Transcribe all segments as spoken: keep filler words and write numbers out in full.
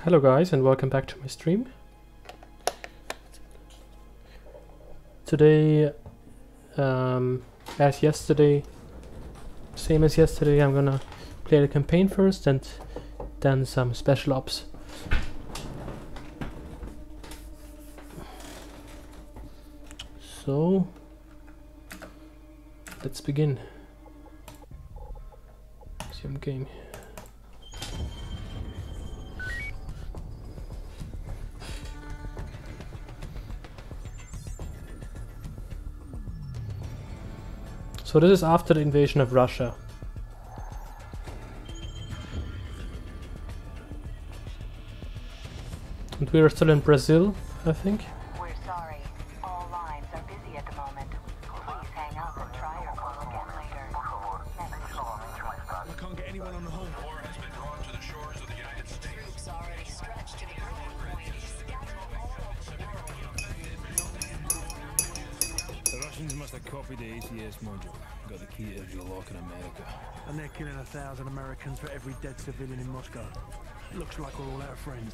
Hello guys and welcome back to my stream. Today, um, as yesterday, same as yesterday, I'm gonna play the campaign first and then some special ops. So, let's begin. Resume game. So this is after the invasion of Russia. And we are still in Brazil, I think. We're sorry. All lines are busy at the moment. Please hang up and try your call again later. I can't get anyone on the home. War has been drawn to the shores of the United States. Troops already stretched to the The Russians must have copied the A T S module. Got the key to the lock in America. And they're killing a thousand Americans for every dead civilian in Moscow. Looks like we're all out of friends.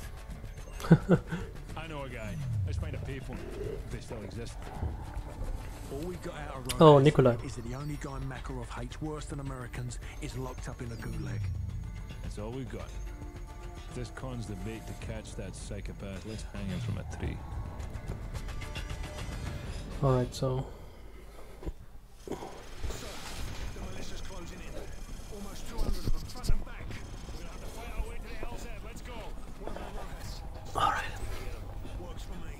I know a guy. Let's find a payphone, if they still exist. All we got out of Oh, Ramirez Nikolai. is that the only guy Makarov hates worse than Americans is locked up in a gulag. That's all we've got. If this con's the bait to catch that psychopath, let's hang him from a tree. Alright, so... The militia's closing in. Almost two hundred of them, front and back. We're gonna have to fight our way to the Hell's Head. Let's go. Alright. Works for me.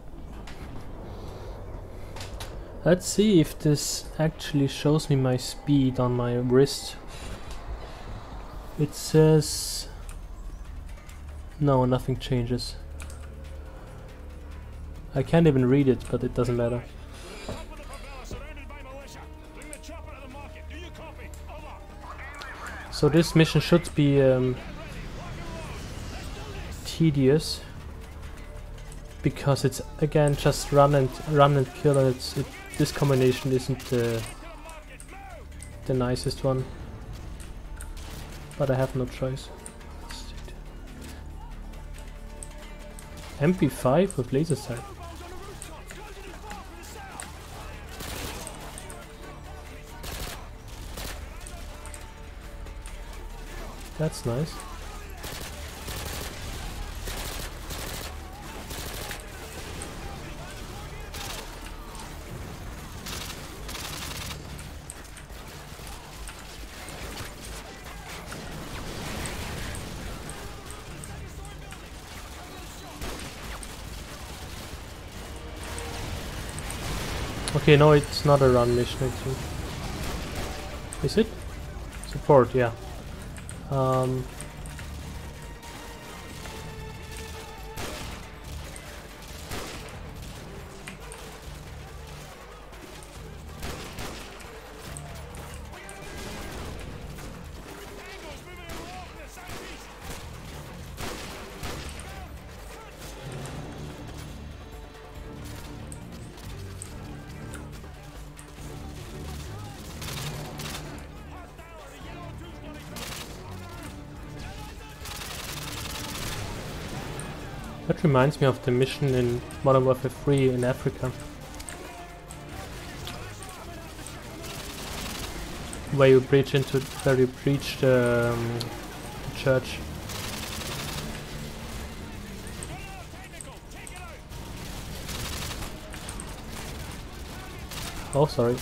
Let's see if this actually shows me my speed on my wrist. It says... No, nothing changes. I can't even read it, but it doesn't matter. Top of the Favela, surrounded by militia. Bring the chopper to the market. Do you copy? Over. So this mission should be um, tedious, because it's again just run and run and kill, and it's it, this combination isn't the the nicest one. But I have no choice. M P five with laser sight. That's nice. Okay, no, it's not a run mission actually. Is it? Support, yeah. Um, That reminds me of the mission in Modern Warfare three in Africa, where you breach into, where you breach the, um, the church. Oh, sorry.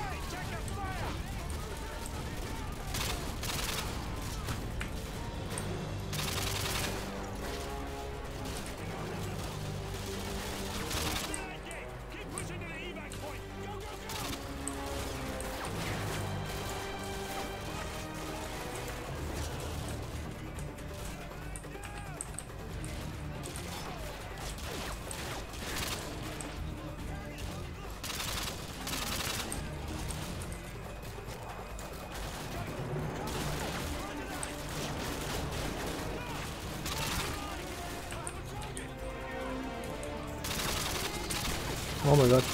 Oh my god.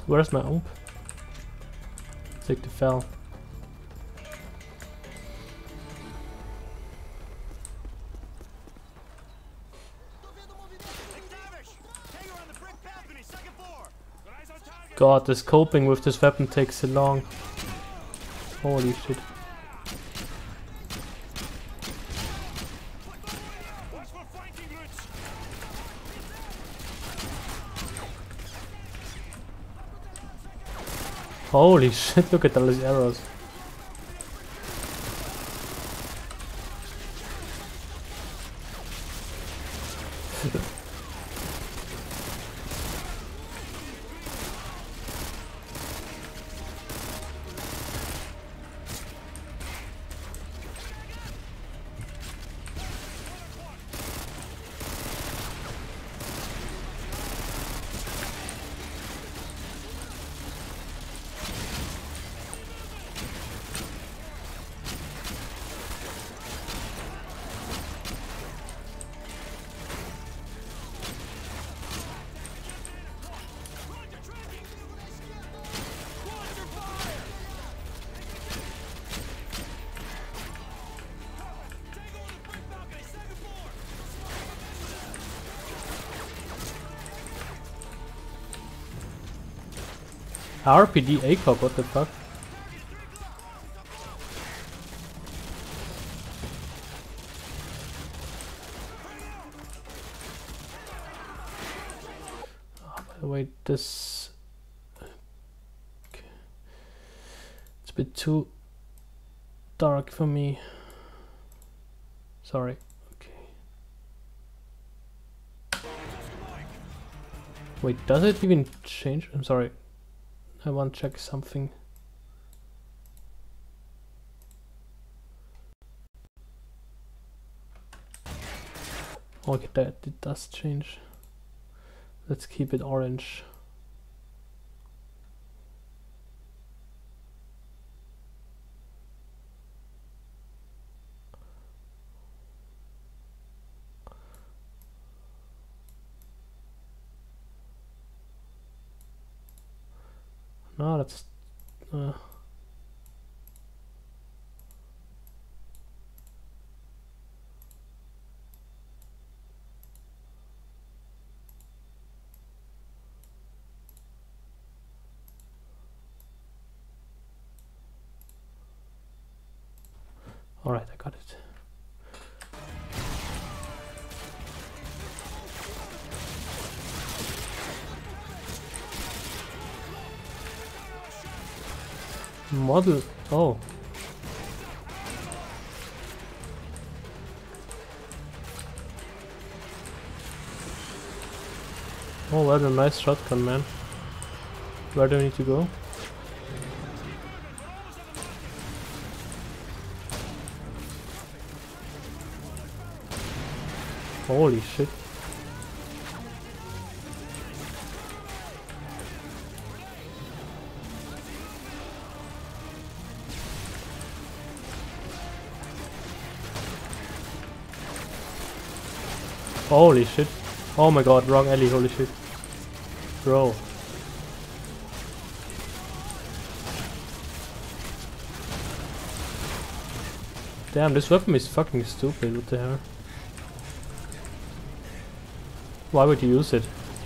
Where's my oop? Take the fell. God, this coping with this weapon takes so long. Holy shit. Holy shit, look at all these arrows. R P D A C O P, what the fuck? Oh, by the way, this... Okay. It's a bit too dark for me. Sorry. Okay. Wait, does it even change? I'm sorry. I want to check something. Okay, that it does change. Let's keep it orange. No, that's uh. All right, I got it. Model. Oh. Oh, what a nice shotgun, man. Where do I need to go? Holy shit. Holy shit. Oh my god, wrong alley, holy shit. Bro. Damn, this weapon is fucking stupid, what the hell? Why would you use it?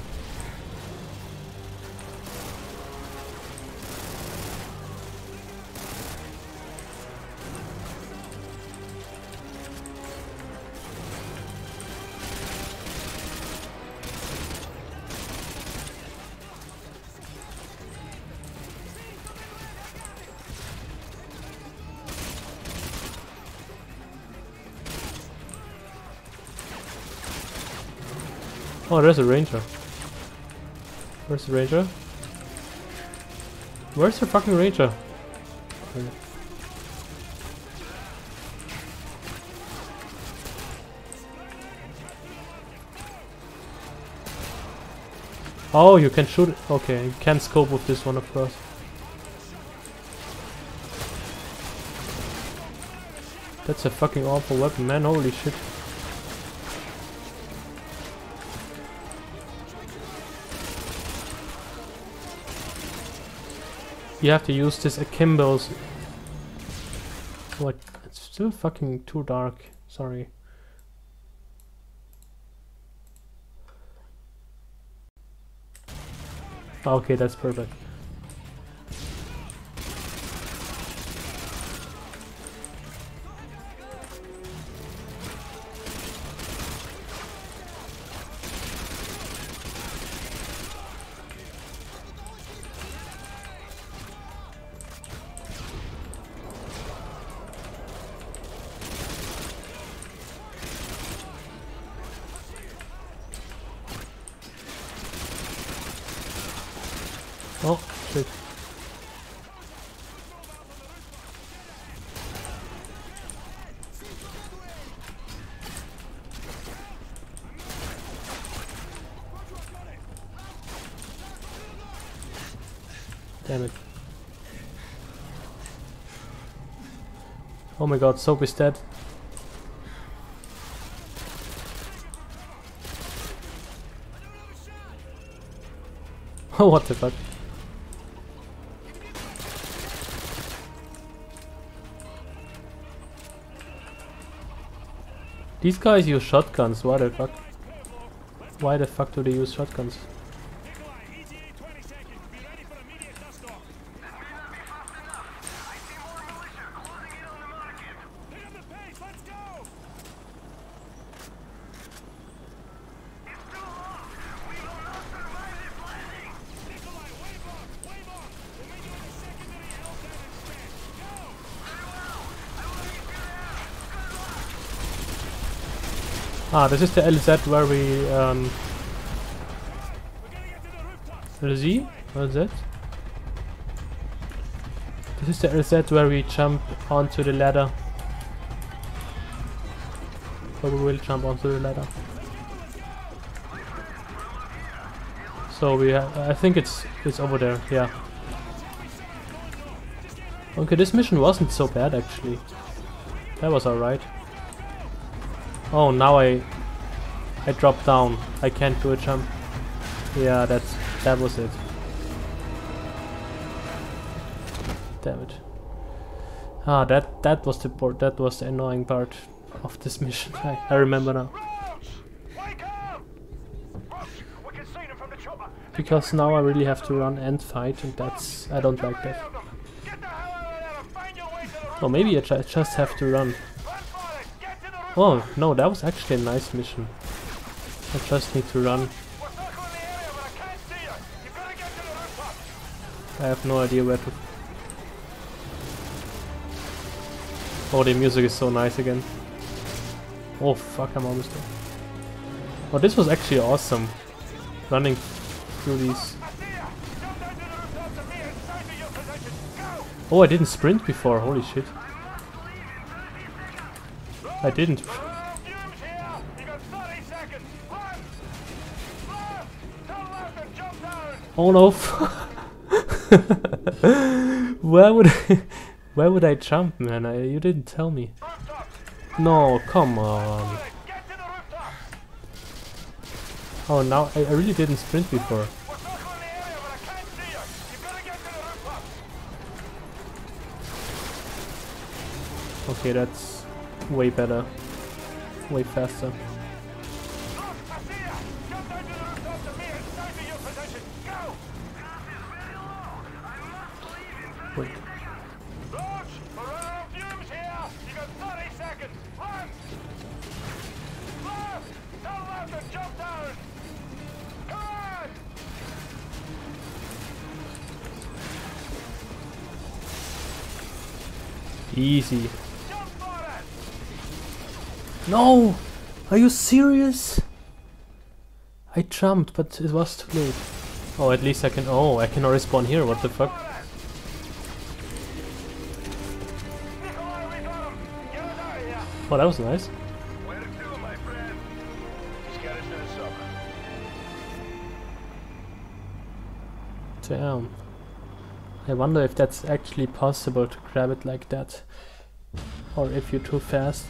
Oh, there's a ranger. Where's the ranger? Where's the fucking ranger? Oh, you can shoot it. Okay, you can scope with this one, of course. That's a fucking awful weapon, man. Holy shit. you have to use this akimbos. What? It's still fucking too dark. Sorry. Okay, that's perfect. Oh, shit. Damn it. Oh my god, Soap is dead. Oh, what the fuck? These guys use shotguns, why the fuck? Why the fuck do they use shotguns? Nikolai, E T A twenty seconds. Be ready for immediate dust off. That may not be fast enough. I see more militia closing in on the market. Pick up the pace, let's go! It's too long. We will not survive this landing. Nikolai, wave off, wave off. We'll meet you in the secondary L seven instead. Go! Very well. I will meet you there. Good luck. Ah, this is the L Z where we um We're gonna get to the rooftops. L Z? L Z? This is the L Z where we jump onto the ladder. Or we will jump onto the ladder. So we ha I think it's it's over there, yeah. Okay, this mission wasn't so bad actually. That was alright. Oh, now I I drop down. I can't do a jump. Yeah, that's that was it. Damn it. Ah, that that was the part. That was the annoying part of this mission. I, I remember now. Roach! Wake up! Roach, we can see them from the chopper. Because now I really have to run and fight, and that's I don't like that. Get the hell out of there and find your way to the roof. Or maybe I ju just have to run. Run for it. Get to the roof. Oh no, that was actually a nice mission. I just need to run. We're circling the area, but I can't see you. You've got to get to the rooftop. I have no idea where to. Oh, the music is so nice again. Oh fuck, I'm almost there. Oh, this was actually awesome. Running through these. I see you. Jump down to the rooftops and meet inside to your position. Go! Oh, I didn't sprint before. Holy shit. I didn't. We're out of fumes here. You got thirty seconds. Run! Left! Turn left and jump down. Oh no. Where would I, where would I jump, man? I, you didn't tell me. Rooftop. No, come on. Get to the rooftop. Oh, now I, I really didn't sprint before. We're circling the area, but I can't see you. You've got to get to the rooftop. Okay, that's way better. Way faster. Look, I see you. Jump down to the rooftops and meet inside to your position. Go! Wait. Roach, we're running out of fumes here. You got thirty seconds. Run! Left! Turn left and jump down. Come on! Easy. Jump for it! No! Are you serious? I jumped, but it was too late. Oh, at least I can. Oh, I can respawn here. What the fuck? Nikolai, we got him. Get us out of here. Oh, that was nice. Way to do, my friend. Just get us to the summer. Damn. I wonder if that's actually possible to grab it like that. Or if you're too fast.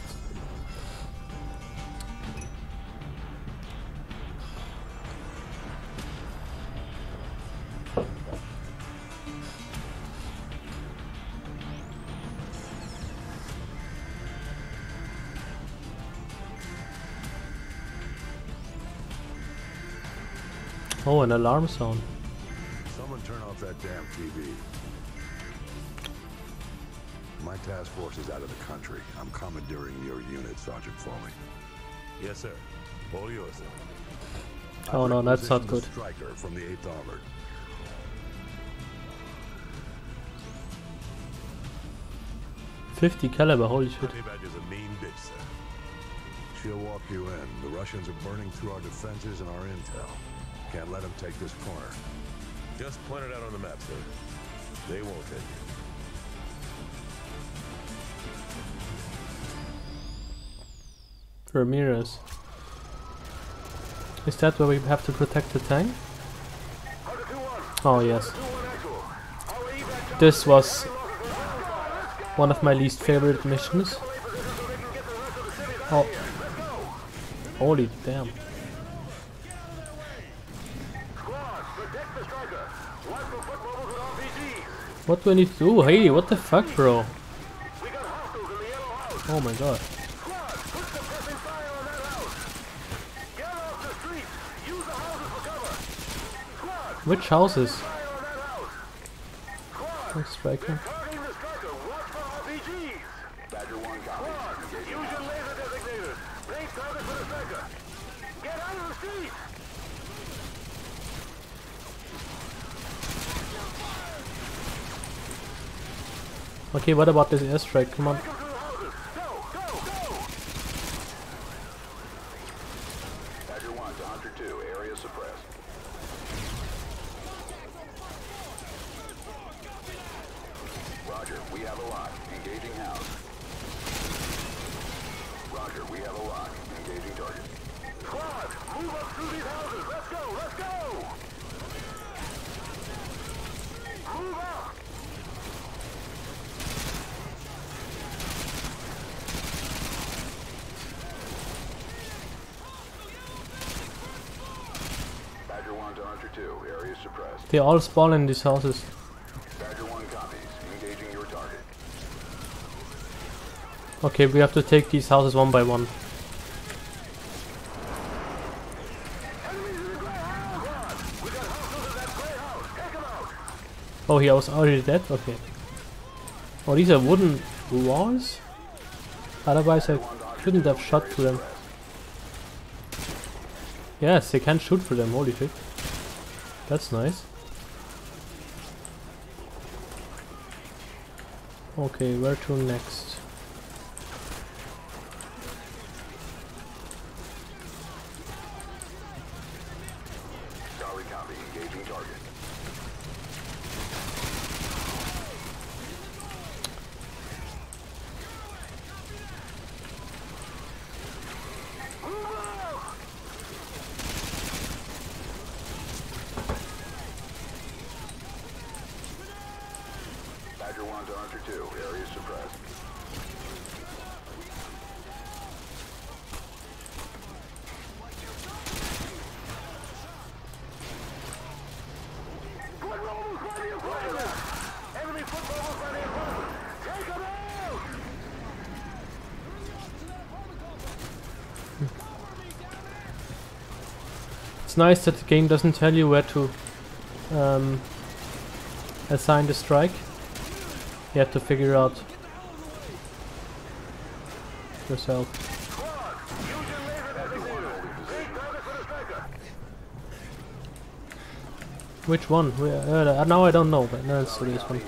Oh, an alarm sound. Someone turn off that damn T V. My task force is out of the country. I'm commandeering your unit, Sergeant Foley. Yes, sir. All yours, sir. Oh no, that's not good. Stryker from the eighth Armored. fifty caliber, holy shit. Honey Badger's a mean bitch, sir. She'll walk you in. The Russians are burning through our defenses and our intel. Can't let them take this corner. Just point it out on the map, sir. They won't take it. Ramirez. Is that where we have to protect the tank? Oh yes. This was one of my least favorite missions. Oh. Holy damn. What do I need to do? Hey, what the fuck, bro? Oh my god. Which houses? Oh, Stryker. Okay, what about this airstrike? Come on. They all spawn in these houses. Okay, we have to take these houses one by one. Oh, he was already dead? Okay. Oh, these are wooden walls? Otherwise I shouldn't have shot through them. Yes, they can shoot through them, holy shit. That's nice. Okay, where to next? Charlie copy, engaging target. Badger one to Hunter two, area suppressed. Enemy footballers by the apartment! Take them out! It's nice that the game doesn't tell you where to um, assign the strike. You have to figure out yourself. Which one? Where, uh, now I don't know, but no, it's this one.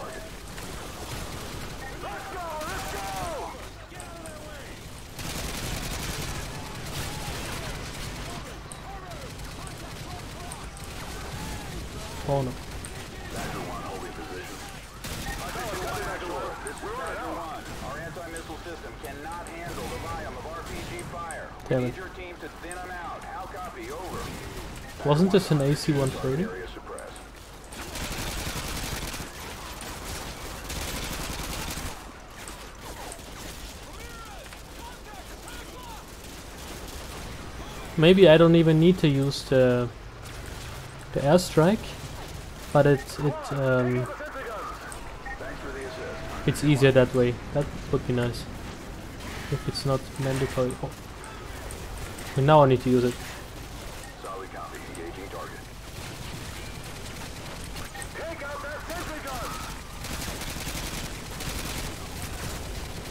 Oh no. Our anti-missile system cannot handle the volume of R P G fire. Damn We it. need your team to thin them out. How copy? Over. Wasn't this an A C one thirty? Area suppressed. Maybe I don't even need to use the the airstrike, but it it um, it's easier that way. That would be nice if it's not mandatory. Oh. And now I need to use it. Solid copy. Engaging target.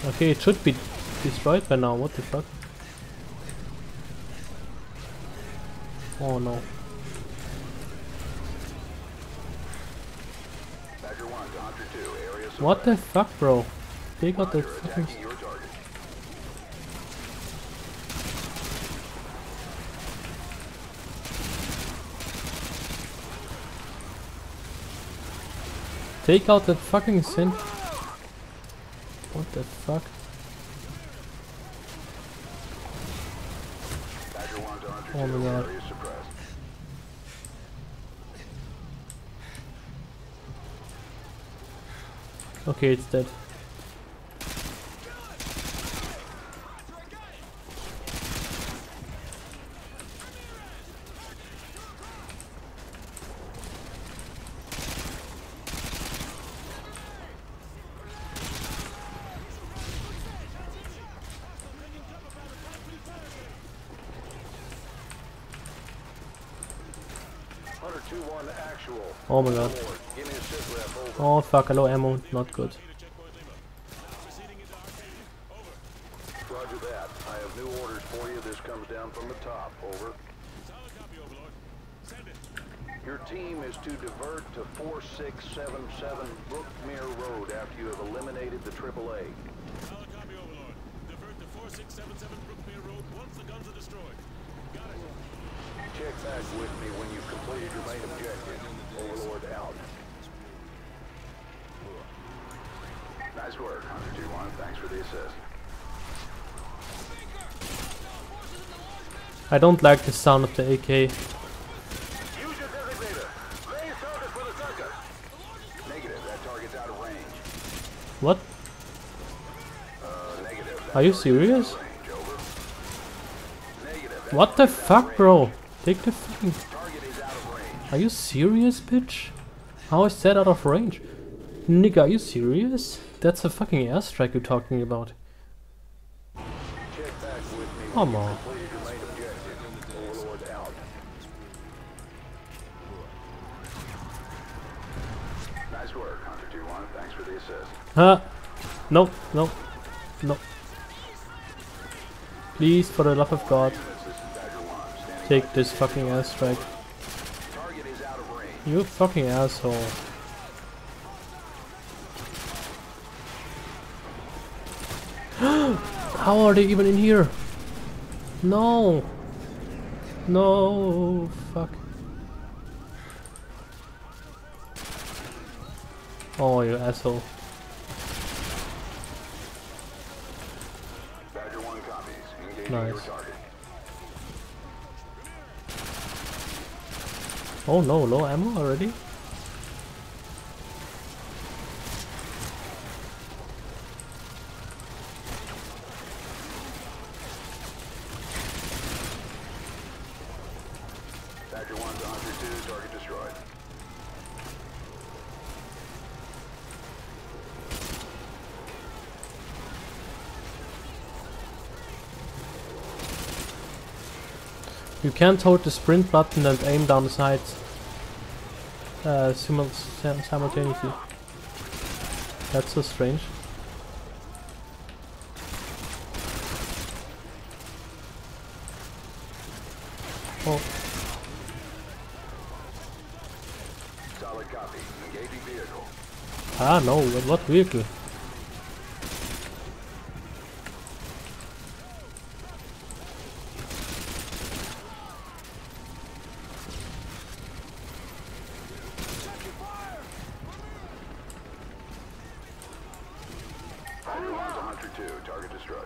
Okay, it should be destroyed by now, what the fuck? Oh no. What the fuck, bro? They got the fucking... Take out that fucking sin. What the fuck? Oh my god. Okay, it's dead. Oh my god. Oh fuck, low ammo, not good. Roger that. I have new orders for you. This comes down from the top. Over. Your team is to divert to four six seven seven Brookmere Road after you have eliminated the triple A. Solid copy, Overlord. Divert to four six seven seven Brookmere Road once the guns are destroyed. Got it. Check back with me when you've completed your main objective. Overlord out. Nice work, Hunter two one. Thanks for the assist. I don't like the sound of the A K. Use your designator. Raise target for the sucker. Negative. That target's out of range. What? Uh, negative. That Are you target's serious? out of range. Over. Negative. That What the target's out of fuck, bro? Take the fucking... Target is out of range. Are you serious, bitch? How is that out of range? Nigga, are you serious? That's a fucking airstrike you're talking about. Check back with me when Come you've on. completed your main objective. Overlord out. Nice work, Hunter two one. Thanks for the assist. Huh? No, no, no. Please, for the love of God, This is Badger one. Standing take this fucking airstrike. target is out of range. You fucking asshole. How are they even in here? No. No. Fuck. Oh, you asshole. Badger one copies. Engaging your Nice. target. Oh no, low ammo already? Badger one to Hunter two. Target destroyed. You can't hold the sprint button and aim down the sides uh, simul sim simultaneously. That's so strange. Oh, Solid copy. Engaging vehicle. ah no, what, what vehicle? Badger one to Hunter two. Target destroyed.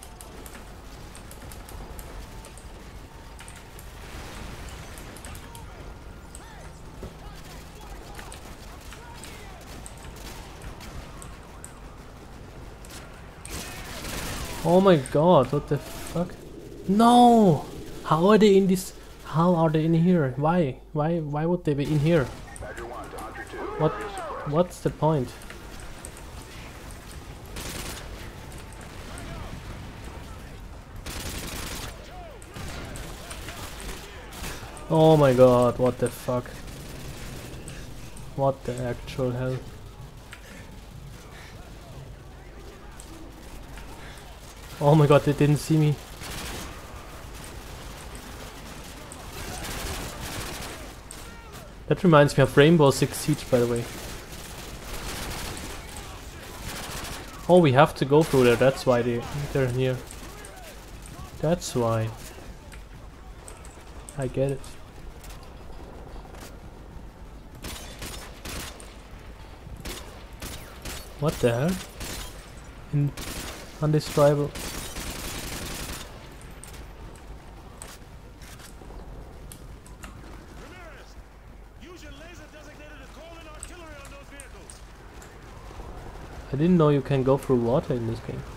Oh my god, what the fuck? No! How are they in this? How are they in here? Why? Why why would they be in here? Badger one to Hunter two. What Area suppressed. what's the point? Oh my god, what the fuck? What the actual hell? Oh my god, they didn't see me. That reminds me of Rainbow Six Siege, by the way. Oh, we have to go through there, that's why they, they're here. That's why. I get it. What the hell? In undescribable. Ramirez, use your laser designator to call in artillery on those vehicles. I didn't know you can go through water in this game.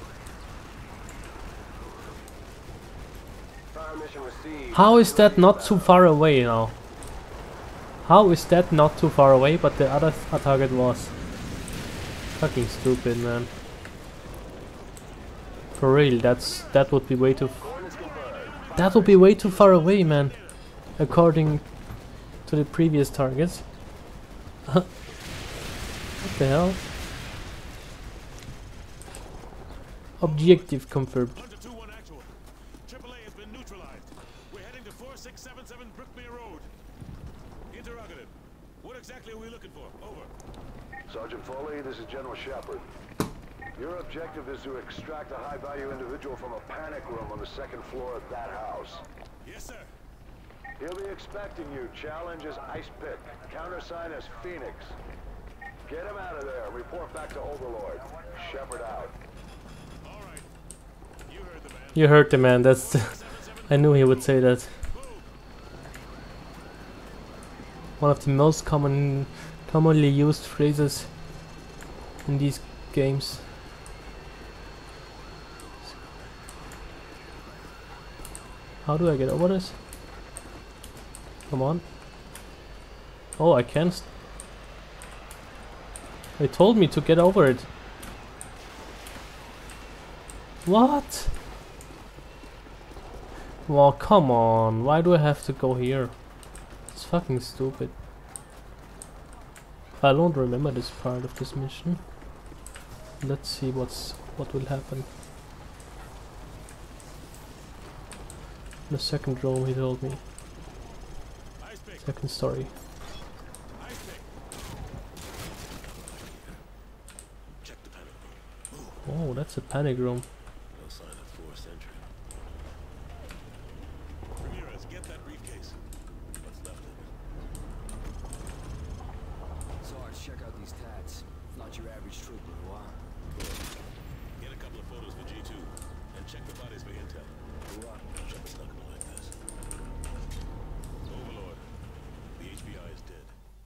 Fire mission received. How is that not too far away now? How is that not too far away, but the other th target was? Fucking stupid, man. For real, that's that would be way too. That would be way too far away, man. According to the previous targets. What the hell? Objective confirmed. Hunter two one actual. triple A has been neutralized. We're heading to four six seven seven Brookmere Road. Interrogative. What exactly are we looking for? Over. Sergeant Foley, this is General Shepard. Your objective is to extract a high-value individual from a panic room on the second floor of that house. Yes, sir. He'll be expecting you. Challenge is Ice Pick. Countersign is Phoenix. Get him out of there. Report back to Overlord. Shepard out. All right. You heard the man. You heard the man. That's. I knew he would say that. One of the most common, commonly used phrases in these games. How do I get over this? Come on. Oh, I can't. St they told me to get over it. What? Well, come on. Why do I have to go here? It's fucking stupid. I don't remember this part of this mission. Let's see what's what will happen. The second row, he told me. Second story. Oh, that's a panic room. No sign of forced entry. Ramirez, get that briefcase. What's left of it? Sarge, check out these tats. Not your average trooper, huh? Get a couple of photos for G two and check the bodies for intel. Shepard's not gonna like this. Overlord, the H B I is dead.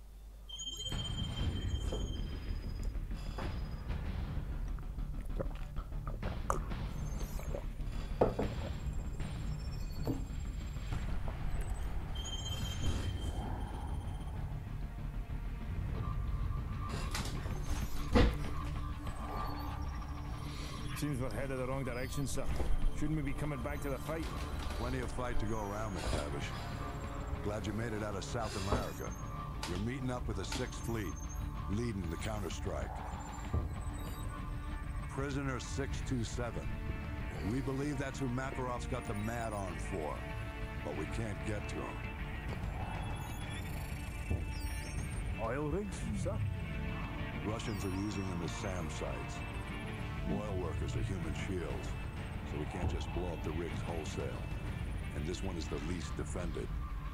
Seems we're headed the wrong direction, sir. Shouldn't we be coming back to the fight? Plenty of fight to go around, MacTavish. Glad you made it out of South America. You're meeting up with the Sixth Fleet, leading the counter-strike. Prisoner six two seven. We believe that's who Makarov's got the mad on for, but we can't get to him. Oil rigs, sir? Russians are using them as SAM sites. Oil workers are human shields, so we can't just blow up the rigs wholesale. And this one is the least defended.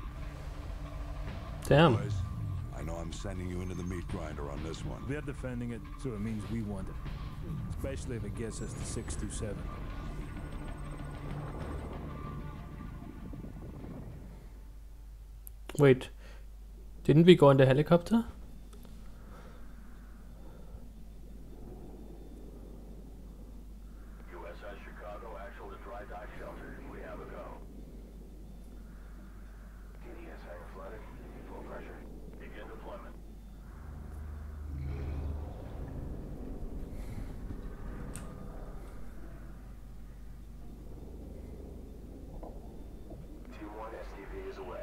Damn. Boys, I know I'm sending you into the meat grinder on this one. We're defending it, so it means we want it. Especially if it gets us to six two seven. Wait, didn't we go in the helicopter? U S S Chicago, actual to dry dock shelter. We have a go. T D S hangar flooded. Full pressure. Begin deployment. Team one S T V is away.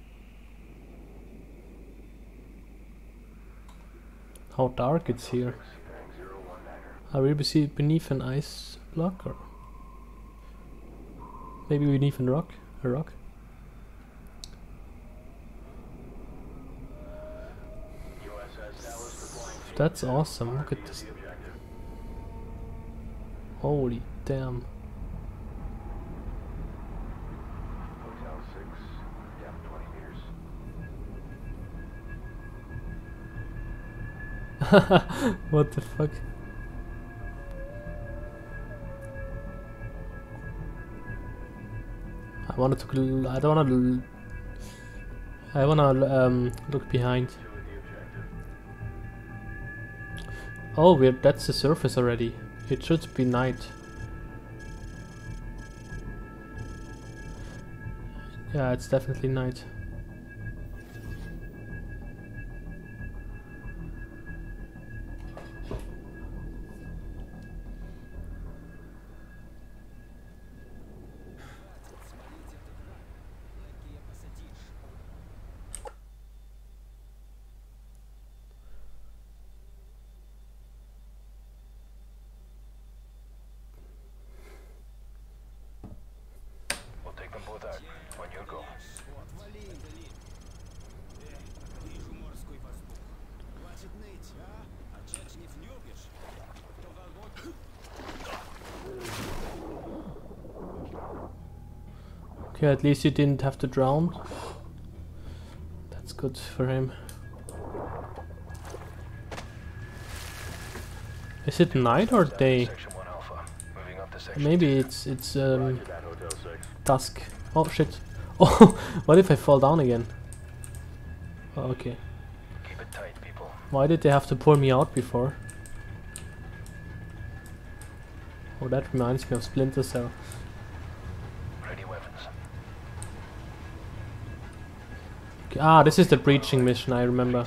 How dark it's here. I will be see beneath an ice block or Maybe we need a rock? A rock? That's awesome, look at this. Holy damn. Hotel six, depth twenty meters. What the fuck? I wanted to. Gl I don't wanna. I wanna um, look behind. Oh, we're that's the surface already. It should be night. Yeah, it's definitely night. Okay, at least you didn't have to drown. That's good for him. Is it night or day? Maybe it's it's um, dusk. Oh shit! Oh, what if I fall down again? Oh, okay. Why did they have to pour me out before? Oh, that reminds me of Splinter Cell. Ah, this is the breaching mission, I remember.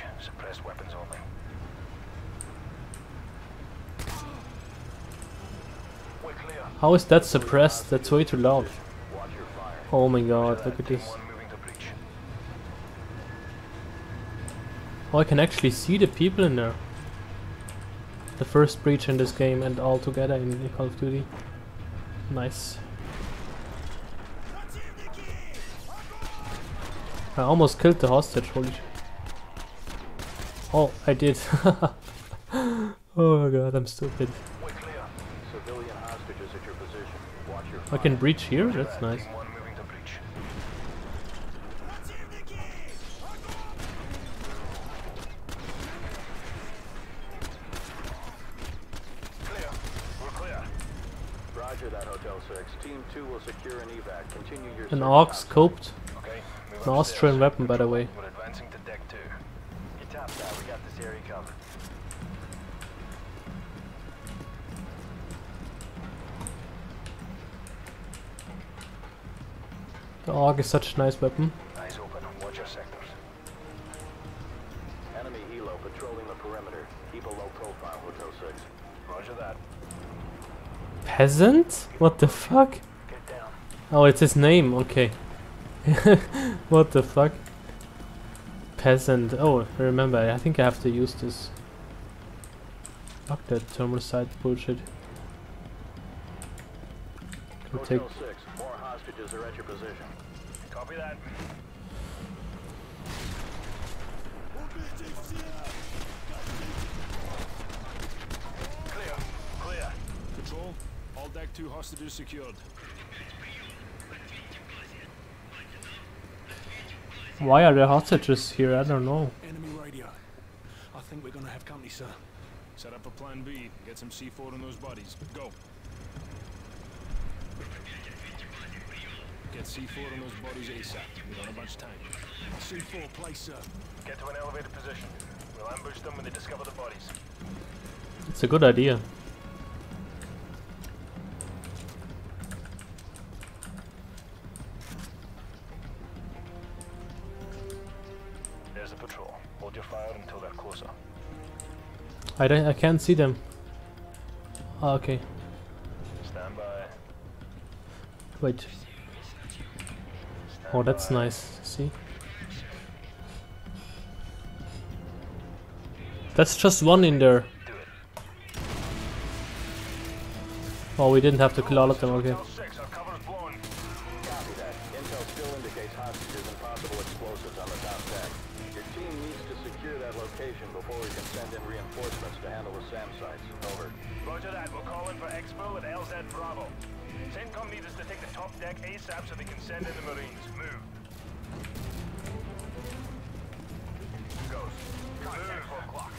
How is that suppressed? That's way too loud. Oh my god, look at this. Oh, I can actually see the people in there. The first breach in this game and all together in Call of Duty. Nice. I almost killed the hostage, holy shit. Oh, I did. Oh my god, I'm stupid. I can breach here? That's nice. Roger that, Hotel six. Team two will secure an evac. Continue your An AUG scoped. An Austrian weapon, by the way. We're advancing to deck two. You tap that. We got this area covered. The AUG is such a nice weapon. Eyes open. Watch your sectors. Enemy helo patrolling the perimeter. Keep a low profile, Hotel six. Roger that. Peasant? What the fuck? Get down. Oh, it's his name. Okay. What the fuck? Peasant. Oh, I remember. I think I have to use this. Fuck that thermal sight bullshit. Can take. Hotel six. More hostages are at your position. Copy that. Clear. Clear. Control. All deck two hostages secured. Why are there hostages here? I don't know. Enemy radio. I think we're gonna have company, sir. Set up a plan B. Get some C four on those bodies. Go. Get C four on those bodies ASAP. We don't have much time. C four, place, sir. Get to an elevated position. We'll ambush them when they discover the bodies. It's a good idea. There's a patrol. Hold your fire until they're closer. I, don't, I can't see them. Ah, okay. Stand by. Wait. Oh, that's nice. See? That's just one in there. Oh, we didn't have to kill all of them. Okay. Six, our cover's blown. hostages and possible explosives on the top deck. Your team needs to secure that location before we can send in reinforcements to handle the SAM sites. Over. Roger that. We'll call in for Expo at L Z Bravo. CENTCOM needs us to take the top deck ASAP so they can send in the Marines. Move. Goes. Contact four o'clock.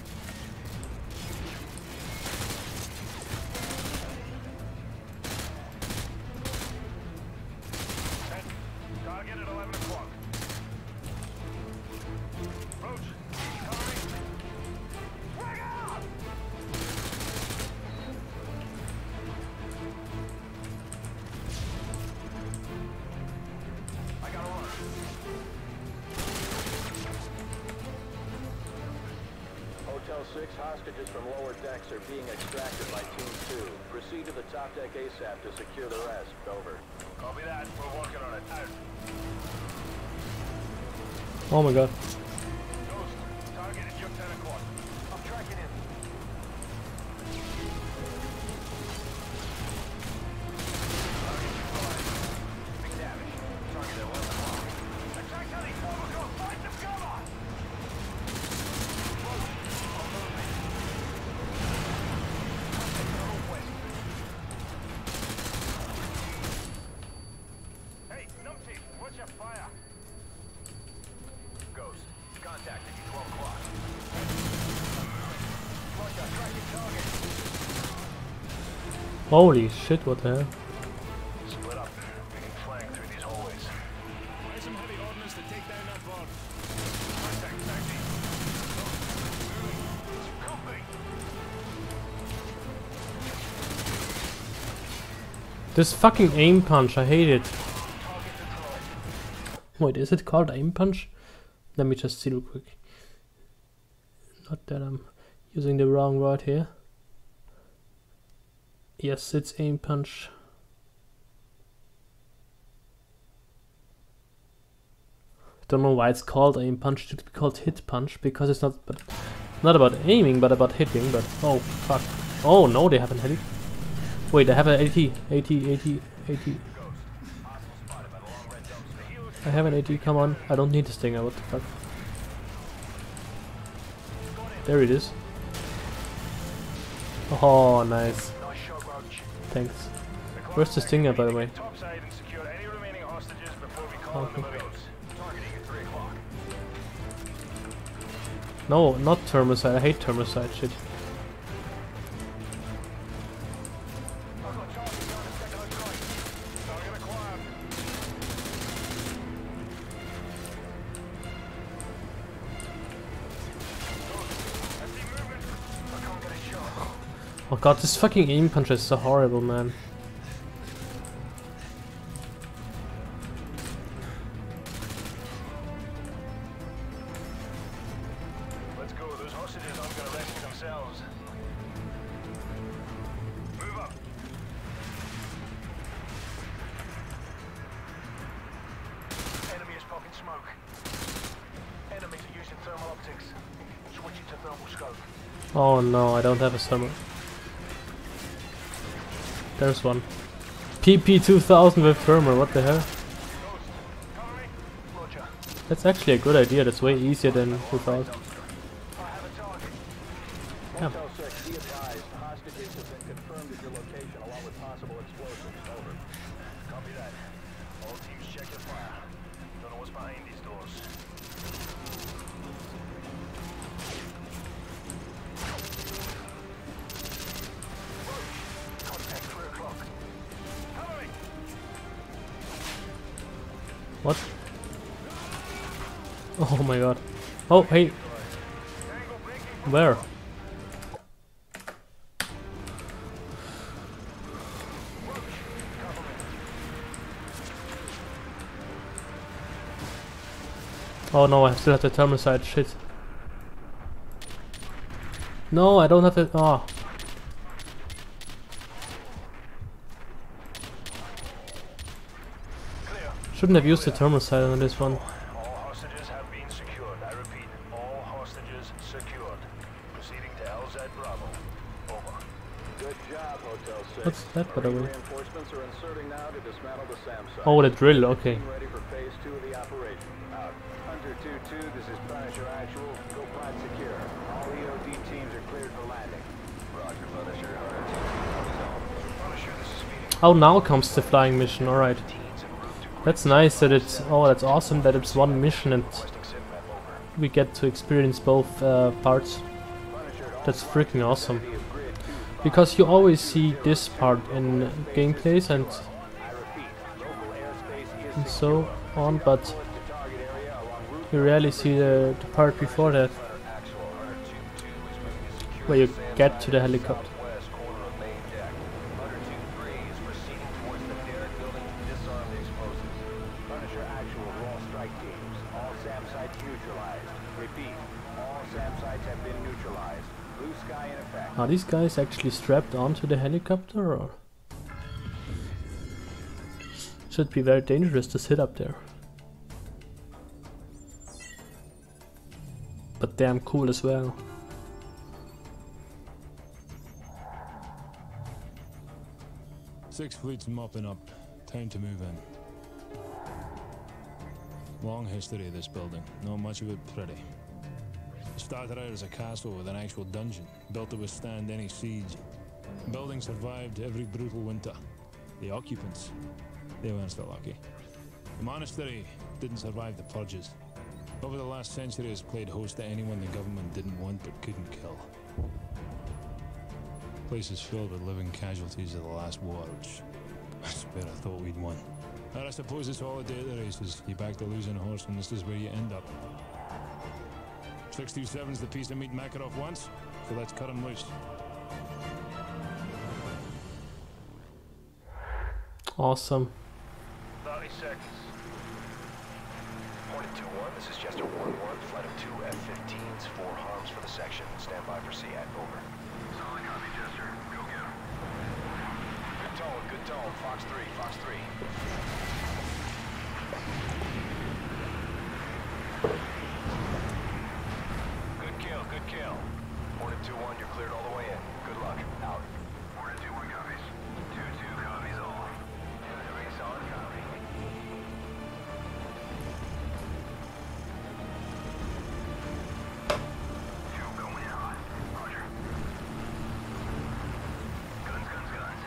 Target at eleven o'clock. Roach, covering. Bring out! I got a runner. Hotel six hostages from lower decks are being extracted by Team two. Proceed to the top deck ASAP to secure the rest. Over. Copy that. We're working on it. Out. Oh my god. Ghost, target at your ten o'clock. I'm tracking in. Target neutralized. MacTavish, target at eleven o'clock. Attack heavy, overgo, find some cover! Roach, I'm moving. Contact northwest. Hey, numpty, watch your fire. Ghost, contacting you twelve o'clock. Roger, tracking target. Holy shit, what the hell? Split up. We can flank through these hallways. Find some heavy ordnance to take down that vault. Contact taxi. Copy. This fucking aim punch, I hate it. Target deployed. Wait, is it called aim punch? Let me just see real quick. Not that I'm using the wrong word here. Yes, it's aim punch. Don't know why it's called aim punch. It should be called hit punch because it's not, but not about aiming, but about hitting. But oh fuck! Oh no, they have an AT. Wait, they have an AT, AT, AT, AT. I have an AT. Come on, I don't need this thing. What the fuck? There it is. Oh, nice. Nice shot, Roach. Thanks. Where's the stinger, by the way? Topside and secure any remaining hostages before we call in the Okay. Marines. Targeting at three o'clock. No, not thermosite. I hate thermosite shit. I've got target down at second and right. Target acquired. I see movement. I can't get a shot. Oh god, this fucking aim punch is so horrible, man. Let's go. Those hostages aren't gonna rescue themselves. Move up. Enemy is popping smoke. Enemies are using thermal optics. Switching to thermal scope. Oh no, I don't have a thermal. There's one. P P two thousand with thermal, what the hell? Ghost, cover me. Roger. That's actually a good idea, that's way easier than without. I have a target. Yeah. Hotel six, be advised. Hostages have been confirmed at your location along with possible explosives. Over. Copy that. All teams check your fire. Don't know what's behind these doors. Roach, contact three o'clock. Cover me. What? Oh my god. Oh, hey. Tango breaking. Where? Oh no, I still have the thermosite, shit. No, I don't have it. Oh. Clear. Shouldn't have used the thermosite on this one. All hostages have been secured. I repeat, all hostages secured. Proceeding to L Z Bravo. Over. Good job, Hotel six. What's that, by the way? Reinforcements are inserting now to dismantle the SAM site. Oh, the drill, okay. Team ready for phase two of the operation. Out. Hunter two two, this is Punisher Actual. Go pod secure. All E O D teams are cleared for landing. Roger, Punisher. Hunter two two, Punisher, this is Phoenix. Oh, now comes the flying mission, alright. That's nice that it's... Oh, that's awesome that it's one mission and we get to experience both uh, parts. That's freaking awesome. Because you always see this part in gameplays and, and so on, but you rarely see the, the part before that, where you get to the helicopter. Are these guys actually strapped onto the helicopter, or? Should be very dangerous to sit up there. But damn cool as well. Six fleets mopping up. Time to move in. Long history of this building. Not much of it pretty. It started out as a castle with an actual dungeon, built to withstand any siege. The building survived every brutal winter. The occupants, they weren't so lucky. The monastery didn't survive the purges. Over the last century has played host to anyone the government didn't want but couldn't kill. The place is filled with living casualties of the last war, which I swear I thought we'd won. But I suppose it's all a day of the races. You back the losing horse and this is where you end up. six two seven's the piece of meat Makarov wants, so let's cut him loose. Awesome. thirty seconds. Hornet two one, this is Jester one one, flight of two F fifteens, four harms for the section. Stand by for C A T, over. Solid copy, Jester. Go get him. Good tone, good tone. Fox three, Fox three. Good kill, good kill. Hornet two one, you're cleared all the way in. Good luck. Out. Hornet two one copies. two two copies all. Every solid copy. Two going out. Roger. Guns, guns, guns.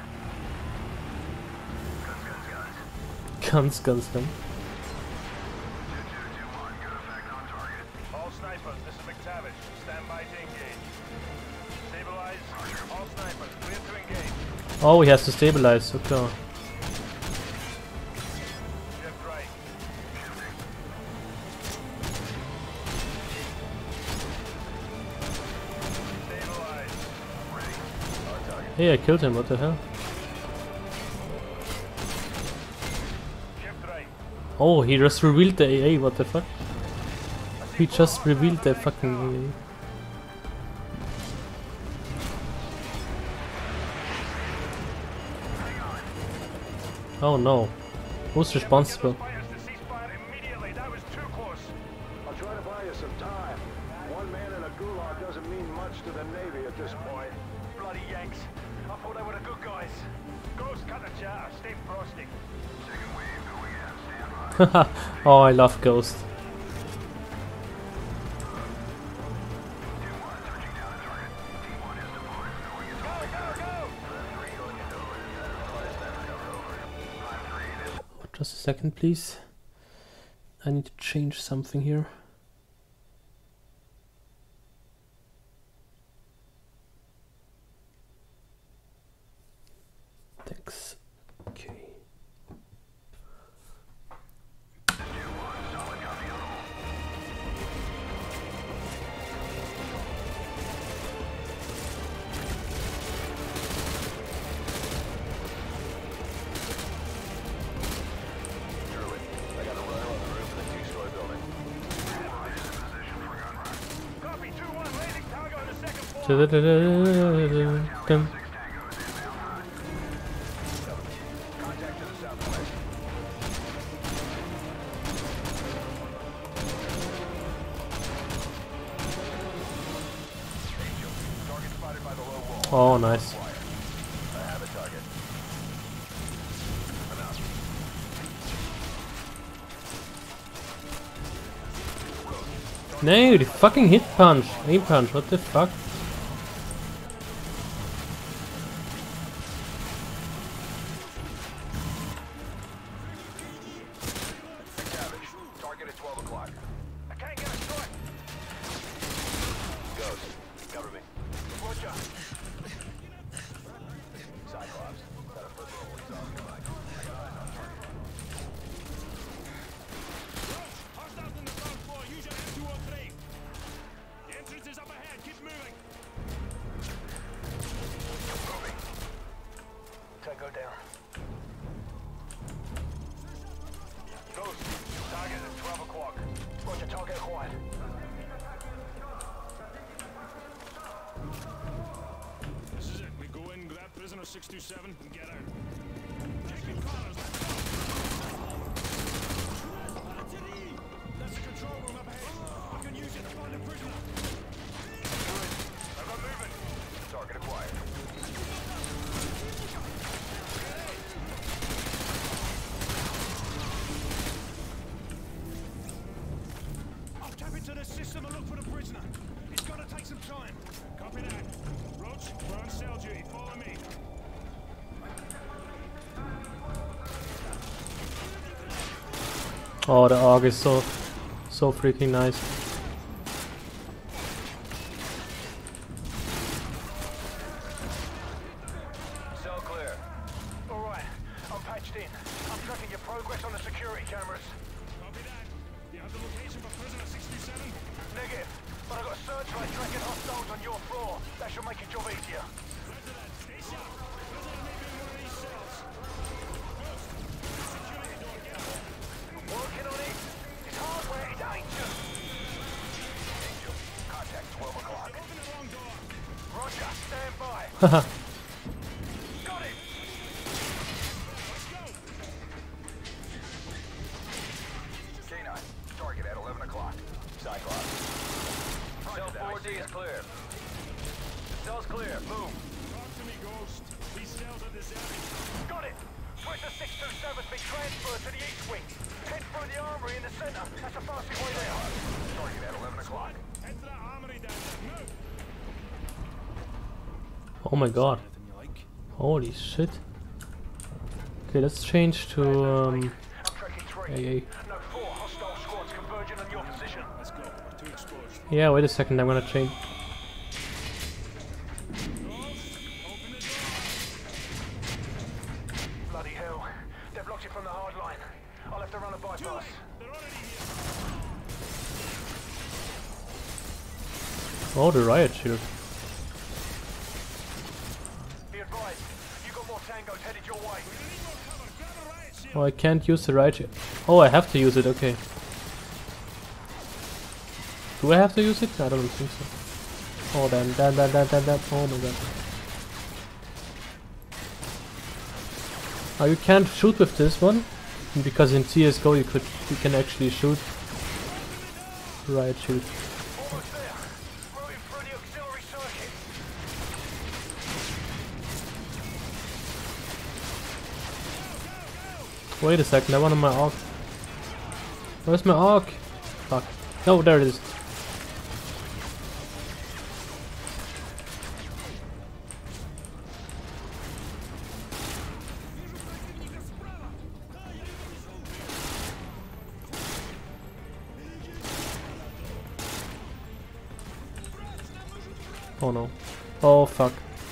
Guns, guns, guns. Guns, guns, guns. All snipers, this is MacTavish. Stand by to engage. Stabilize. All snipers, clear to engage. Oh, he has to stabilize, okay. Shift right. Stabilize. Ready. On target. Hey, I killed him, what the hell? Shift right. Oh, he just revealed the A A, what the fuck? He just revealed the fucking A A. Oh no. Who's responsible? Fires to cease fire immediately. That was too close. I'll try to buy you some time. One man in a gulag doesn't mean much to the Navy at this point. Bloody Yanks. I thought they were the good guys. Ghost, cut the chatter. Stay frosty. Second wave going in. Stand by. Oh, I love Ghost. Just a second, please. I need to change something here. Thanks. Okay. Copy, two one, landing target on the second floor. Dun-dun-dun-dun-dun. Contact to the southwest. Angel, target spotted by the low wall. Oh, nice. No, the fucking hit punch. Aim punch, what the fuck? MacTavish, target at twelve o'clock. I can't get a strike. Ghost, cover me. Roger. Cyclops, got a football exhaust combine. I got eyes on target. Roach, hostiles in the ground floor. Use your M two oh three. The entrance is up ahead. Keep moving. Moving. Tango down. Ghost, target at twelve o'clock. Roger, target acquired. This is it. We go in, grab prisoner six two seven, and get out. Check your corners. Let's go. That's the control room up ahead. I can use it to find a prisoner. Good. I've got movement. Target acquired. I'll tap into the system and look for the prisoner. It's gonna take some time. Copy that. Roach, we're on cell duty. Follow me. Oh, the AUG is so, so freaking nice. Cell clear. All right, I'm patched in. I'm tracking your progress on the security cameras. Copy that. You have the location for prisoner six two seven? Negative, but I've got a searchlight tracking hostiles on your floor. That should make your job easier. Roger that. Stay sharp. Prisoner may be in one of these cells. Ghost, security door, get up. Working on it. It's hardware, it's Angel. Angel, contact twelve o'clock. Open the wrong door. Roger, stand by. Haha. Got it. Let's go. K nine, target at eleven o'clock. Cyclops. Cell four D is clear. Cell's clear. Move. Talk to me, Ghost. These cells are deserted. Got it. Prisoner six two seven's been transferred to the east wing. Head through the armory in the center. That's the fastest way there. Target at eleven o'clock. Head to the armory down there. Move. Oh my god. Anything you like? Holy shit. Okay, let's change to um I'm tracking three. A A. No, four hostile squads converging on your position. Let's go. We're too exposed. Yeah, wait a second, I'm gonna change. Open the door. Bloody hell. They've blocked it from the hard line. I'll have to run a bypass. They're already here. Oh, the riot shield. Be advised, you got more tangos headed your way. We need more cover. Grab a riot shield. Oh, I can't use the riot shield. Oh, I have to use it, okay. Do I have to use it? I don't think so. Oh, damn, damn, damn, damn, damn, damn. Oh my god. Oh, you can't shoot with this one. Because in C S G O you could, you can actually shoot. Riot shield. Almost there. Routing through the auxiliary circuit. Wait a second, I wanted my AUG. Where's my AUG? Fuck. No, there it is. Oh no. Oh fuck.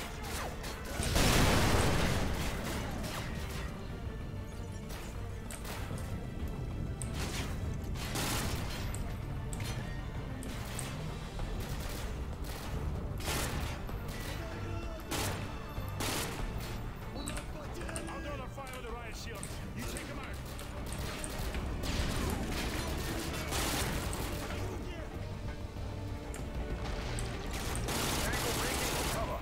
I'll do the fire with the riot shield. You take them out. Angle rigging will cover.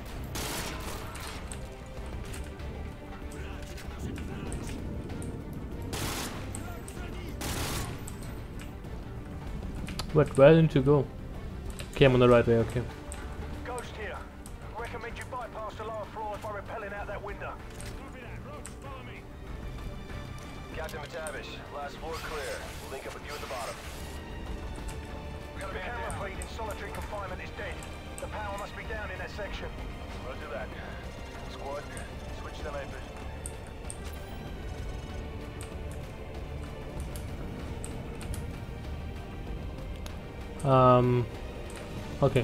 But where didn't you go? Okay, I'm on the right way, okay. Ghost here. Recommend you bypass the lower floors by rappelling out that window. Copy that. Roach, follow me. Captain MacTavish, last floor clear. We'll link up with you at the bottom. We got a man down. section. Roger that. Squad, switch to night vision. Um. Okay.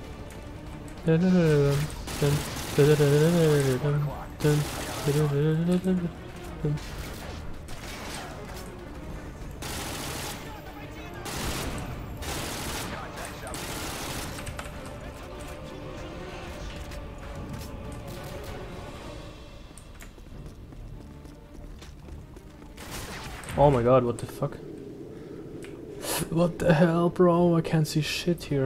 Oh my god, what the fuck? What the hell, bro? I can't see shit here.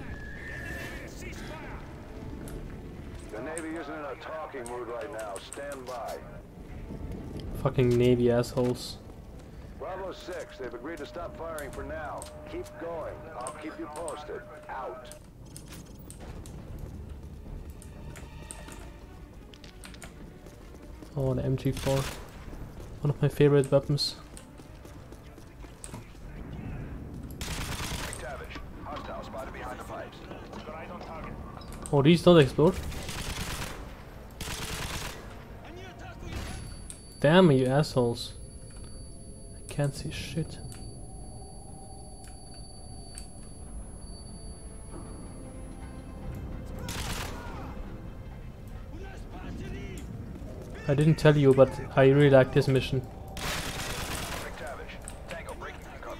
The Navy isn't in a talking mood right now. Stand by. Fucking Navy assholes. Bravo six, they've agreed to stop firing for now. Keep going. I'll keep you posted. Out. Oh, the M G four. One of my favorite weapons. MacTavish, hostile spotted behind the pipes. Got eyes on target. Oh, these don't explode? Damn you assholes. I can't see shit. I didn't tell you, but I really like this mission. MacTavish, Tango breaking from cover.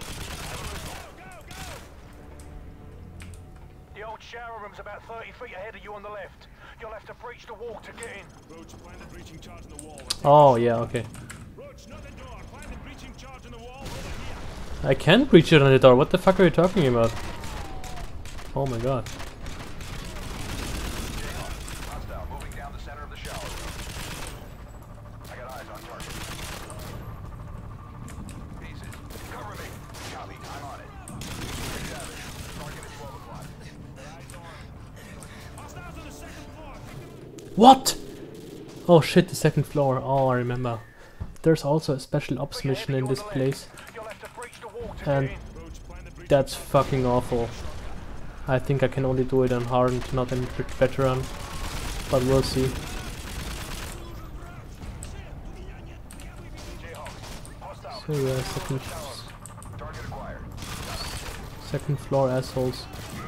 The old shower room's about thirty feet ahead of you on the left. You'll have to breach the wall to get in. Roach, find the breaching charge in the wall. Oh, yeah, okay. Roach, not the door. Find the breaching charge in the wall over here. I can breach it on the door. What the fuck are you talking about? Oh my god. Hostile moving down the center of the shower room. I got eyes on target. Pieces. Cover me. Copy. I'm on it. MacTavish, target at twelve o'clock. Hostiles on the second floor. What? Oh shit, the second floor. Oh, I remember. There's also a special ops mission in this place. You'll have to breach the wall to And get in. Roach, find the breaching that's fucking awful. I think I can only do it on hardened, not on veteran. But we'll see. So yeah, second, Target acquired. second floor assholes.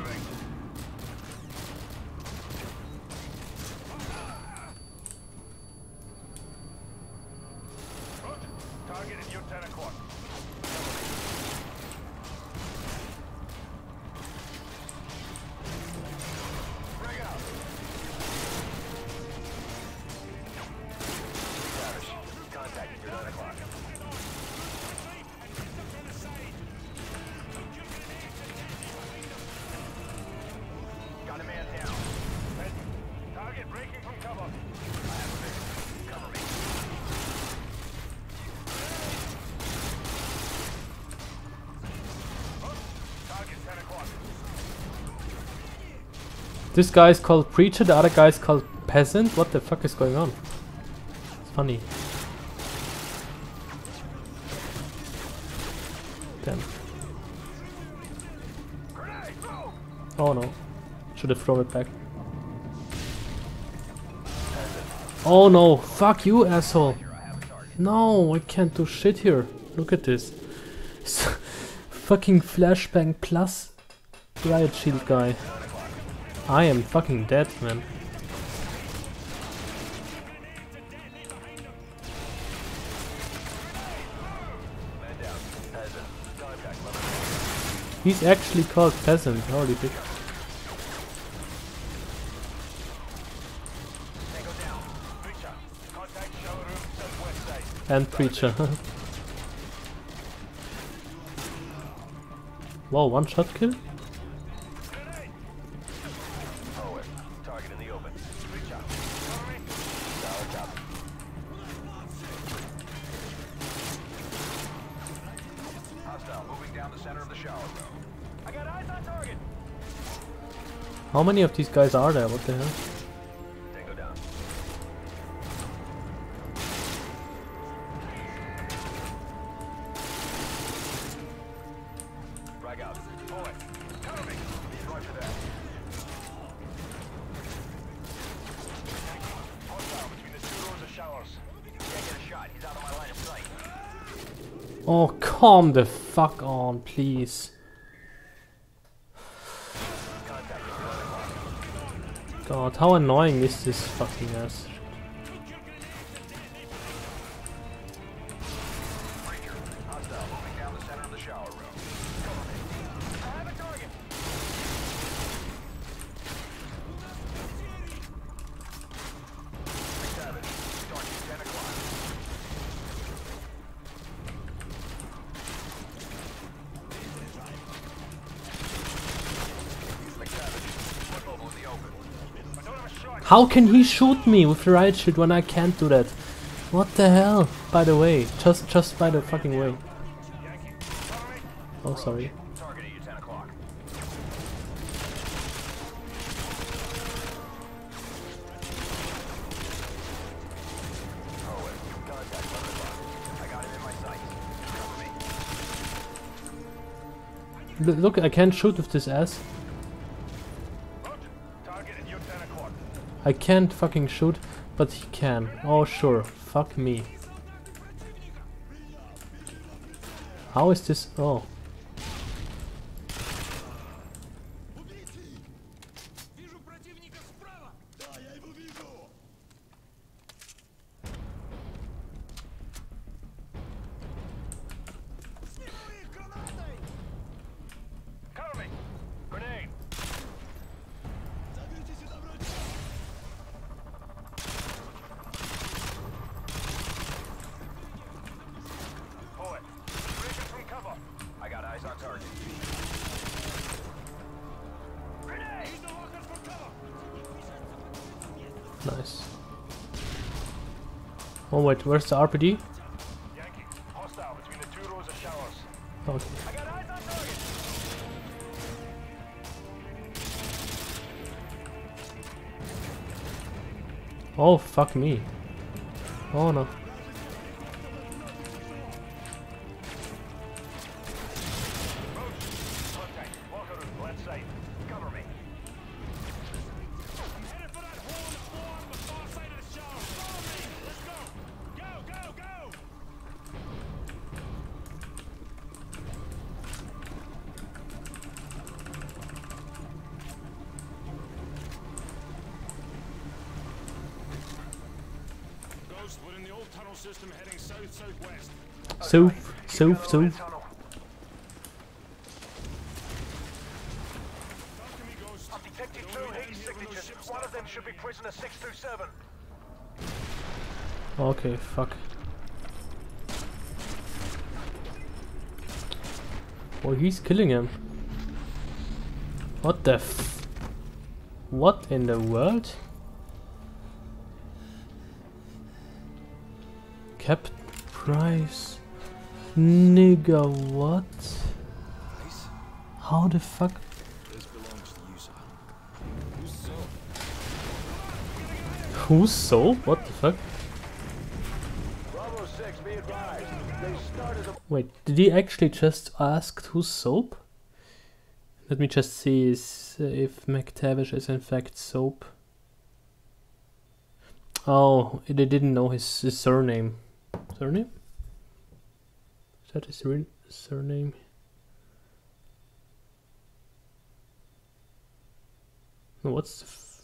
Target at you ten o'clock. Bring out. MacTavish, contact at nine o'clock. Got a man down. Target breaking from cover. I have a vision. Cover me. Target ten o'clock. This guy is called Preacher, the other guy is called Peasant. What the fuck is going on? It's funny. Damn. Oh no. Should have thrown it back. Oh no. Fuck you, asshole. No, I can't do shit here. Look at this. Fucking flashbang plus riot shield guy. I am fucking dead, man. Man down. Peasant. Contact level. He's actually called Peasant. Holy shit. Tango down. Breacher. Contact shower room southwest side. And Preacher. Wow, one shot kill? Forward. Target in the open. Breacher. Cover me. Solid copy. Hostile moving down the center of the shower room. I got eyes on target. How many of these guys are there? What the hell? Tango down. Frag out. Forward. Cover me. Roger that. showers. Can't get a shot. He's out of my line of sight. Oh, calm the fuck on, please. God, how annoying is this fucking ass? Hostile moving down the center of the shower room. I have a target. MacTavish, starting at ten o'clock. MacTavish, one mobile in the open. I don't have a shot. How can he shoot me with the riot shield when I can't do that? What the hell? By the way, just just by the fucking way. Oh, sorry. Target at you ten o'clock. Oh, wait. Contact eleven o'clock. I got him in my sight. Cover me. L look, I can't shoot with this ass. Target at you ten o'clock. I can't fucking shoot, but he can. Oh, sure. Fuck me. How is this? Oh. Cover me. Grenade. Boy, breaking from cover. I got eyes on target. Grenade. He's looking for cover. Nice. Oh wait, where's the R P D? Yankee, hostile between the two rows of showers. Okay. I got eyes on target. Oh, fuck me. Oh no. Roach, contact. Walker room, left side. Cover me. I'm headed for that hole in the floor on the far side of the shower. Follow me. Let's go. Go, go, go. Ghost, we're in the old tunnel system heading south-southwest. South, south, south. Tunnel. Talk to me, Ghost. I've detected two heat signatures. One of them should be prisoner six two seven. Okay, fuck. Oh, he's killing him. What the f... What in the world? Captain Price. Nigga, what? How the fuck? This belongs to you, sir. Who's soap? What the fuck? Bravo six, be advised. They started a Wait, did he actually just ask who's soap? Let me just see is, uh, if MacTavish is in fact soap. Oh, they didn't know his, his surname. Surname? Is that his real surname? No, what's the f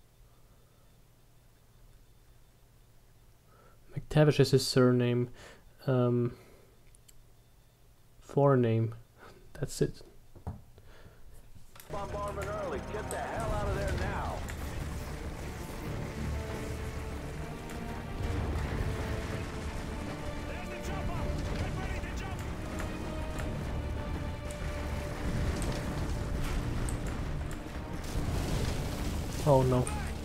MacTavish is his surname. Um, forename. That's it. bombardment early. Get the hell out of there now. There's the chopper. Get ready to jump. Oh no.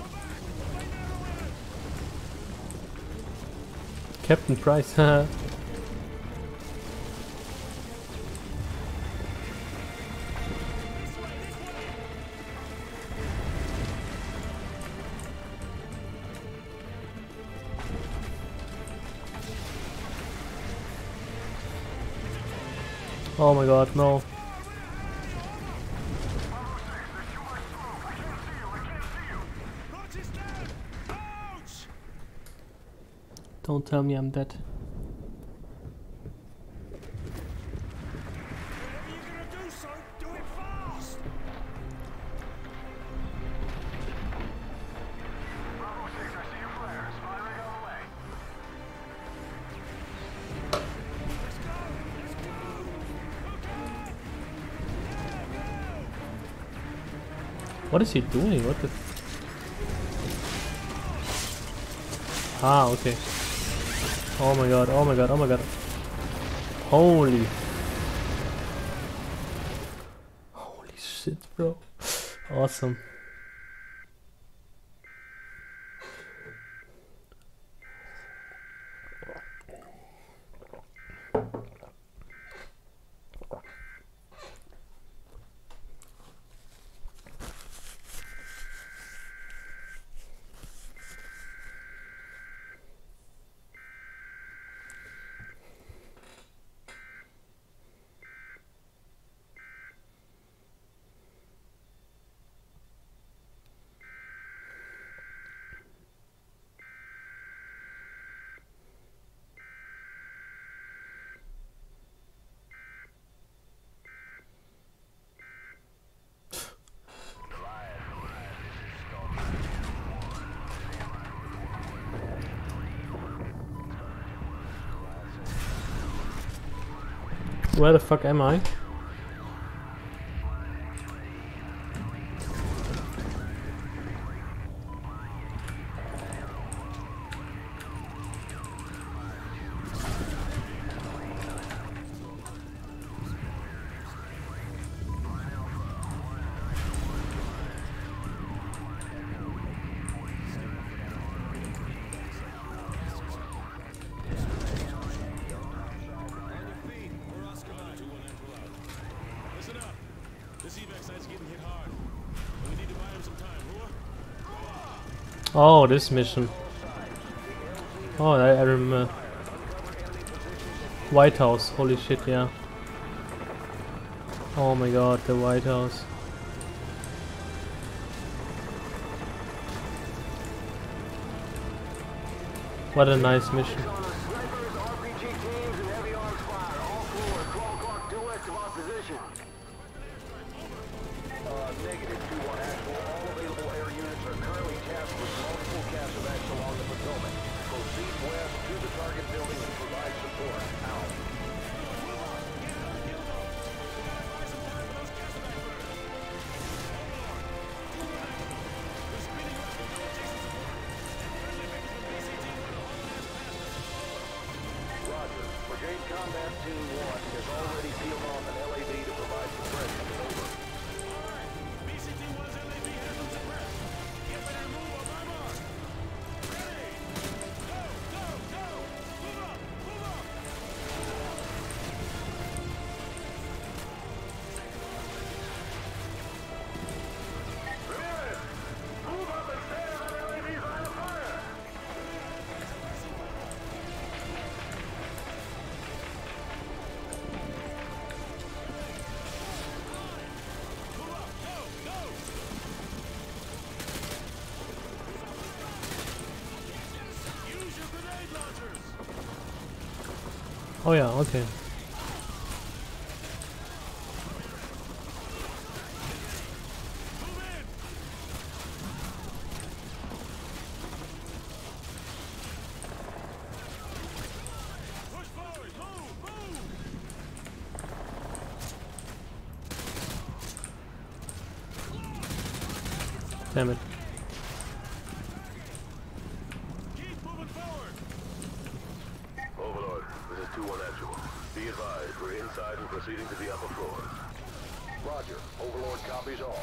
Captain Price, haha. Oh my god, no. Roach is down. Roach. Don't tell me I'm dead. Whatever you're gonna do, son, do it fast! Bravo six, I see your flares. Firing on the way. Let's go! Let's go! Okay! Yeah, go! What is he doing? What the? Ah, okay. Oh my god, oh my god, oh my god. Holy. Holy shit, bro. Awesome. Where the fuck am I? Oh, this mission. Oh, I, I remember. White House, holy shit, yeah. Oh my god, the White House. What a nice mission. Oh yeah, okay. Damn it. Overlord, this is two one actual. Be advised, we're inside and proceeding to the upper floors. Roger. Overlord copies all.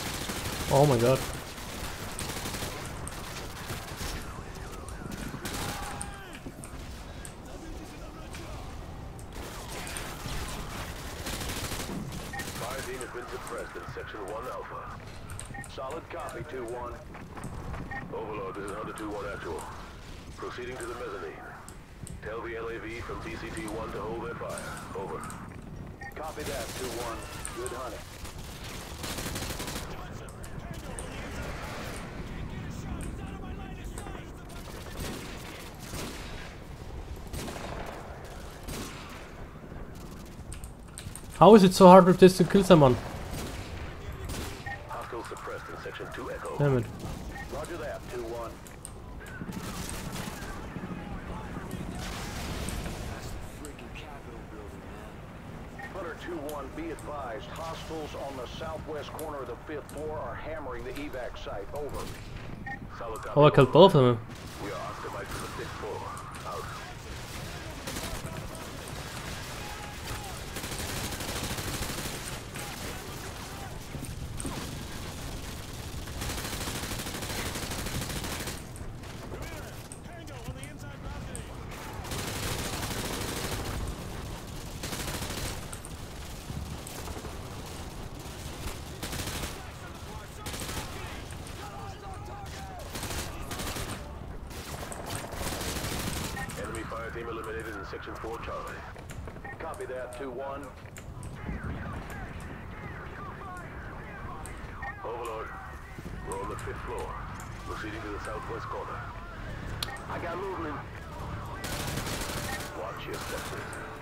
Oh my god. team has been suppressed in Section one Alpha. Solid copy, two one. Overlord, this is Hunter two one Actual. Proceeding to the mezzanine. Tell the L A V from T C T one to hold their fire. Over. Copy that, two one. Good hunting. How is it so hard with this to kill someone? Hostile suppressed in Section two Echo. Damn it. Roger that, two one. That's the freaking Capitol building, man. Hunter two one, be advised. Hostiles on the southwest corner of the fifth floor are hammering the evac site. Over. Solid copy. Oh, I killed both of them. We are occupied to the fifth floor. Out. Team eliminated in Section four Charlie. Copy that, two one. Overlord, we're on the fifth floor. Proceeding to the southwest corner. I got movement. Watch your steps.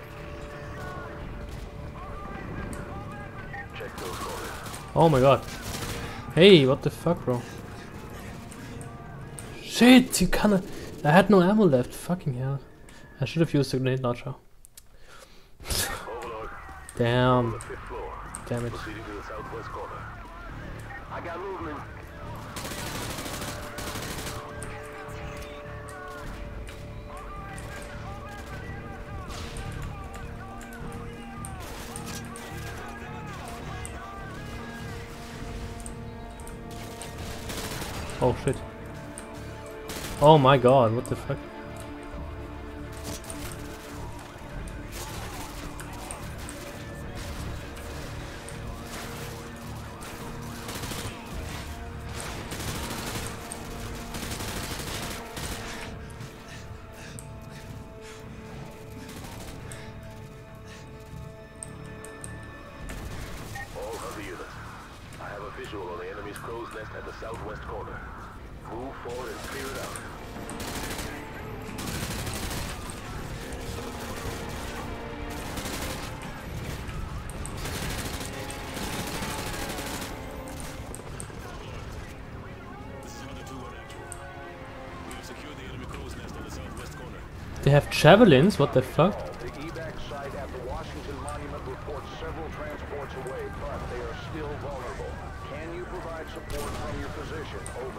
Check those corners. Oh my god. Hey, what the fuck, bro? Shit, you can't. I had no ammo left. Fucking hell. I should have used the grenade launcher. Overlord. Damn. The fifth floor. Damn it. Proceeding to the southwest corner. I got movement. Oh shit. Oh my god, what the fuck? All Hunter units. I have a visual on the enemy's crow's nest at the southwest corner. Move forward and clear it out. This is Hunter two one Actual. We have secured the enemy crow's nest on the southwest corner. They have javelins? What the fuck? The evac site at the Washington Monument reports several transports away, but they are still vulnerable. Can you provide support from your position? Over.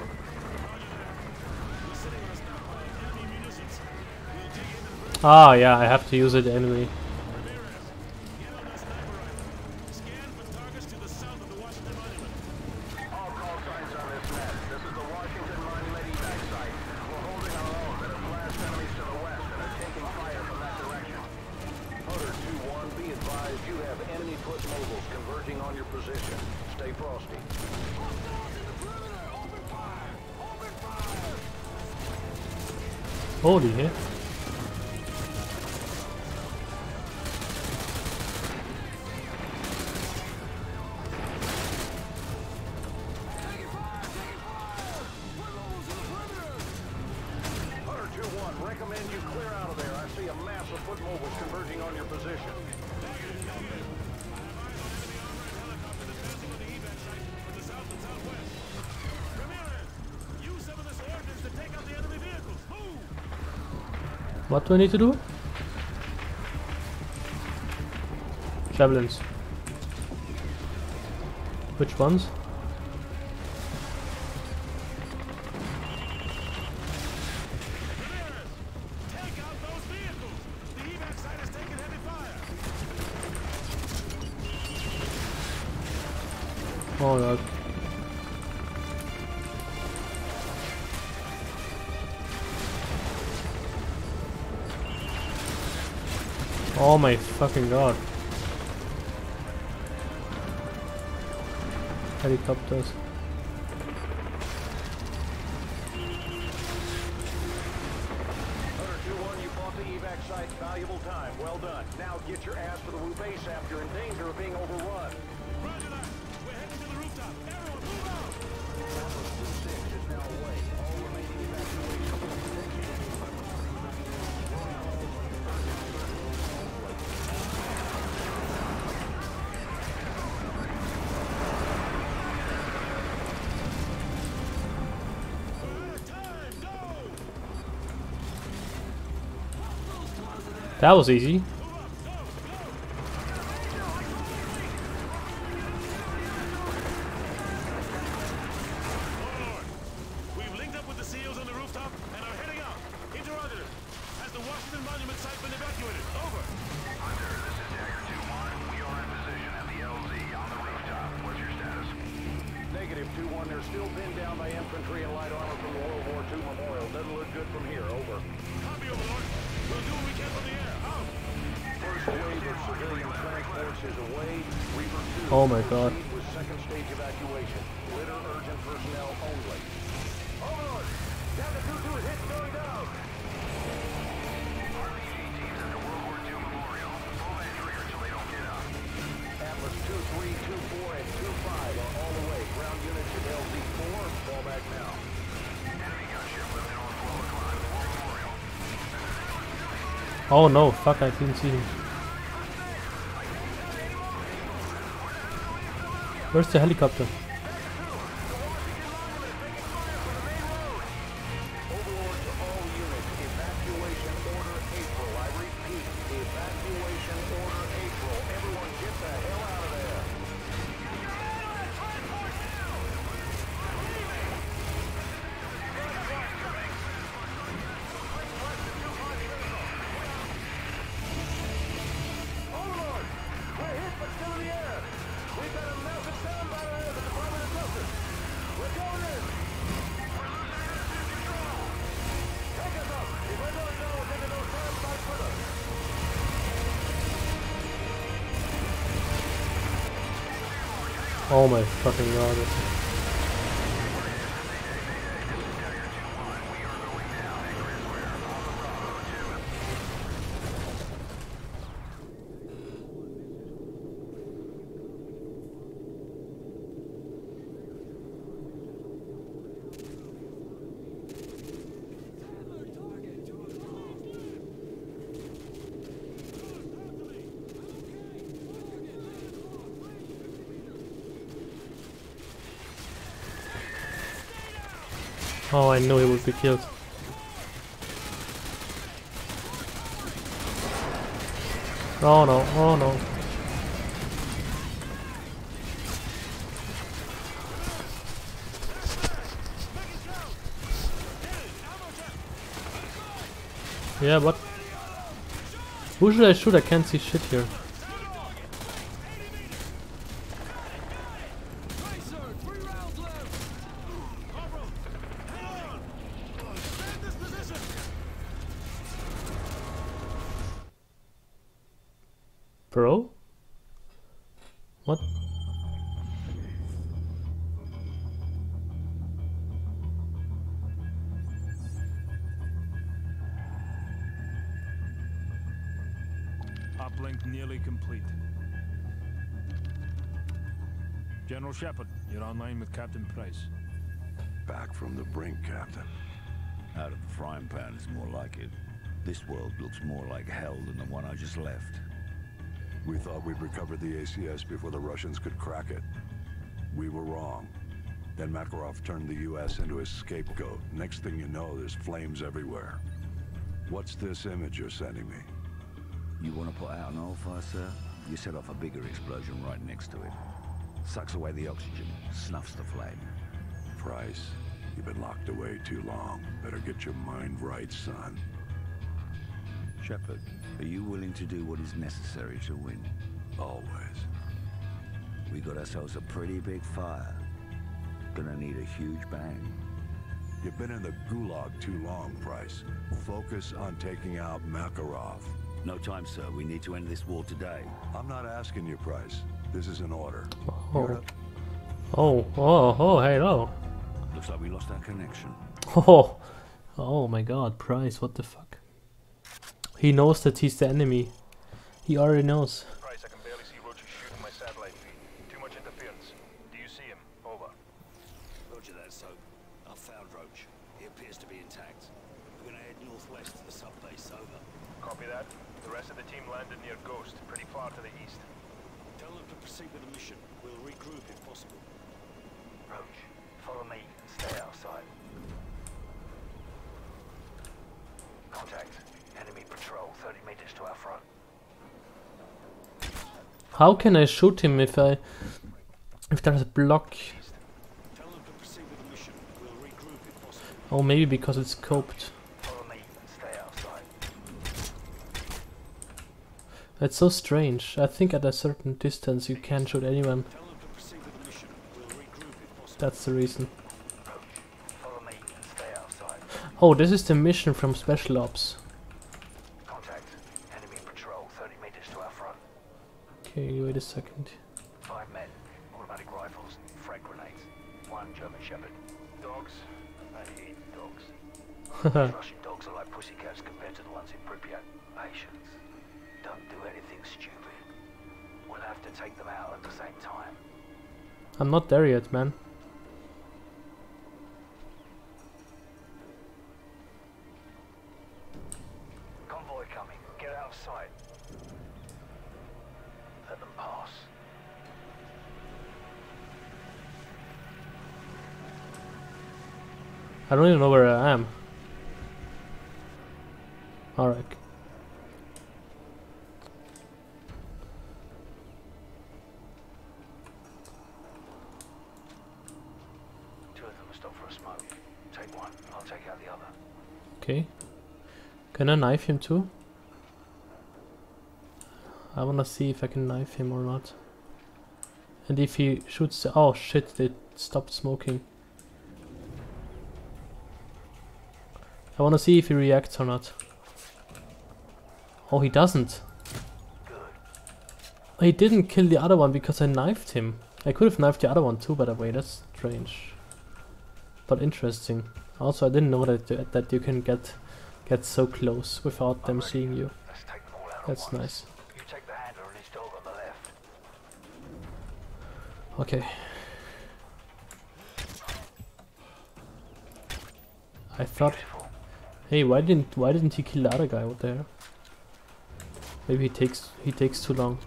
Ah, yeah, I have to use it anyway. Ramirez, get on that sniper rifle. Scan for targets to the south of the Washington Monument. All call signs on this net. This is the Washington Monument evac site. We're holding our own, but have flashed enemies to the west and are taking fire from that direction. Hunter two one, be advised you have enemy foot mobiles converging on your position. Stay frosty. Holy hell. Hunter two one, recommend you clear out of there. I see a mass of foot mobiles converging on your position. Use some of this ordnance to take out the enemy vehicles. Move! What do I need to do? Javelins. Which ones? Take out those vehicles! The evac site is taking heavy fire! Oh god. Oh my fucking god. helicopters. Hunter two one, you bought the evac site's valuable time. Well done. Now get your ass to the roof base after you're in danger of being overrun. Roger that. We're heading to the rooftop. Everyone, move out! Alpha two six is now away. All remaining evacuation. That was easy. We've linked up with the SEALs on the rooftop and are heading out. Interrogator, has the Washington Monument site been evacuated? Over. Hunter, this is Dagger two one. We are in position at the L Z on the rooftop. What's your status? Negative two one. They're still pinned down by infantry and light armor from the World War two memorial. Doesn't look good from here. Over. Copy, Overlord. We'll do what we can from the air. Out. First wave of civilian transports is away. Reaver two. Oh my god. Proceed with second stage evacuation. Litter urgent personnel only. Overlord! Dagger two two is hit going down! R P G teams at the World War two memorial. Full entry until they don't get up. Atlas two three, two four, and two five are all away. Ground units at L Z four. Fall back now. Enemy gunship moving on twelve o'clock. War memorial. Oh no, fuck, I didn't see him. Where's the helicopter? Overlord to all units. Evacuation order April. I repeat, evacuation order April. Everyone get the hell out of there. Overlord! We're hit but still in the air. We've got a massive sound barrier at the Department of Justice. We're going in. We're losing airspace control. Take us up. If we're going down, we're taking those damn sites with us. Oh my fucking god. Oh, I knew he would be killed. Oh no, oh no. Yeah, but who should I shoot? I can't see shit here. Bro? What? Uplink nearly complete. General Shepard, you're online with Captain Price. Back from the brink, Captain. Out of the frying pan is more like it. This world looks more like hell than the one I just left. We thought we'd recovered the A C S before the Russians could crack it. We were wrong. Then Makarov turned the U S into his scapegoat. Next thing you know, there's flames everywhere. What's this image you're sending me? You want to put out an oil fire, sir? You set off a bigger explosion right next to it. Sucks away the oxygen, snuffs the flame. Price, you've been locked away too long. Better get your mind right, son. Shepard, are you willing to do what is necessary to win? Always. We got ourselves a pretty big fire. Gonna need a huge bang. You've been in the gulag too long, Price. Focus on taking out Makarov. No time, sir. We need to end this war today. I'm not asking you, Price. This is an order. Oh. You're to Oh, oh, oh, hello. Looks like we lost our connection. Oh, oh my god, Price, what the fuck? He knows that he's the enemy. He already knows. Price, I can barely see Roach shooting my satellite feed. Too much interference. Do you see him? Over. Roger that, Soap. I've found Roach. He appears to be intact. We're gonna head northwest to the sub-base. Over. Copy that. The rest of the team landed near Ghost, pretty far to the east. Tell them to proceed with the mission. We'll regroup if possible. Roach, follow me and stay outside. Contact. Enemy patrol thirty meters to our front. How can I shoot him if I... if there's a block? Tell them to proceed with the mission. We'll regroup if possible. Oh, maybe because it's scoped. Follow me and stay outside. It's so strange. I think at a certain distance you can't shoot anyone. Tell them to proceed with the mission. We'll regroup if possible. That's the reason. Roach, follow me and stay outside. Oh, this is the mission from Special Ops. Contact. Enemy patrol thirty meters to our front. Okay, wait a second. Five men, automatic rifles, frag grenades, one German Shepherd. Dogs? I hate dogs. These Russian dogs are like pussycats compared to the ones in Pripyat. Patience. Don't do anything stupid. We'll have to take them out at the same time. I'm not there yet, man. Convoy coming. Get out of sight. Let them pass. I don't even know where I am. Alright. Two of them are stopped for a smoke. Take one. I'll take out the other. Okay. Can I knife him too? I wanna see if I can knife him or not. And if he shoots the... oh shit, they stopped smoking. I wanna see if he reacts or not. Oh, he doesn't. He didn't kill the other one because I knifed him. I could have knifed the other one too, by the way. That's strange, but interesting. Also, I didn't know that you, that you can get get so close without them seeing you. Let's take them all out. That's nice. You take the handler and his dog on the left. Okay. I thought. Hey, why didn't why didn't he kill the other guy? What the hell? Maybe he takes he takes too long.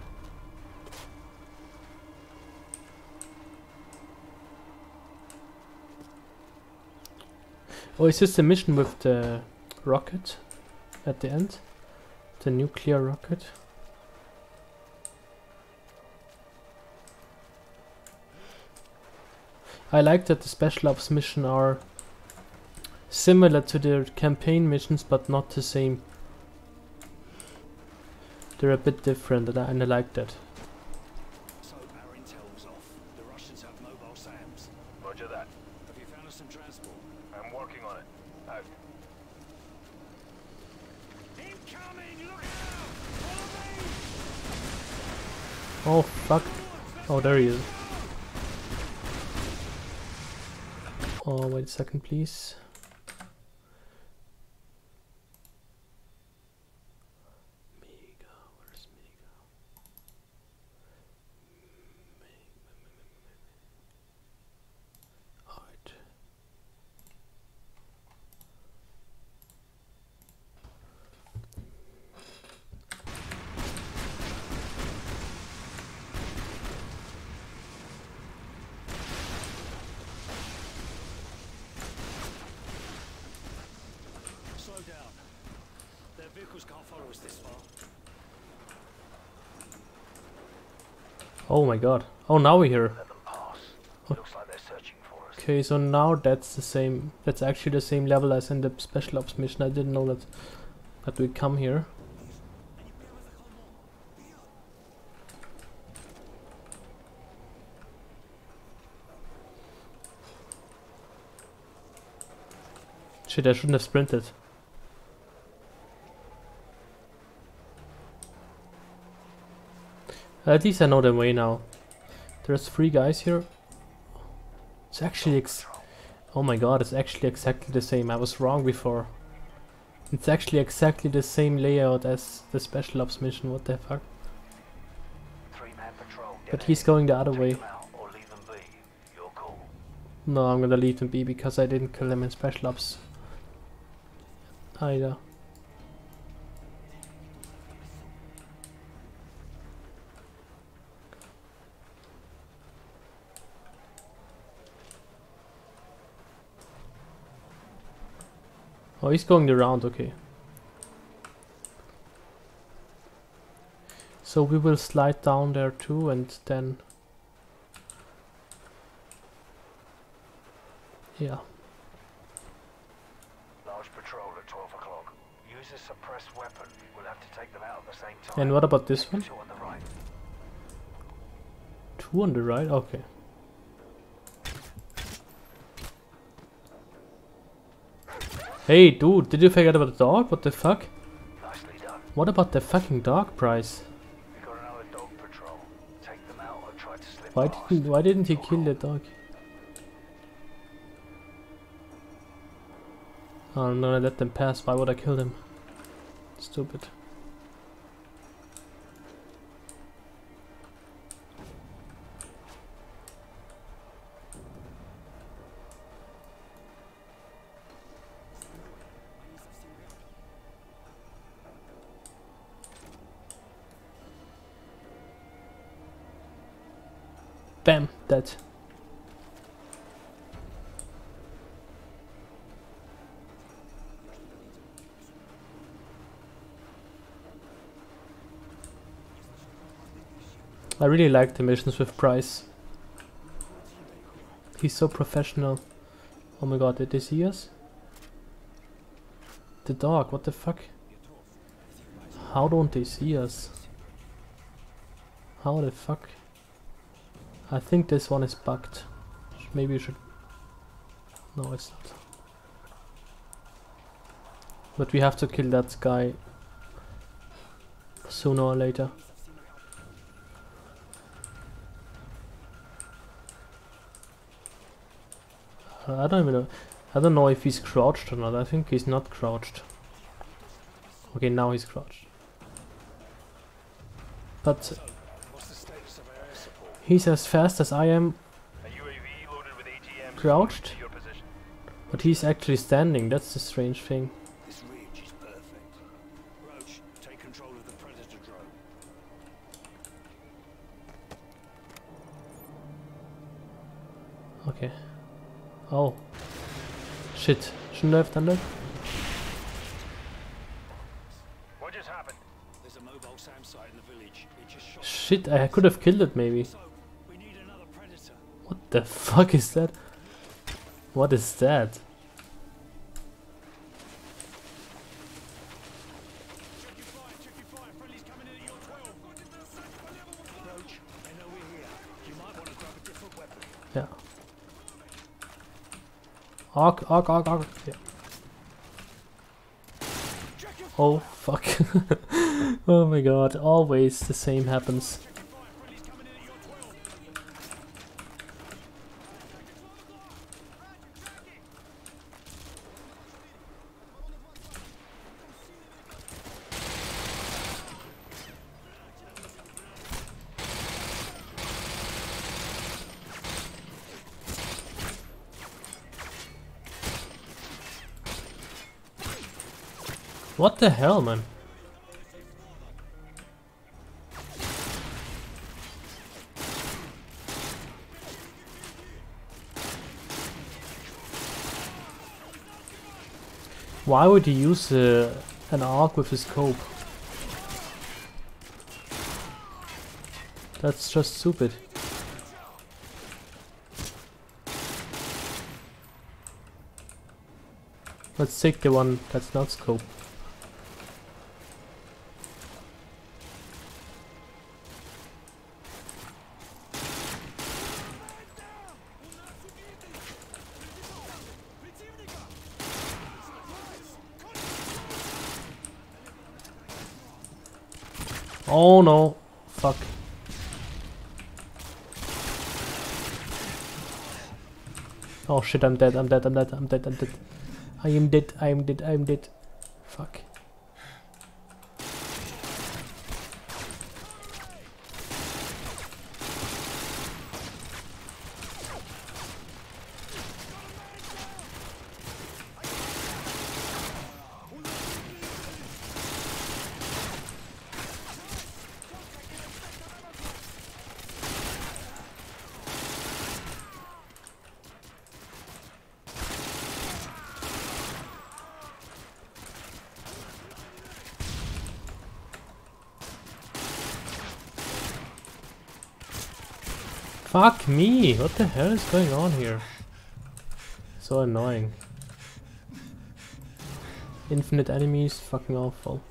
Oh, is this the mission with the rocket at the end? The nuclear rocket? I like that the special ops missions are similar to the campaign missions, but not the same. They're a bit different, and I, and I like that. So our intel was off. The Russians have mobile SAMs. Roger that. Have you found us some transport? I'm working on it. Out. Incoming! Look out! Follow me! Oh fuck! Oh, there he is. Oh, wait a second, please. Mega, where's Mega? Alright. Slow down. Their vehicles can't follow us this far. Oh my god. Oh, now we're here. Let them pass. Looks like they're searching for us. Okay, so now that's the same. That's actually the same level as in the special ops mission. I didn't know that that we come here. Shit, I shouldn't have sprinted. At least I know the way now. There's three guys here. It's actually ex oh my god, it's actually exactly the same. I was wrong before. It's actually exactly the same layout as the special ops mission. What the fuck? Three-man patrol. But he's going the other way. Take them out or leave them be. Your call. No, I'm gonna leave them be because I didn't kill them in special ops either. Oh, he's going the round, okay. So we will slide down there too, and then... yeah. Large patrol at twelve o'clock. Use a suppressed weapon. We'll have to take them out at the same time. And what about this one? Two on the right. Two on the right? Okay. Hey dude, did you forget about the dog? What the fuck? Nicely done. What about the fucking dog prize? We got another dog patrol. Take them out or try to slip Why past. didn't why didn't he kill the dog? Oh, I'm gonna let them pass. Why would I kill them? Stupid. Bam, dead. I really like the missions with Price. He's so professional. Oh my god, did they see us? The dog, what the fuck? How don't they see us? How the fuck? I think this one is bugged. Maybe you should... no, it's not. But we have to kill that guy sooner or later. Uh, I don't even know. I don't know if he's crouched or not. I think he's not crouched. Okay, now he's crouched. But he's as fast as I am crouched, but he's actually standing. That's the strange thing. This ridge is perfect. Roach, take control of the predator drone. Okay. Oh. Shit. Shouldn't I have done that? What just happened? There's a mobile SAM site in the village. It just shot. Shit, I could have killed it maybe. So, we need another predator. What the fuck is that? What is that? Check your fire, check your fire. Friendly's coming in at your twelve. Roach, I know we're here. You might want to grab a different weapon. Yeah. Arc, arc, arc, arc. Yeah. Oh fuck. Oh my god, always the same happens. What the hell, man? Why would he use uh, an arc with his scope? That's just stupid. Let's take the one that's not scope. Oh no, fuck. Oh shit, I'm dead, I'm dead, I'm dead, I'm dead, I'm dead. I am dead, I am dead, I am dead. Fuck. Fuck me! What the hell is going on here? So annoying. Infinite enemies, fucking awful.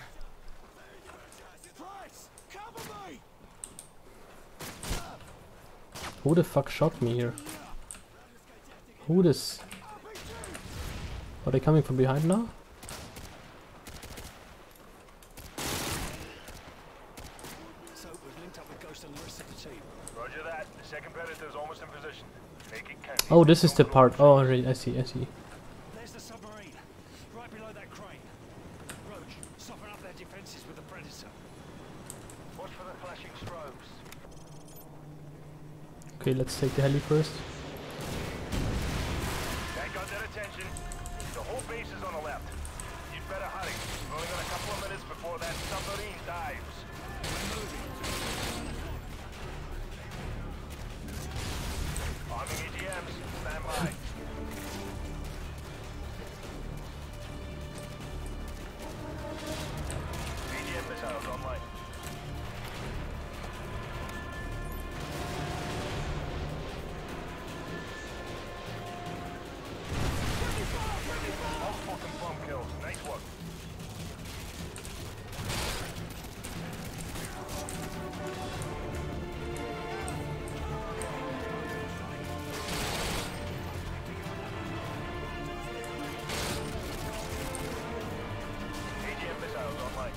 Who the fuck shot me here? Who this? Are they coming from behind now? Roger that. The second predator's almost in position. Make it count. Oh, this is the part. Oh, I see, I see. There's the submarine, right below that crane. Roach, soften up their defenses with the predator. Watch for the flashing strobes. Okay, let's take the heli first. That got their attention. The whole base is on the left. You'd better hurry. We've only got a couple of minutes before that submarine dives. Arming A G Ms. Stand by. A G M missiles online. Multiple confirmed kills. Nice work. A G M missiles online.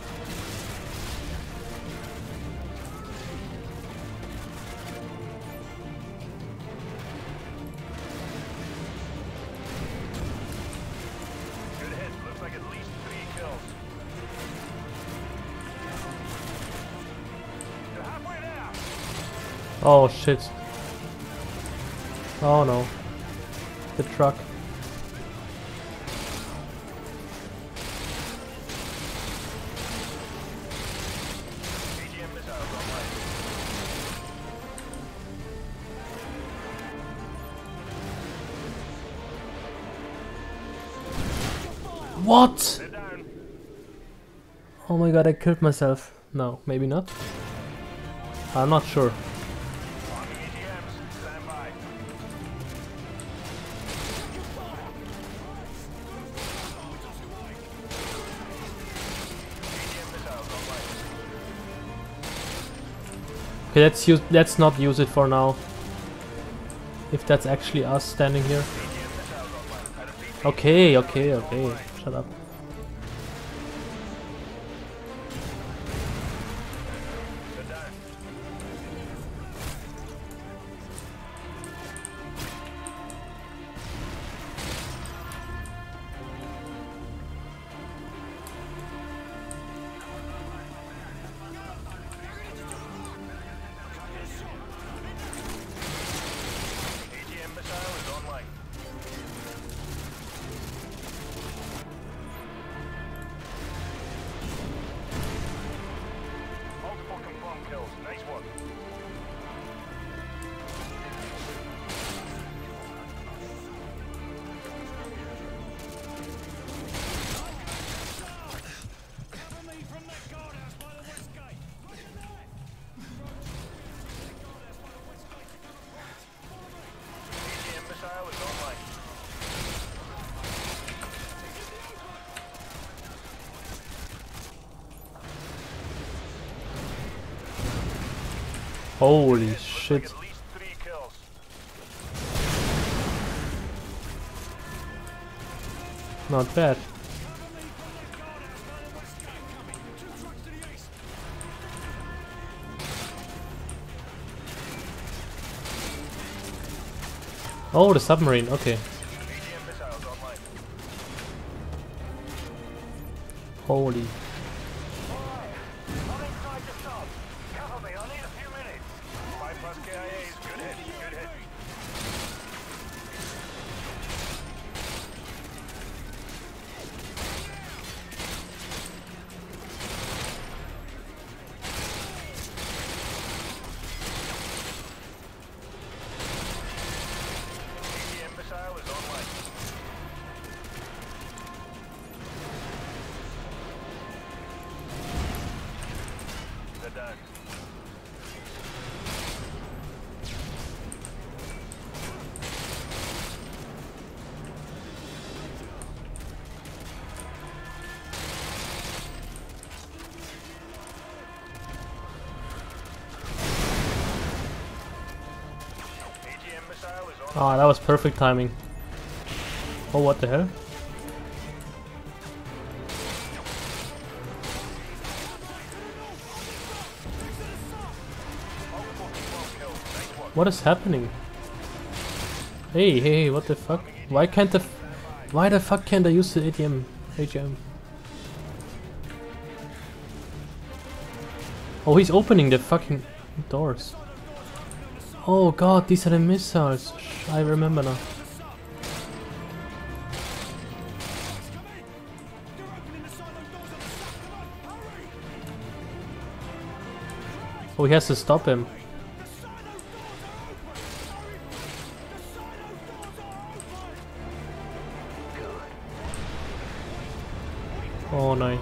Good hit. Looks like at least three kills. You're halfway there. Oh shit. Oh no. The truck. A G M missiles online. What? They're down. Oh my god, I killed myself. No, maybe not. I'm not sure. Arming A G Ms. Stand by. A G M missiles online. Okay, let's use let's not use it for now. If that's actually us standing here. A G M missiles online. I repeat, Okay, okay, okay. Shut up. they're down. A G M missile is online. Multiple confirmed kills. Nice work. Cover me from that guardhouse by the west gate. Look at that! Guardhouse by the west gate to cover fire. Follow me. A G M missile is online. Holy Looks shit. like at least three kills. Not bad. Cover me from that guardhouse by the west gate coming. Two trucks to the east. Oh, the submarine, okay. Holy. Ah, that was perfect timing. Oh, what the hell? What is happening? Hey, hey, hey, what the fuck? Why can't the... F why the fuck can't I use the A T M? A T M? Oh, he's opening the fucking doors. Oh god, these are the missiles. Shh, I remember now. Oh, he has to stop him. Oh no.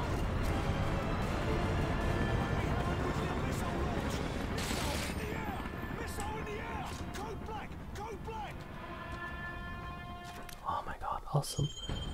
Oh my god, awesome.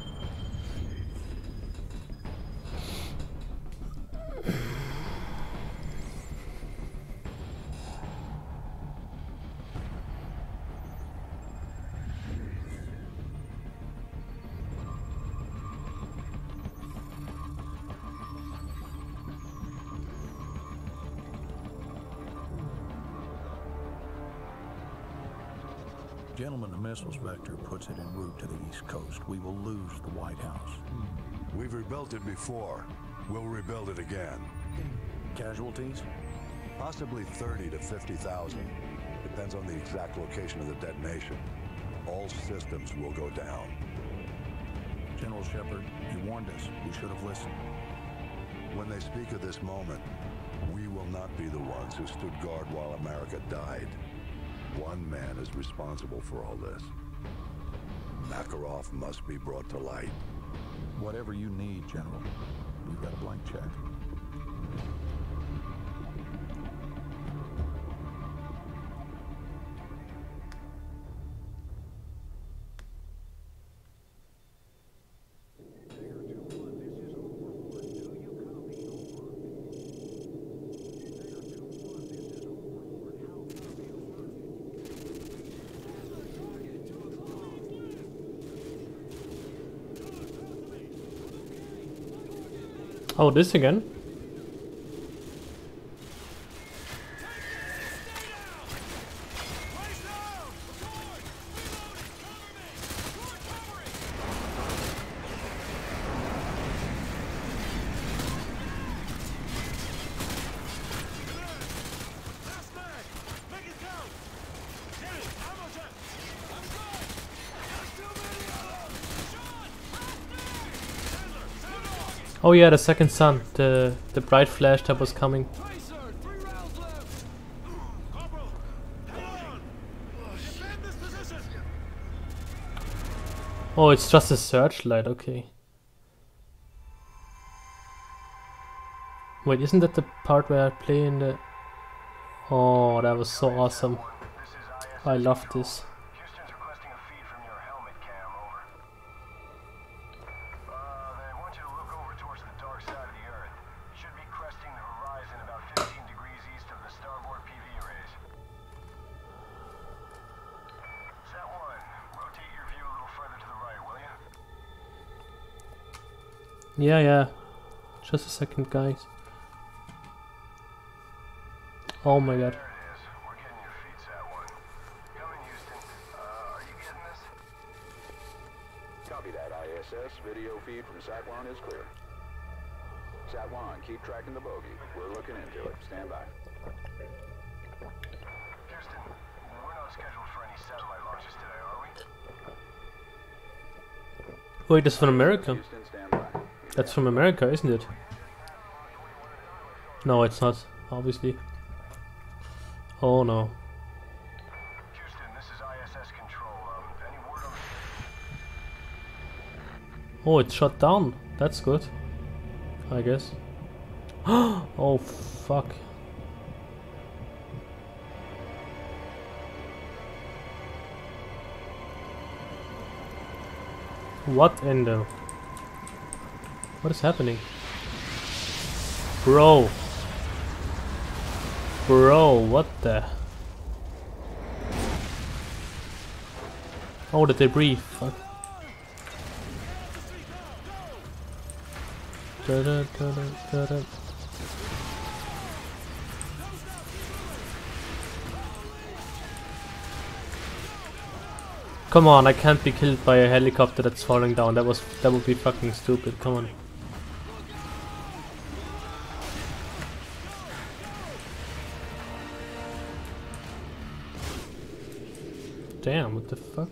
Gentlemen, the missiles vector puts it en route to the East Coast. We will lose the White House. We've rebuilt it before. We'll rebuild it again. Casualties? Possibly thirty to fifty thousand. Depends on the exact location of the detonation. All systems will go down. General Shepard, you warned us. We should have listened. When they speak of this moment, we will not be the ones who stood guard while America died. One man is responsible for all this. Makarov must be brought to light. Whatever you need, General. We've got a blank check. Oh, this again? Oh yeah, the second sun, the the bright flash that was coming. Oh, it's just a searchlight, okay. Wait, isn't that the part where I play in the... Oh, that was so awesome. I love this. Yeah, yeah. Just a second, guys. Oh my god. Copy that, I S S. Video feed from Sat one is clear. Sat one, keep tracking the bogey. We're looking into it. Stand by. Houston, we're not scheduled for any satellite launches today, are we? Wait, that's from America. Houston, stand by. That's from America, isn't it? No, it's not, obviously. Oh no. Houston, this is I S S control. Um, any word on... Oh, it's shut down. That's good, I guess. Oh fuck. What in the... What is happening? Bro. Bro, what the... Oh, the debris. Fuck. Da -da -da -da -da -da. Come on, I can't be killed by a helicopter that's falling down. That was that would be fucking stupid. Come on. Damn, what the fuck?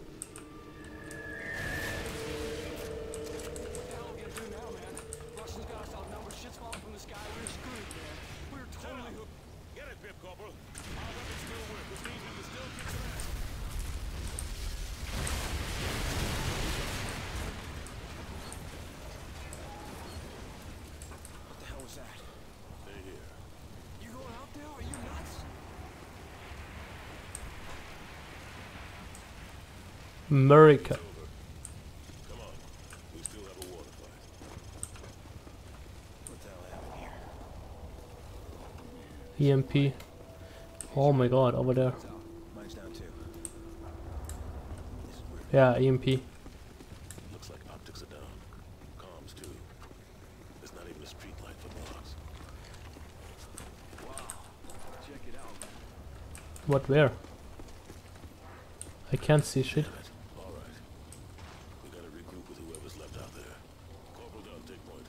America. Come on. We still have a water fight. What the hell happened here? E M P. Oh my god, over there. Mine's down too. This is weird. Yeah, E M P. Looks like optics are down. Comms too. There's not even a street light for blocks. Wow. Check it out, man. What, where? I can't see shit. All right. We gotta regroup with whoever's left out there. Corporal down, take point.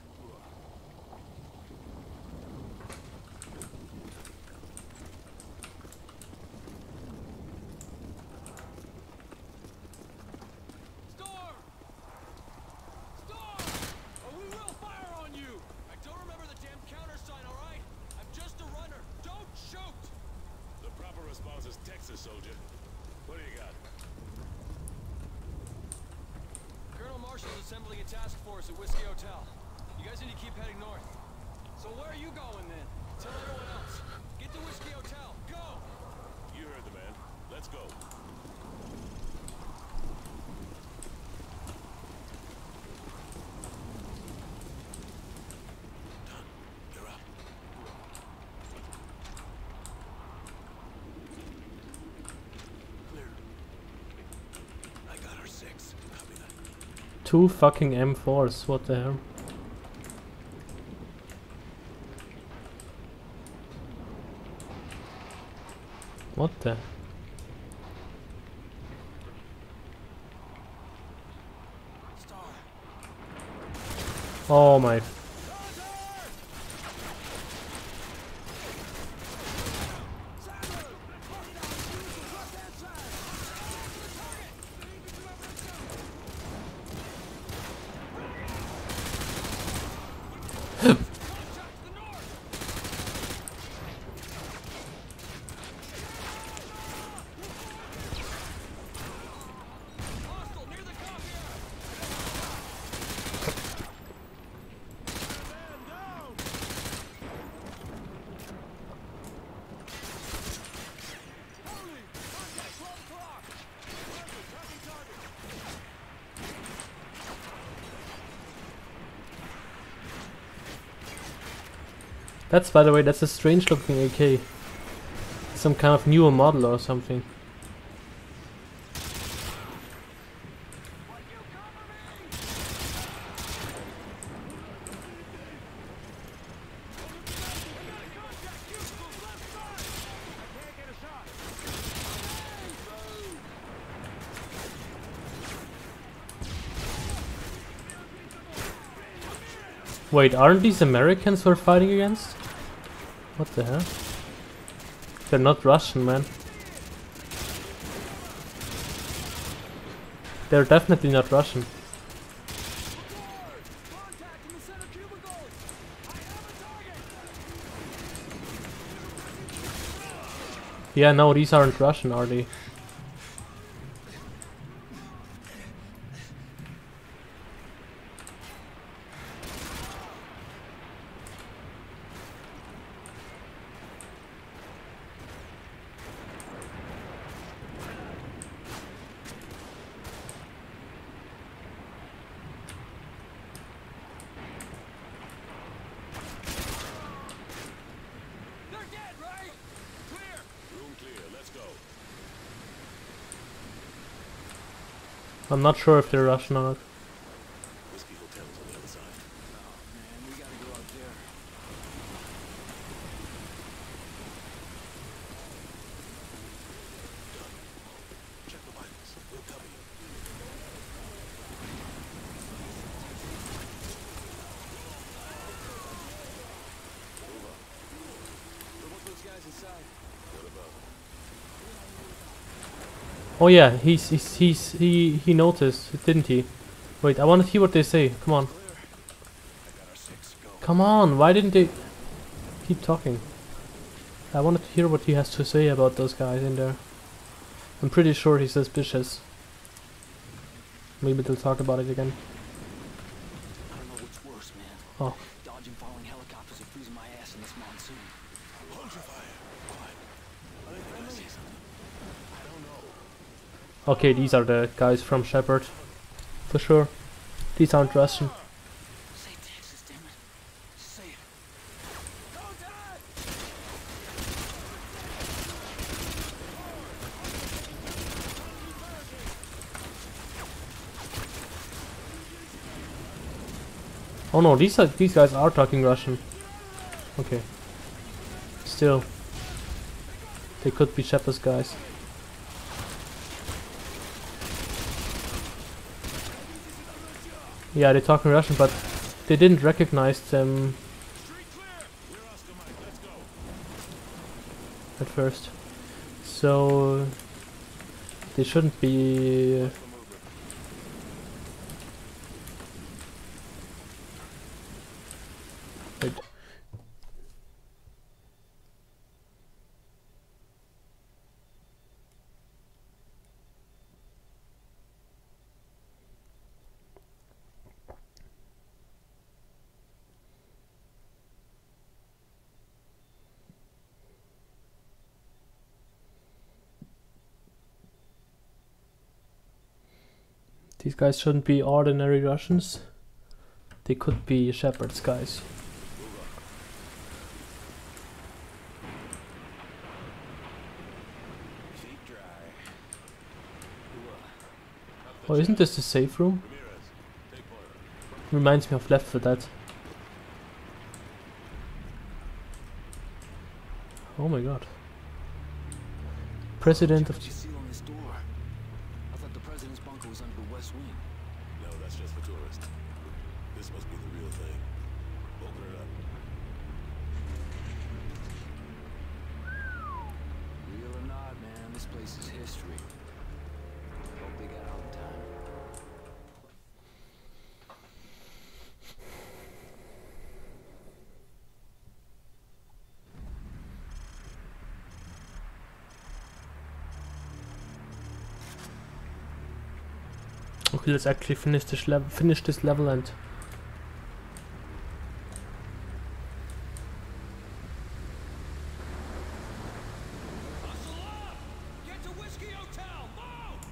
Storm! Storm! Or we will fire on you! I don't remember the damn countersign, alright? I'm just a runner. Don't shoot! The proper response is Texas, soldier. What do you got? Colonel Marshall's assembling a task force at Whiskey Hotel. You guys need to keep heading north. So where are you going then? Tell everyone else. Get to Whiskey Hotel. Go! You heard the man. Let's go. Done. You're up. Clear. I got our six. Copy that. Two fucking M fours, what the hell? What the? Oh my... That's, by the way, that's a strange looking A K. Some kind of newer model or something. Wait, aren't these Americans we're fighting against? What the hell? They're not Russian, man. They're definitely not Russian. Yeah, no, these aren't Russian, are they? I'm not sure if they're Russian or not. Whiskey Hotel's on the other side. Oh man, we gotta go out there. Check the vitals. We'll cover you. What about those guys inside? What about? Oh yeah, he's, he's, he's he he noticed, didn't he? Wait, I want to hear what they say. Come on. Come on, why didn't they keep talking? I wanted to hear what he has to say about those guys in there. I'm pretty sure he's suspicious. Maybe they'll talk about it again. I don't know what's worse, man. Oh. Dodging falling helicopters or freezing my ass in this monsoon. Hold your fire. Quiet. Are they friendly? I don't know. Okay, these are the guys from Shepherd. For sure. These aren't Russian. Say Texas, damn it. Say it. Go, Dad! Oh no, these are these guys are talking Russian. Okay. Still. They could be Shepherd's guys. Yeah, they're talking Russian, but they didn't recognize them at first. So they shouldn't be. Wait. These guys shouldn't be ordinary Russians. They could be Shepherd's guys. Oh, isn't this the safe room? Reminds me of Left four Dead. Oh my god. President of... What you seal on this door? I thought the president's bunker was under the west wing. No, that's just for tourists. This must be the real thing. Open it up. Real or not, man, this place is history. Hope they got out in time. Okay, let's actually finish this level. Finish this level and. Get to Whiskey Hotel! Move!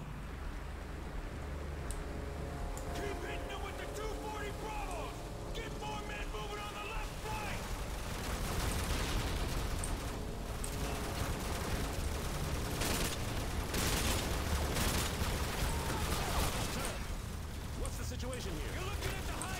Keep hitting them with the two forty Bravos! Get more men moving on the left flank! What's the situation here? You're looking at the high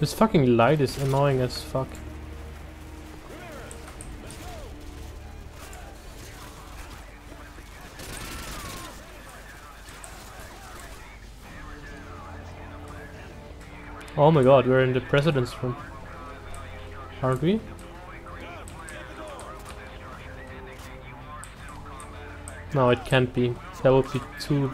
This fucking light is annoying as fuck. Oh my god, we're in the president's room. Aren't we? No, it can't be. That would be too...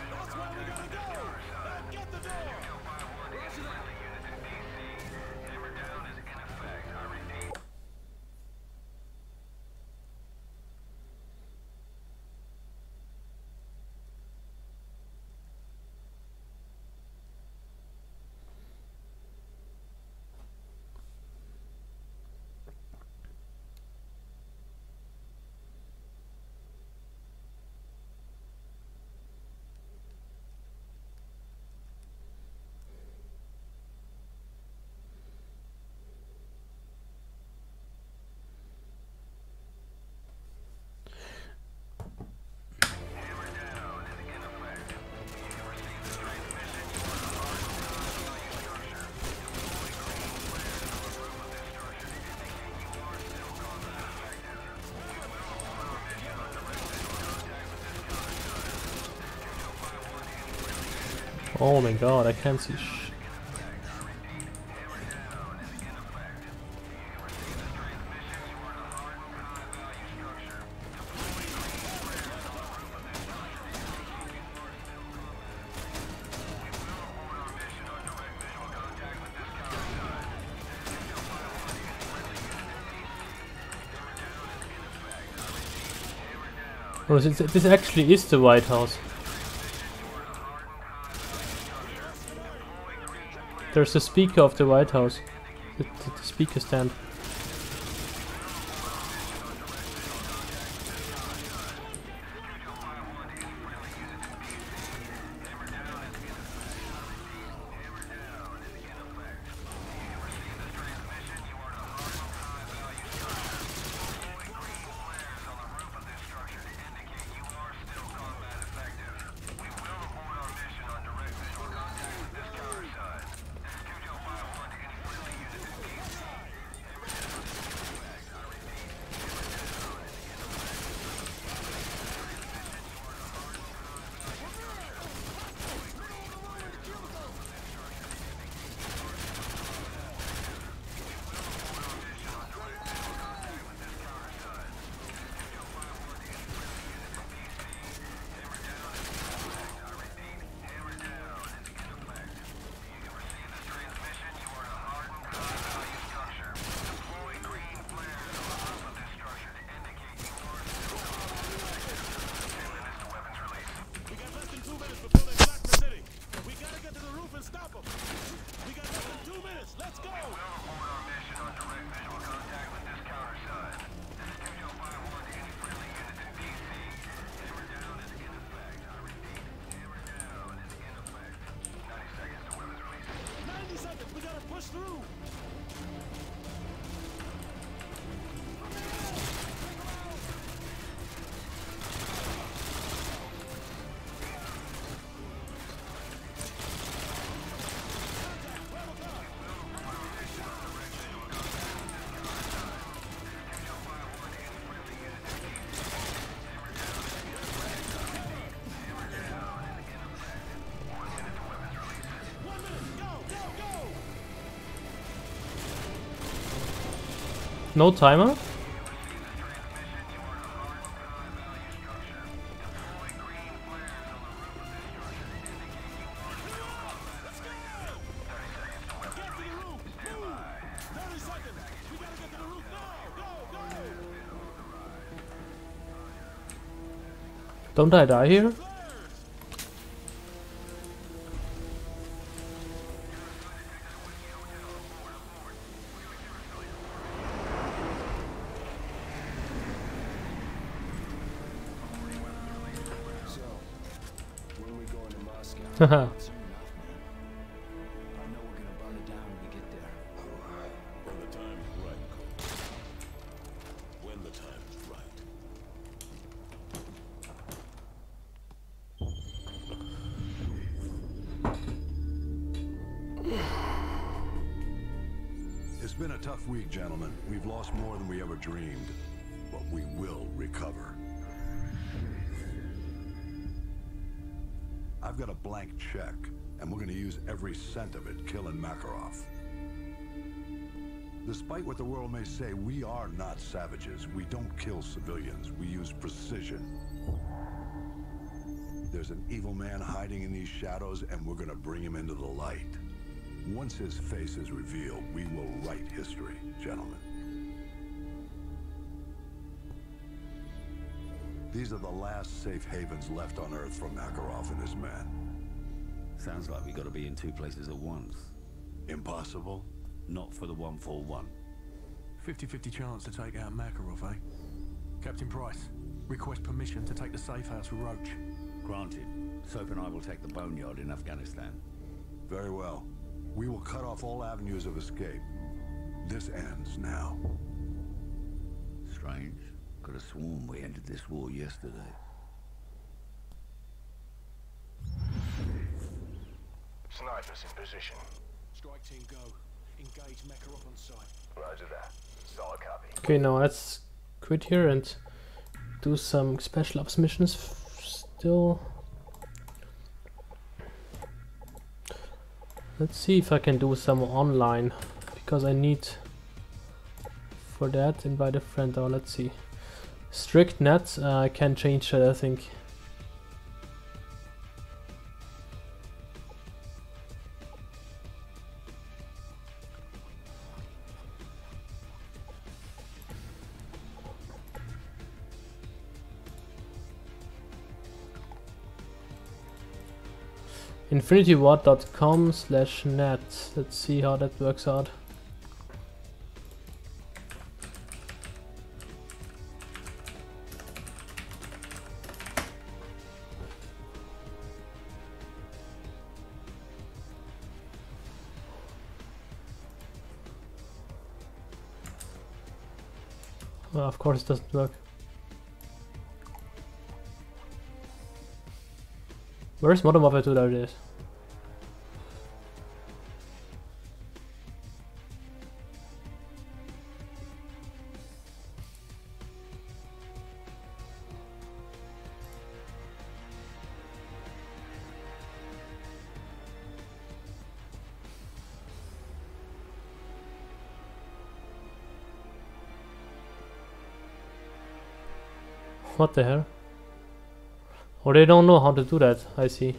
Oh my god, I can't see sh... Oh, this, this actually is the White House. There's the speaker of the White House. The, the, the speaker stand. No timer? Don't I die here? Haha. It's been a tough week, gentlemen. We've lost more than we ever dreamed, but we will recover. I've got a blank check, and we're going to use every cent of it killing Makarov. Despite what the world may say, we are not savages. We don't kill civilians. We use precision. There's an evil man hiding in these shadows, and we're going to bring him into the light. Once his face is revealed, we will write history, gentlemen. These are the last safe havens left on Earth for Makarov and his men. Sounds like we got to be in two places at once. Impossible? Not for the one four one. fifty fifty chance to take out Makarov, eh? Captain Price, request permission to take the safe house with Roach. Granted. Soap and I will take the boneyard in Afghanistan. Very well. We will cut off all avenues of escape. This ends now. Strange. Could have sworn we ended this war yesterday. Snipers in position. Strike team go. Engage Makarov on site. Roger that. Solid copy. Okay, now let's quit here and do some special ops missions still. Let's see if I can do some online, because I need for that invite a friend. Oh, let's see. Strict net, uh, I can change that, I think. infinity ward dot com slash net. Let's see how that works out. Well, of course it doesn't work. Where's Modern Warfare two? There it is. What the hell? Or they don't know how to do that, I see.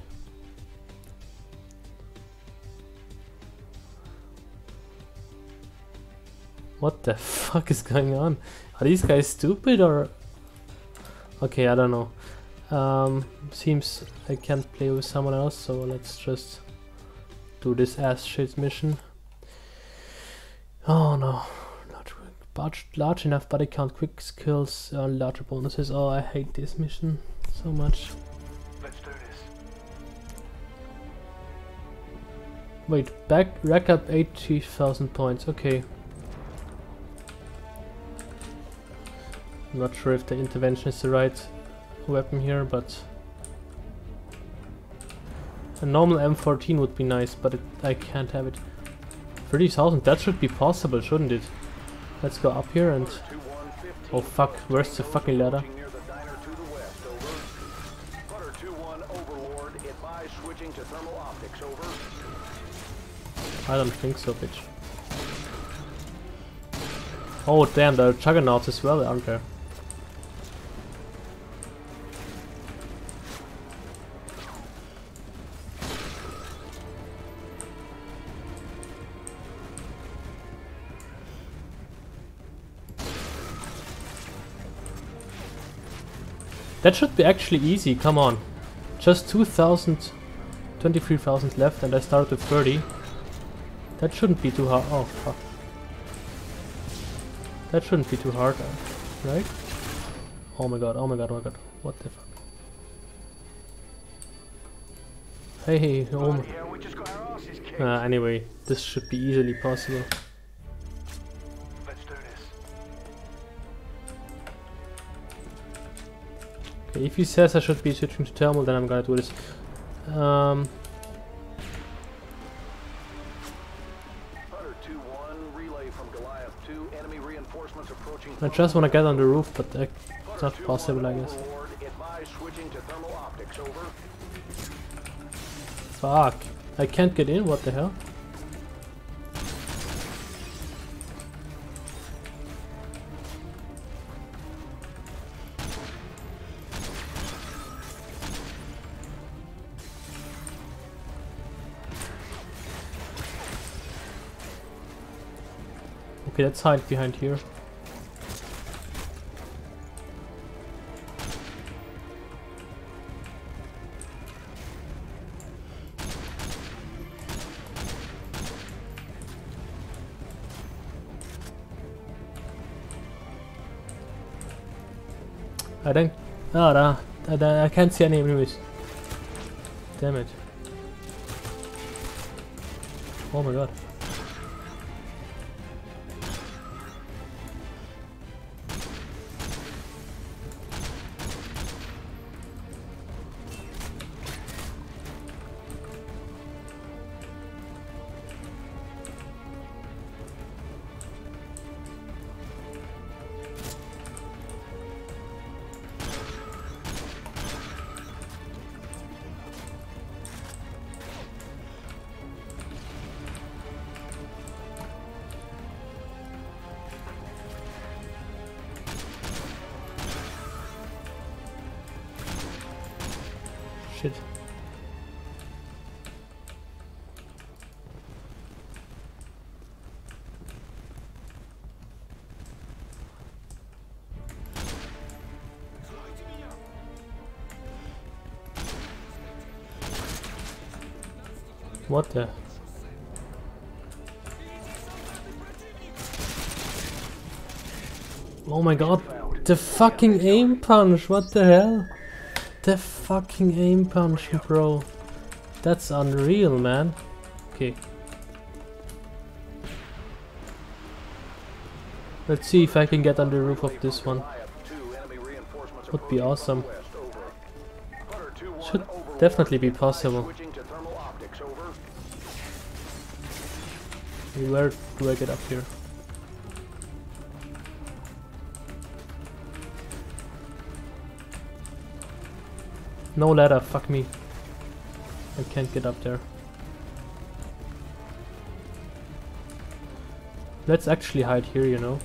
What the fuck is going on? Are these guys stupid or... Okay, I don't know. Um, seems I can't play with someone else, so let's just do this ass shit mission. Oh no. Large, large enough body count, quick skills, uh, larger bonuses. Oh, I hate this mission so much. Let's do this. Wait, back rack up eighty thousand points. Okay. I'm not sure if the intervention is the right weapon here, but a normal M fourteen would be nice, but it, I can't have it. thirty thousand, that should be possible, shouldn't it? Let's go up here and... Oh fuck, where's the fucking ladder? I don't think so, bitch. Oh damn, there are juggernauts as well, aren't there? That should be actually easy, come on. Just two thousand, twenty-three thousand left and I started with thirty. That shouldn't be too hard. Oh fuck. That shouldn't be too hard, right? Oh my god, oh my god, oh my god. What the fuck? Hey, hey, oh my... Uh, anyway, this should be easily possible. Okay, if he says I should be switching to thermal, then I'm gonna do this. Um, Hunter two one, relay from two, enemy reinforcements approaching. I just want to get on the roof, but uh, it's not possible, I guess. Overlord, advise switching to thermal optics, over. Fuck. I can't get in, what the hell? Okay, let's hide behind here. I don't... Oh, no, I, I can't see any enemies. Damn it. Oh my god. Shit. What the? Oh my god, the fucking aim punch, what the hell? The fucking aim punch, bro. That's unreal, man. Okay. Let's see if I can get on the roof of this one. Would be awesome. Should definitely be possible. Where do I get up here? No ladder, fuck me. I can't get up there. Let's actually hide here, you know.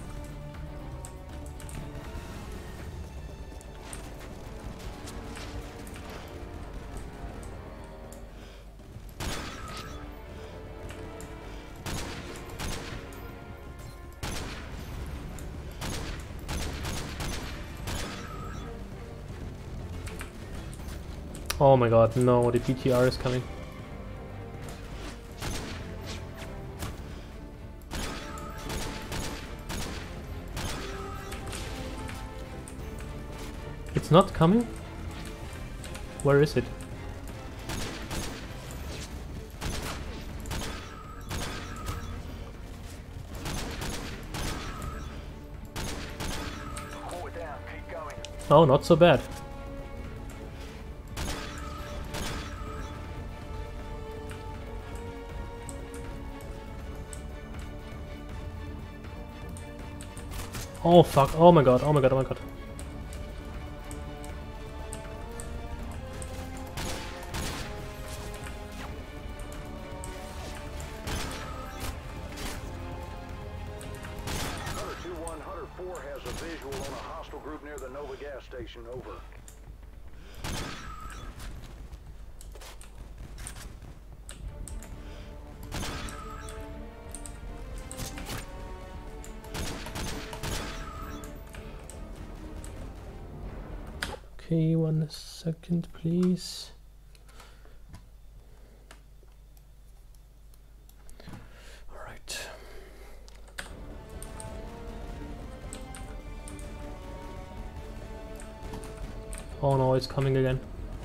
Oh my god, no, the B T R is coming. It's not coming? Where is it? Oh, not so bad. Oh fuck, oh my god, oh my god, oh my god. Hunter two one, Hunter four has a visual on a hostile group near the Nova gas station, over. Okay, one second, please. All right. Oh no, it's coming again.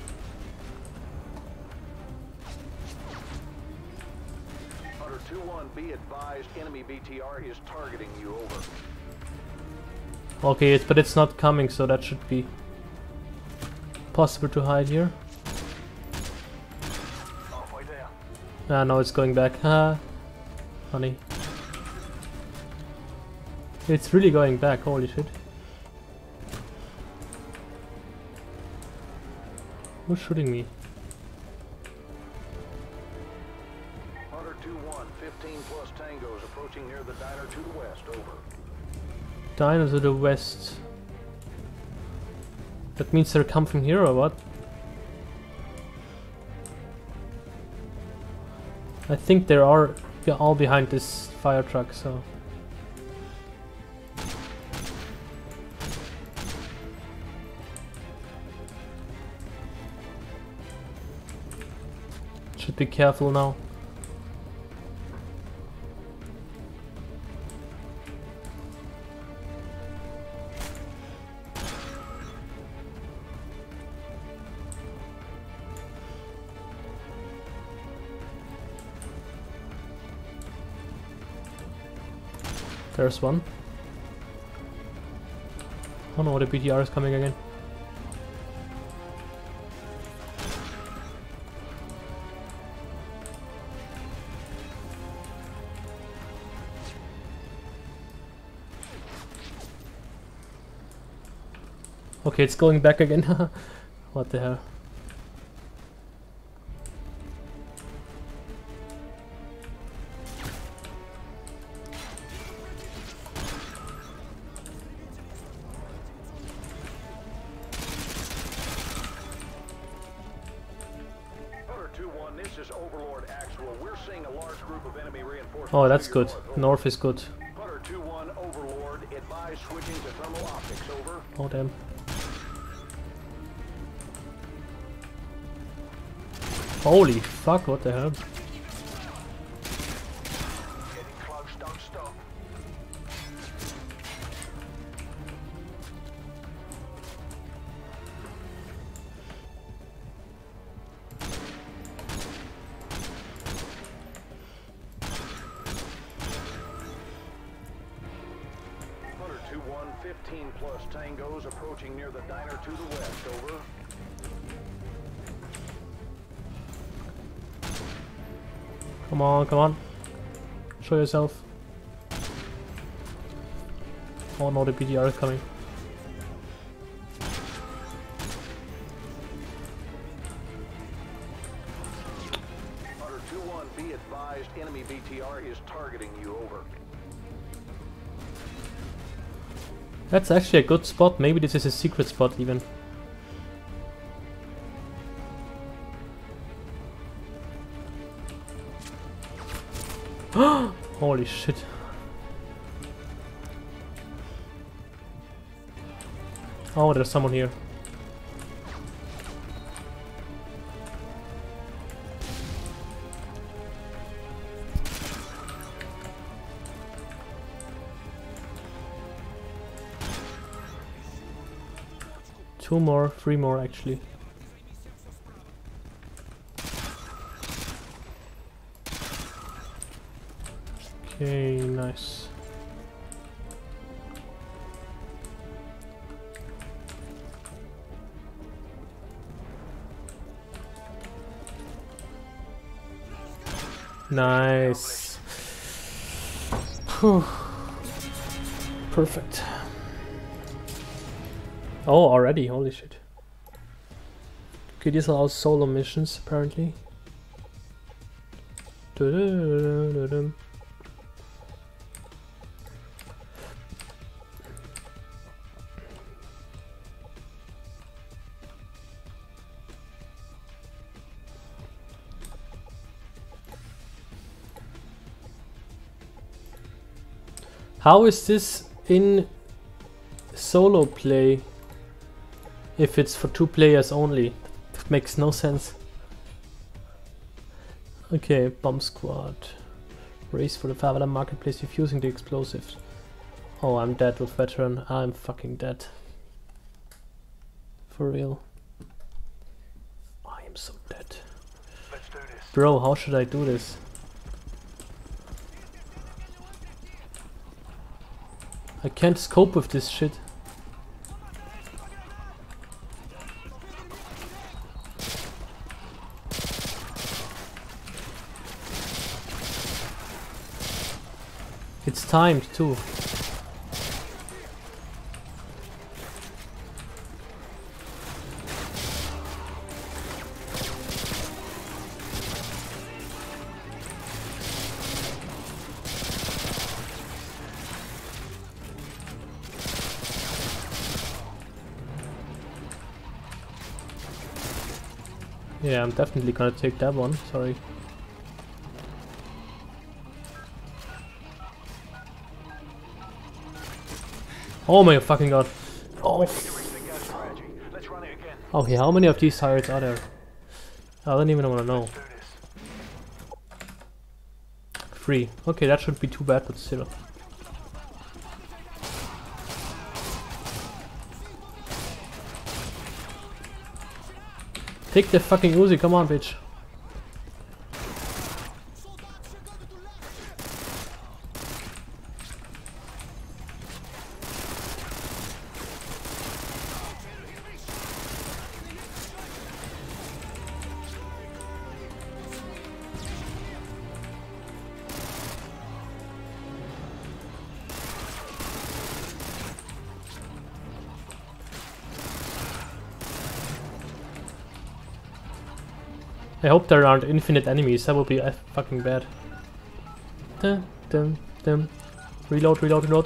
Hunter two one, be advised, enemy B T R is targeting you, over. Okay, it's, but it's not coming, so that should be possible to hide here. Halfway there. Ah, no, it's going back. Ha, funny. It's really going back, holy shit. Who's shooting me? Hunter two one, fifteen plus tangos approaching near the diner to the west, over. Diner to the west. That means they're coming from here or what? I think they are all behind this fire truck, so... Should be careful now. There's one. Oh no, the B T R is coming again. Okay, it's going back again. What the hell? Oh, that's good. North is good. Hunter two one, Overlord, advise switching to thermal optics, over. Oh damn. Holy fuck, what the hell? Getting close, don't stop. Hunter two one, fifteen plus tangos approaching near the diner to the west, over. Come on, come on. Show yourself. Oh no, the B T R is coming. Hunter two one, be advised, enemy B T R is targeting you, over. That's actually a good spot. Maybe this is a secret spot even. Holy shit. Oh, there's someone here. Two more, three more actually. Okay, nice. Nice. Whew. Perfect. Oh, already, holy shit. Okay, these are all solo missions apparently. Du-du-du-du-du-dum. How is this in solo play if it's for two players only? That makes no sense. Okay, bomb squad. Race for the Favela marketplace defusing the explosives. Oh, I'm dead with veteran. I'm fucking dead. For real. I am so dead. Let's do this. Bro, how should I do this? I can't scope with this shit. It's timed too. Yeah, I'm definitely gonna take that one, sorry. Oh my fucking god. Oh, okay, how many of these turrets are there? I don't even wanna know. Three. Okay, that shouldn't be too bad, but still. Take the fucking Uzi, come on, bitch. I hope there aren't infinite enemies, that would be uh, fucking bad. Dun, dun, dun. Reload, reload, reload.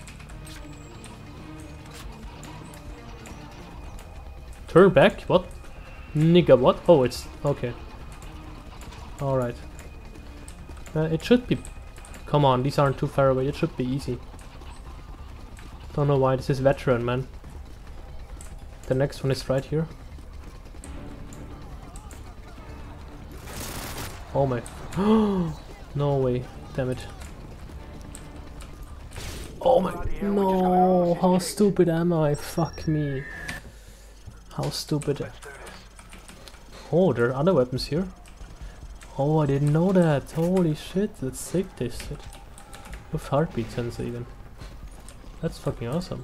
Turn back? What? Nigga, what? Oh, it's... okay. Alright. Uh, it should be... Come on, these aren't too far away, it should be easy. Don't know why, this is veteran, man. The next one is right here. Oh my... No way, damn it. Oh my... No, how stupid am I? Fuck me. How stupid. Oh, there are other weapons here. Oh, I didn't know that. Holy shit, that's sick, this shit. With heartbeat sensor even. That's fucking awesome.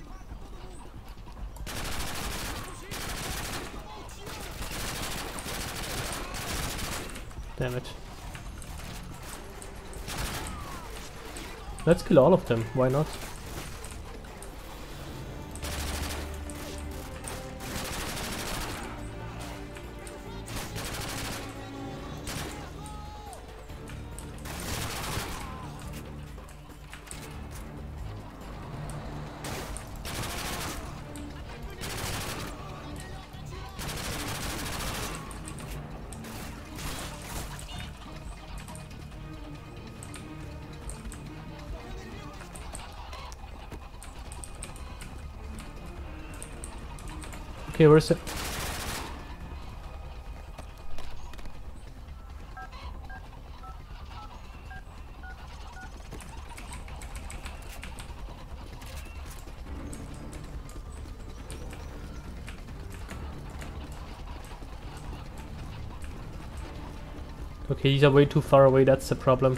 Damn it. Let's kill all of them, why not? Okay, where's it? Okay, these are way too far away, that's the problem.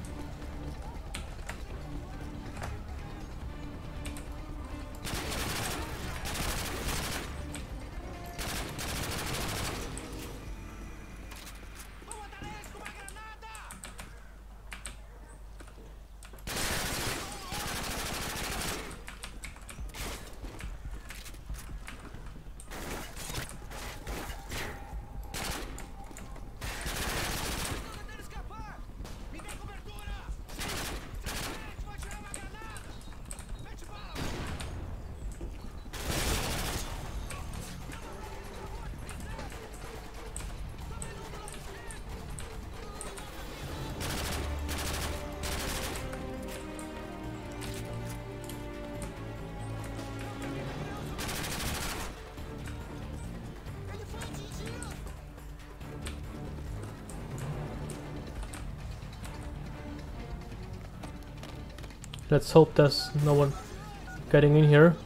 Let's hope there's no one getting in here.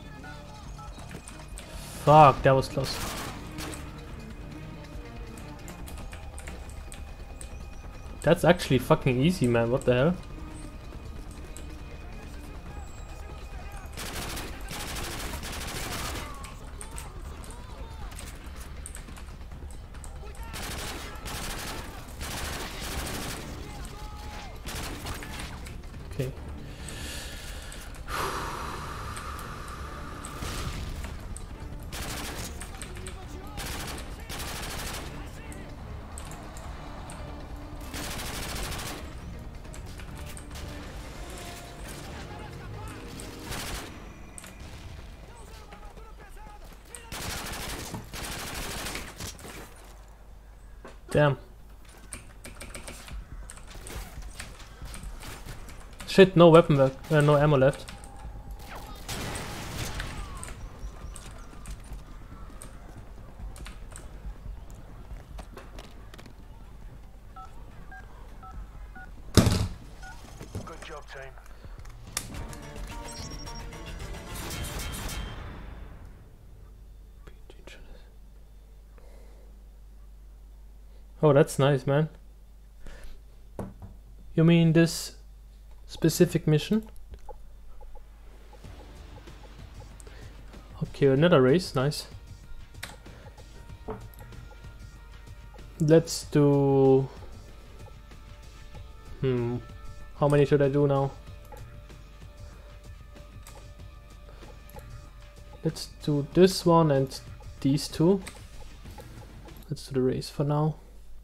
Fuck, that was close. That's actually fucking easy, man, what the hell? Okay. Damn. Shit, no weapon back, uh, no ammo left. Good job, team. Oh, that's nice, man. You mean this specific mission? Okay, another race, nice. Let's do... Hmm, how many should I do now? Let's do this one and these two. Let's do the race for now.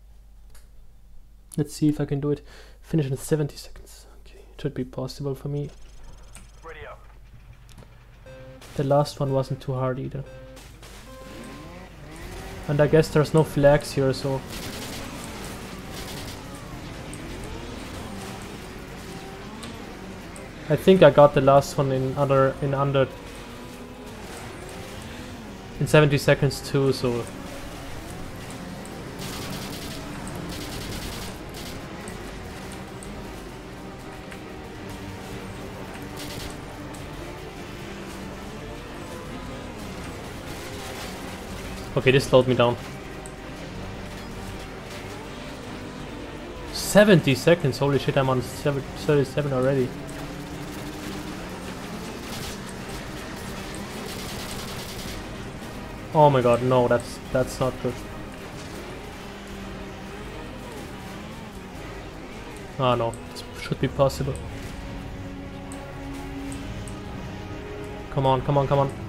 Let's see if I can do it. Finish in seventy seconds. Okay, it should be possible for me. Ready up. The last one wasn't too hard either. And I guess there's no flags here, so... I think I got the last one in under in under in seventy seconds too, so okay, this slowed me down. seventy seconds, holy shit, I'm on thirty-seven already. Oh my god, no, that's that's not good. Ah no, this should be possible. Come on, come on, come on.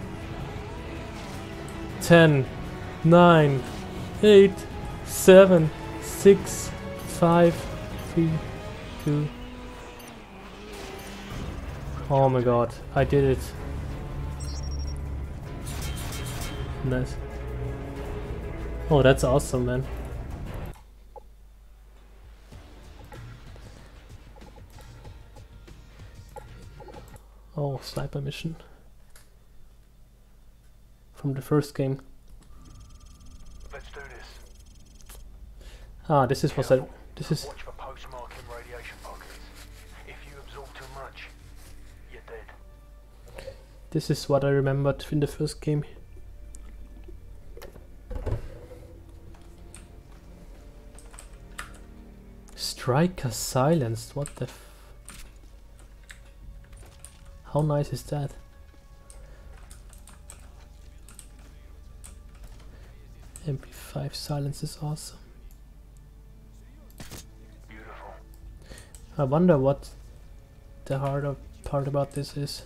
ten, nine, eight, seven, six, five, three, two. Oh my god, I did it. Nice. Oh, that's awesome, man. Oh, sniper mission from the first game. Let's do this. Ah, this is what I. This is. Watch for postmarking radiation pockets. If you absorb too much, you're dead. This is what I remembered in the first game. Stryker silenced. What the? F How nice is that? M P five silence is awesome. Beautiful. I wonder what the harder part about this is.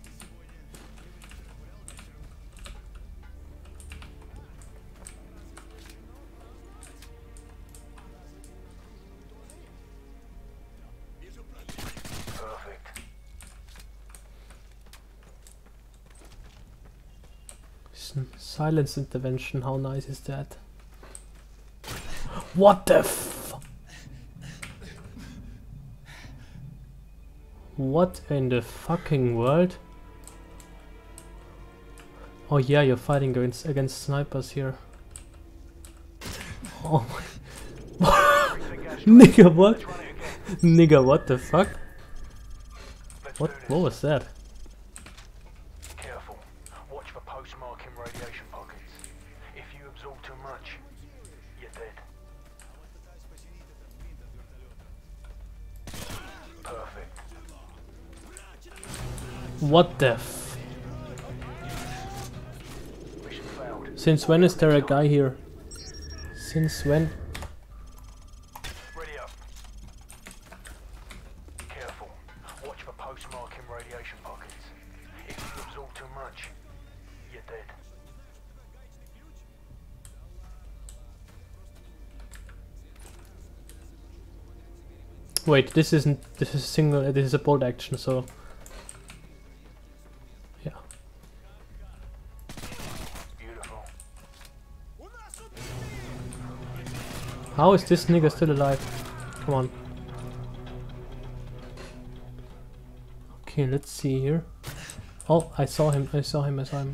Perfect. S- Silence intervention, how nice is that? What the f- What in the fucking world? Oh yeah, you're fighting against, against snipers here. Oh my... Nigga, what? Nigga, what the fuck? What, what was that? Careful. Watch for postmarking radiation pockets. If you absorb too much, you're dead. Perfect. What the f- Mission failed. Since when is there a guy here? Since when? Ready up. Careful. Watch for postmarking radiation pockets. If you absorb too much, you're dead. Wait, this isn't. This is single. This is a bolt action, so. Yeah. Beautiful. How is this nigga still alive? Come on. Okay, let's see here. Oh, I saw him, I saw him, I saw him.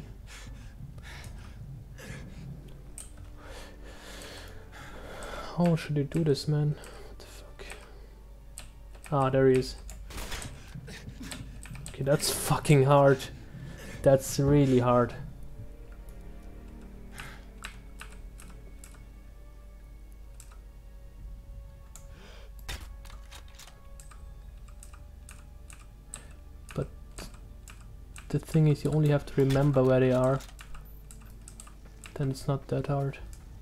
How should I do this, man? What the fuck? Ah, there he is. Okay, that's fucking hard. That's really hard. But the thing is, you only have to remember where they are. Then it's not that hard.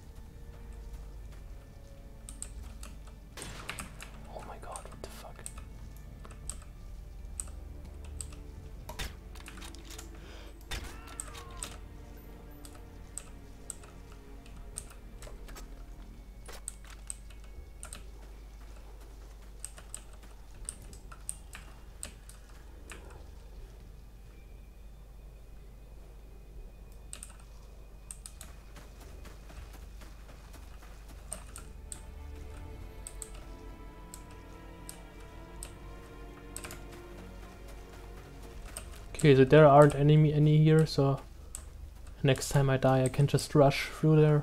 Okay, so there aren't any any here, so next time I die I can just rush through there.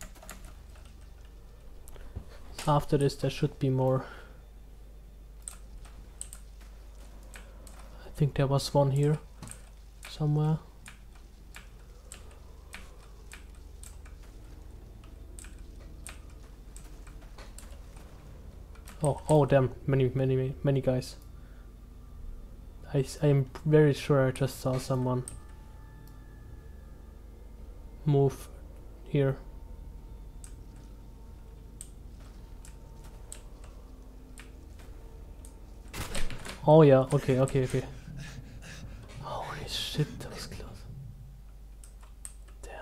After this there should be more. I think there was one here somewhere. Oh, oh damn, many, many, many guys. I, I am very sure I just saw someone move here. Oh yeah, okay, okay, okay. Holy shit, that was close. Damn.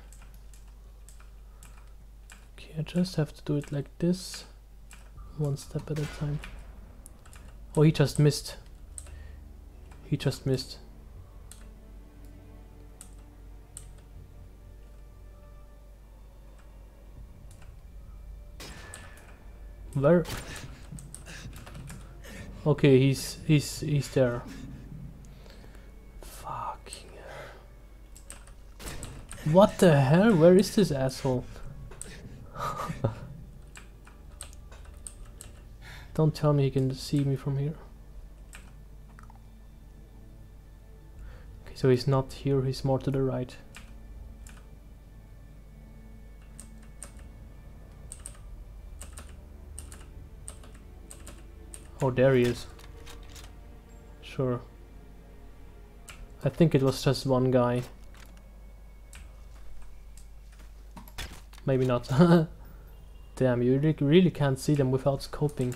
Okay, I just have to do it like this. One step at a time. Oh, he just missed. He just missed. Where? Okay, he's he's he's there. Fucking hell. What the hell? Where is this asshole? Don't tell me he can see me from here. Okay, so he's not here, he's more to the right. Oh, there he is. Sure. I think it was just one guy. Maybe not. Damn, you really, really can't see them without scoping.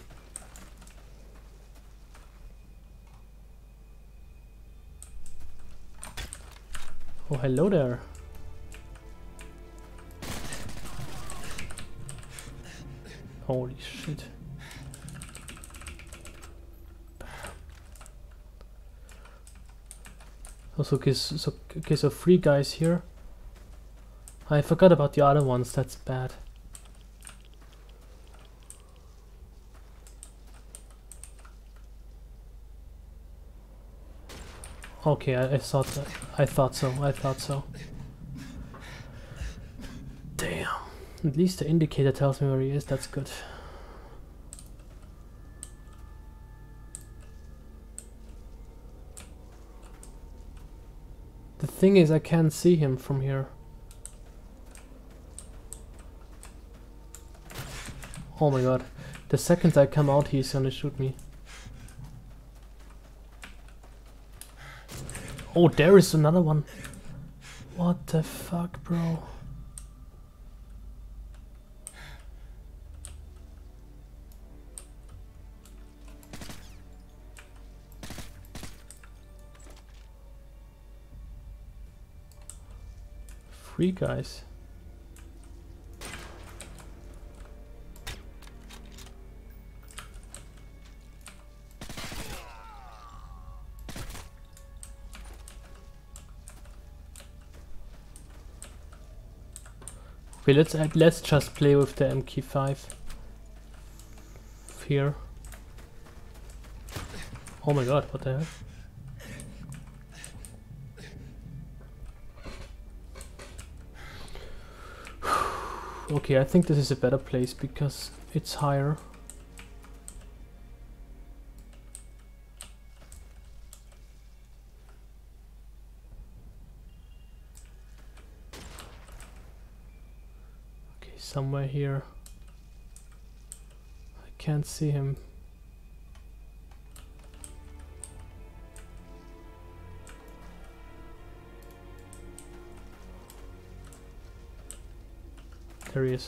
Oh, hello there. Holy shit. Also, okay, so, okay, so three guys here. I forgot about the other ones, that's bad. Okay, I, I thought that. I thought so. I thought so. Damn. At least the indicator tells me where he is. That's good. The thing is, I can't see him from here. Oh my god. The second I come out, he's gonna shoot me. Oh, there is another one. What the fuck, bro? Three guys. Okay, let's uh, let's just play with the M K five. off here. Oh my god, what the heck? Okay, I think this is a better place because it's higher. Okay, somewhere here. I can't see him. There he is.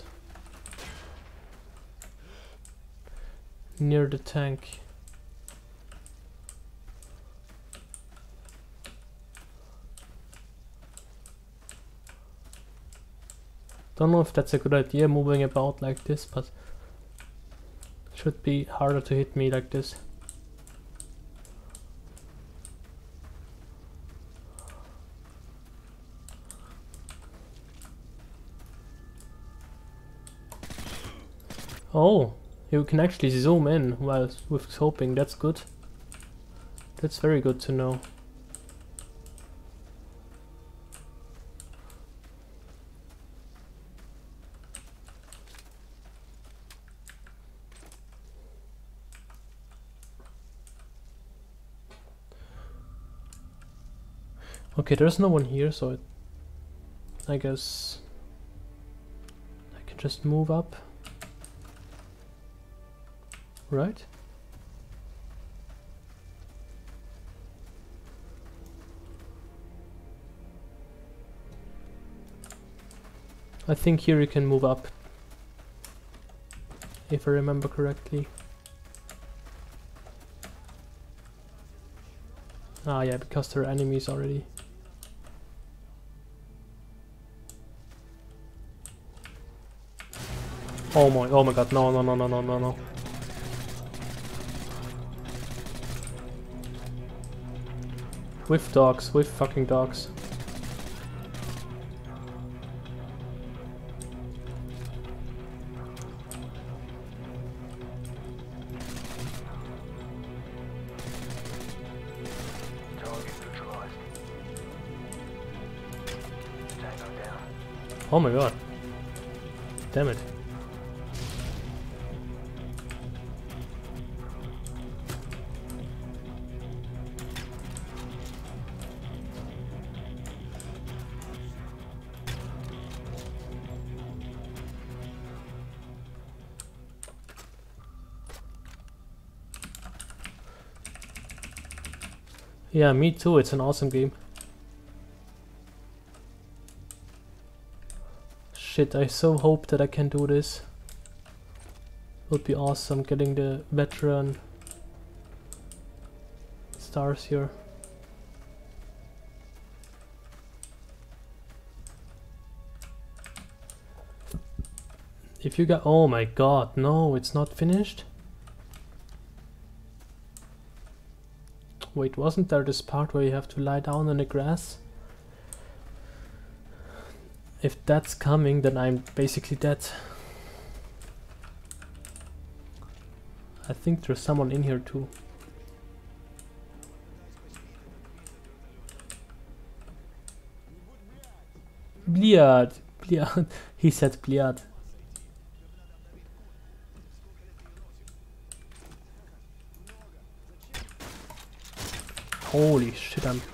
Near the tank. Don't know if that's a good idea moving about like this, but it should be harder to hit me like this. Oh, you can actually zoom in while with scoping. That's good. That's very good to know. Okay, there's no one here, so it, I guess I can just move up. Right? I think here you can move up, if I remember correctly. Ah yeah, because there are enemies already. Oh my, oh my god, no, no, no, no, no, no, no. With dogs, with fucking dogs. Oh my god. Damn it. Yeah, me too, it's an awesome game. Shit, I so hope that I can do this. Would be awesome getting the veteran stars here. If you got, oh my god, no, it's not finished. Wait, wasn't there this part where you have to lie down in the grass? If that's coming, then I'm basically dead. I think there's someone in here too. Bliad, bliad. He said bliad. Holy shit, I'm...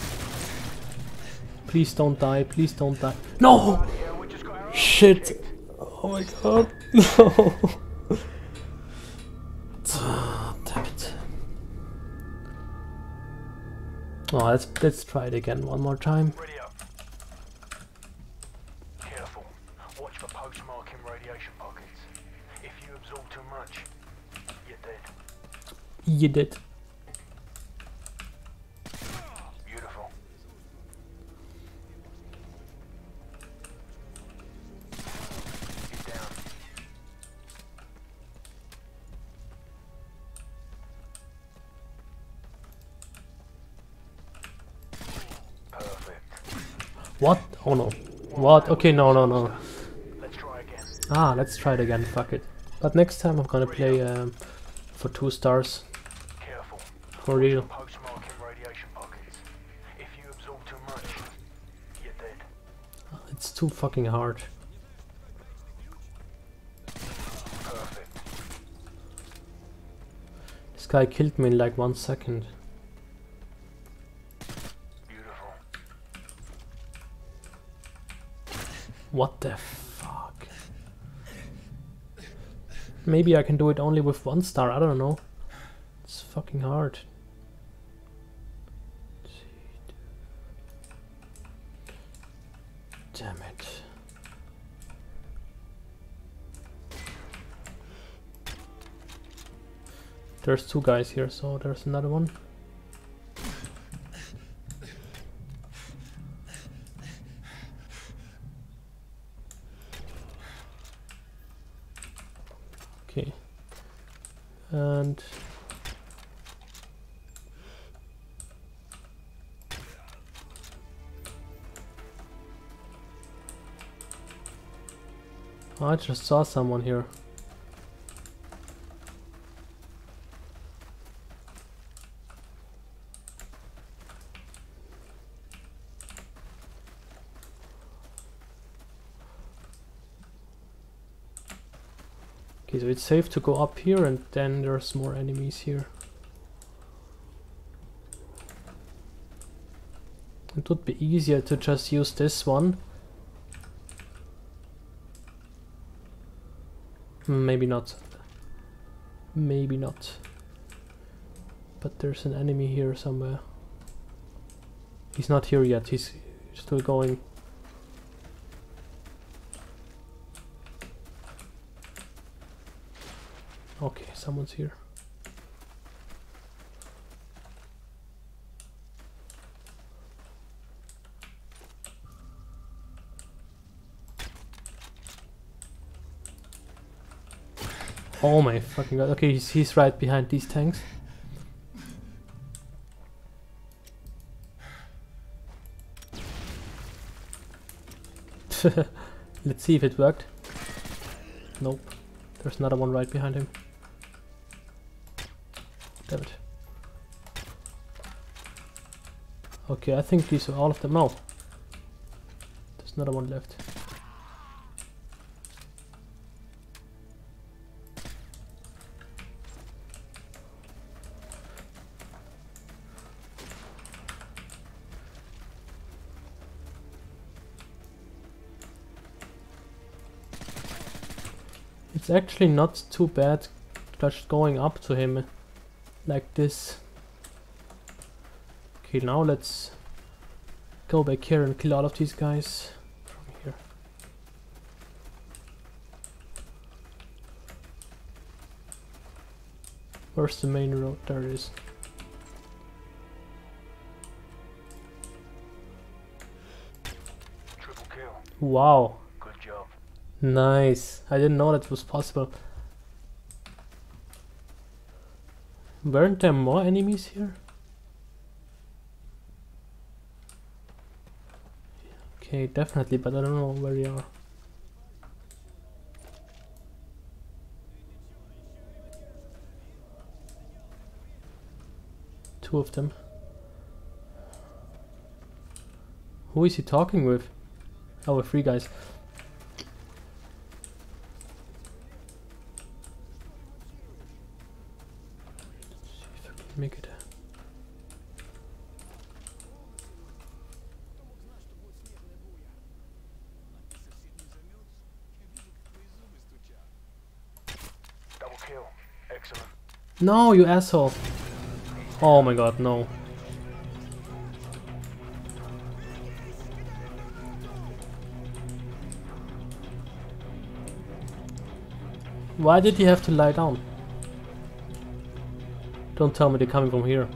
Please don't die, please don't die. No! Shit! Oh my god, no! Damn it. Oh, let's, let's try it again one more time. Ready up. Careful. Watch for postmarking radiation pockets. If you absorb too much, you're dead. You did. What? Oh no. What? Okay, no, no, no. Let's try again. Ah, let's try it again, fuck it. But next time I'm gonna play um, for two stars. Careful. For real. Postmarking radiation pockets. If you absorb too much, you're dead. It's too fucking hard. Perfect. This guy killed me in like one second. Beautiful. What the fuck? Maybe I can do it only with one star, I don't know. It's fucking hard. Damn it. There's two guys here, so there's another one. Okay. And oh, I just saw someone here. Okay, so it's safe to go up here, and then there's more enemies here. It would be easier to just use this one. Maybe not. Maybe not. But there's an enemy here somewhere. He's not here yet, he's still going. Okay, someone's here. Oh my fucking god. Okay, he's, he's right behind these tanks. Let's see if it worked. Nope. There's another one right behind him. Damn it. Okay, I think these are all of them. No. There's another one left. It's actually not too bad just going up to him like this. Okay, now let's go back here and kill all of these guys from here. Where's the main road? There it is. Triple kill. Wow. Good job. Nice. I didn't know that was possible. Weren't there more enemies here? Okay, definitely, but I don't know where they are. Two of them. Who is he talking with? Oh, with three guys. Make it. Double kill. Excellent. No, you asshole. Oh my god, no. Why did he have to lie down? Don't tell me they're coming from here.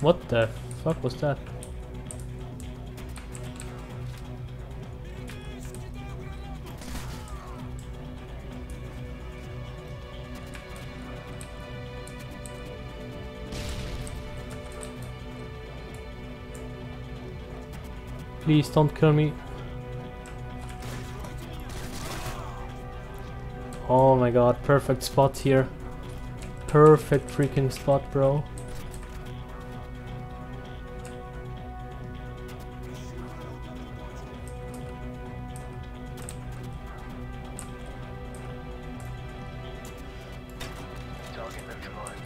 What the fuck was that? Please don't kill me. Oh my god, perfect spot here. Perfect freaking spot, bro. Target neutralized.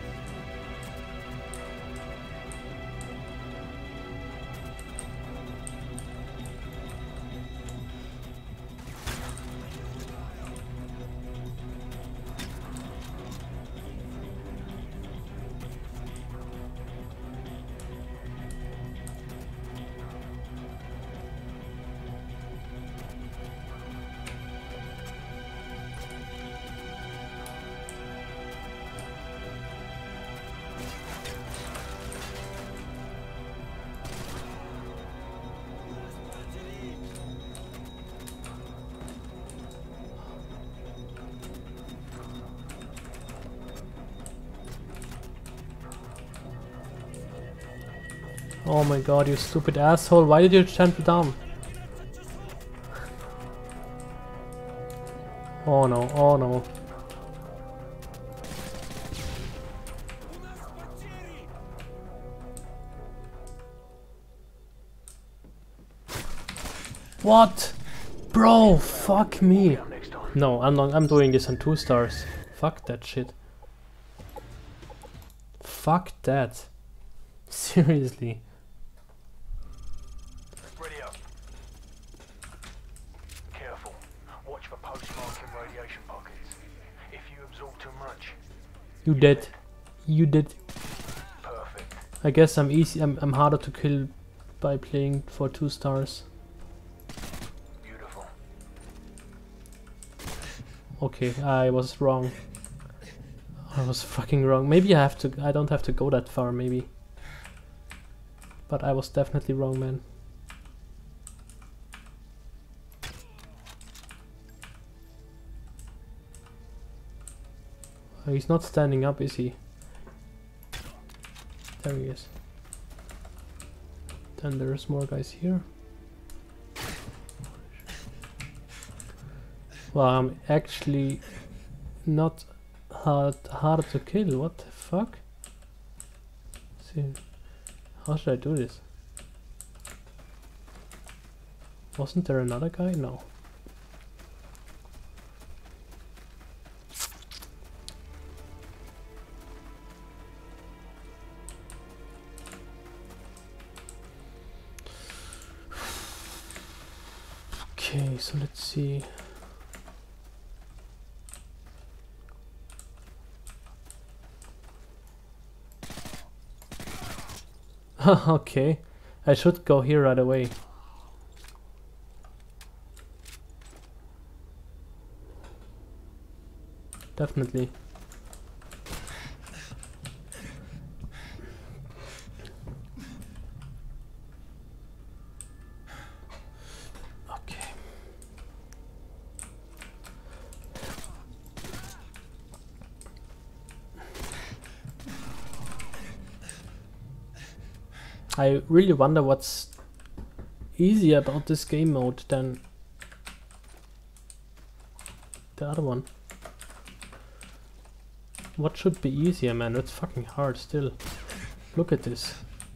Oh my god, you stupid asshole, why did you jump down? Oh no, oh no. What? Bro, fuck me. No, I'm not, I'm doing this on two stars. Fuck that shit. Fuck that. Seriously. Ready up. Careful. Watch for postmark and radiation pockets. If you absorb too much. You dead. You did. Perfect. I guess I'm easy. I'm, I'm harder to kill by playing for two stars. Beautiful. Okay, I was wrong. I was fucking wrong. Maybe I have to. I don't have to go that far. Maybe. But I was definitely wrong, man. Oh, he's not standing up, is he? There he is. Then there's more guys here. Well, I'm actually not hard hard to kill. What the fuck? See. How should I do this? Wasn't there another guy? No. Okay, so let's see. Okay, I should go here right away. Definitely. Okay. I really wonder what's easier about this game mode than the other one. What should be easier, man? It's fucking hard still. Look at this.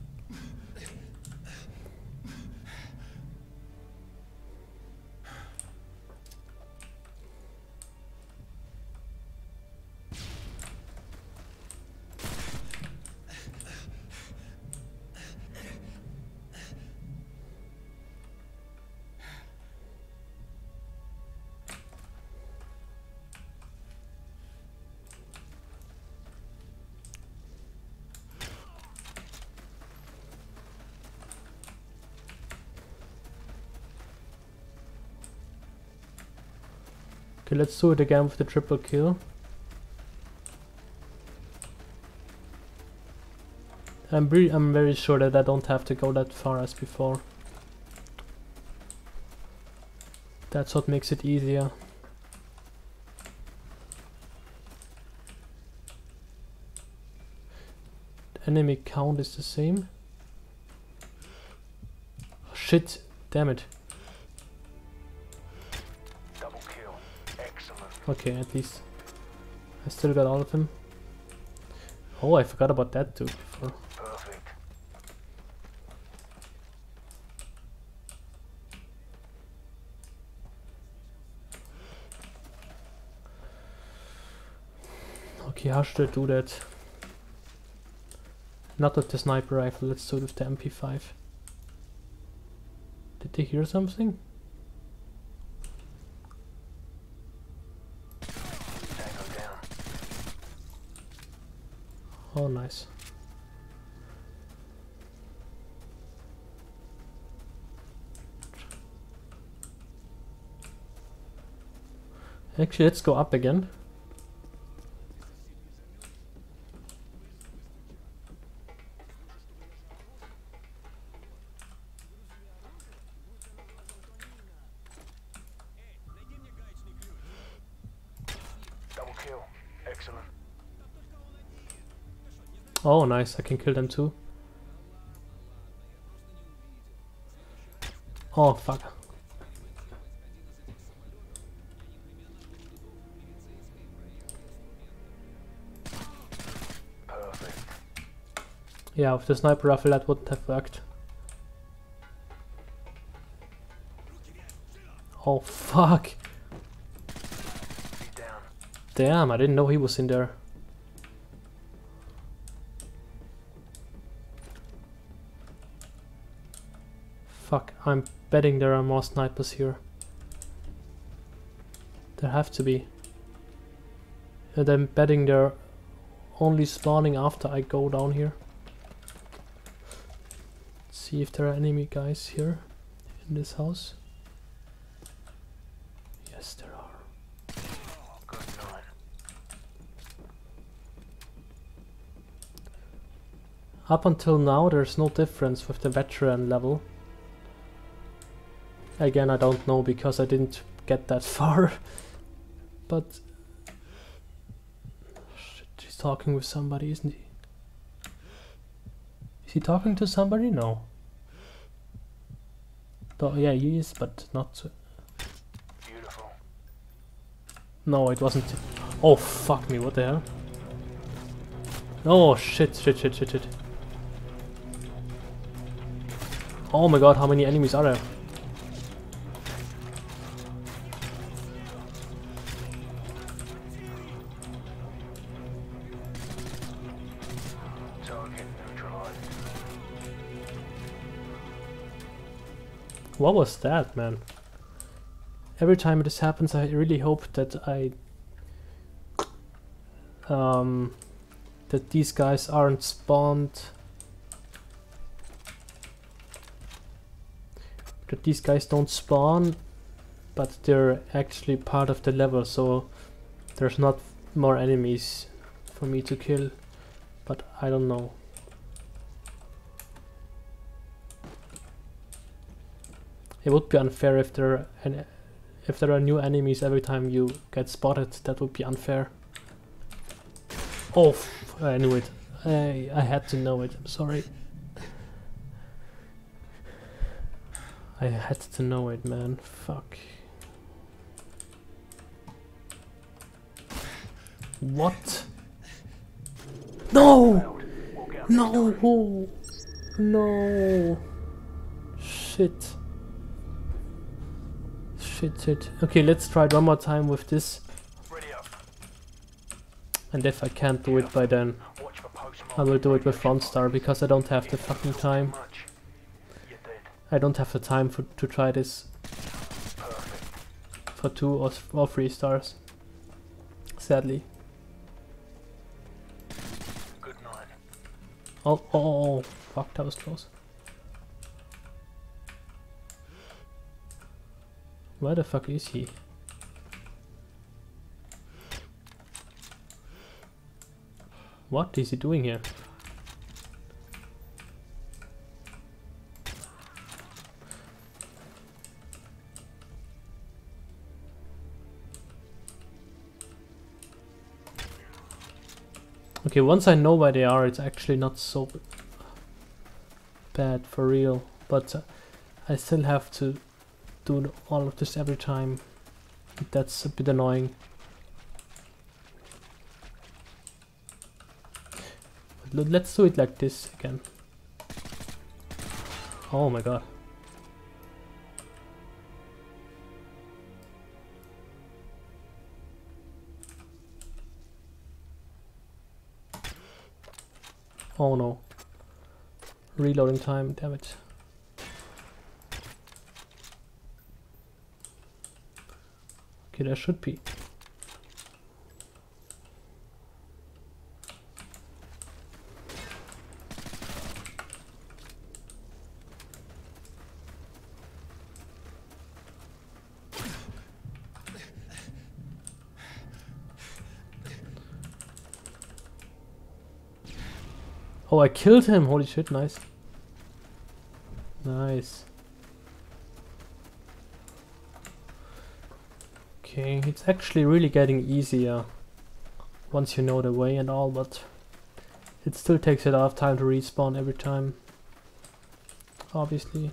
Okay, let's do it again with the triple kill. I'm, re I'm very sure that I don't have to go that far as before. That's what makes it easier. The enemy count is the same. Oh, shit, damn it. Double kill. Excellent. Okay, at least I still got all of them. Oh, I forgot about that too before. Perfect. Okay, how should I do that? Not with the sniper rifle, let's do it with the M P five. Did they hear something? Tango down. Oh, nice. Actually, let's go up again. Double kill. Excellent. Oh, nice, I can kill them too. Oh, fuck. Perfect. Yeah, with the sniper rifle that wouldn't have worked. Oh, fuck. He's down. Damn, I didn't know he was in there. Fuck, I'm betting there are more snipers here. There have to be. And I'm betting they're only spawning after I go down here. Let's see if there are enemy guys here in this house. Yes, there are. Good night. Up until now there's no difference with the veteran level. Again, I don't know because I didn't get that far. But shit, he's talking with somebody, isn't he? Is he talking to somebody? No. Oh, yeah, he is, but not. Beautiful. No, it wasn't. Oh, fuck me, what the hell? Oh, shit, shit, shit, shit, shit. Oh my god, how many enemies are there? Target neutralized. What was that, man? Every time this happens, I really hope that I... Um... that these guys aren't spawned... that these guys don't spawn, but they're actually part of the level, so there's not more enemies for me to kill, but I don't know. It would be unfair if there an if there are new enemies every time you get spotted. That would be unfair. Oh, f I knew it. I I had to know it. I'm sorry. I had to know it, man. Fuck. What? No! No! No! Shit. Shit, shit. Okay, let's try it one more time with this. Ready up. And if I can't do it by then, Watch for postmark. I will do it with one star because I don't have the fucking time. Much. You're dead. I don't have the time for to try this Perfect. for two or, or three stars. Sadly. Good night. Oh, oh, oh, oh, fuck, that was close. Where the fuck is he? What is he doing here? Okay, once I know where they are, it's actually not so bad for real, but uh, I still have to do all of this every time. That's a bit annoying. But let's do it like this again. Oh my god. Oh no. Reloading time, damn it. Okay, there should be. Oh, I killed him! Holy shit, nice. Nice. Okay, it's actually really getting easier once you know the way and all, but it still takes a lot of time to respawn every time, obviously.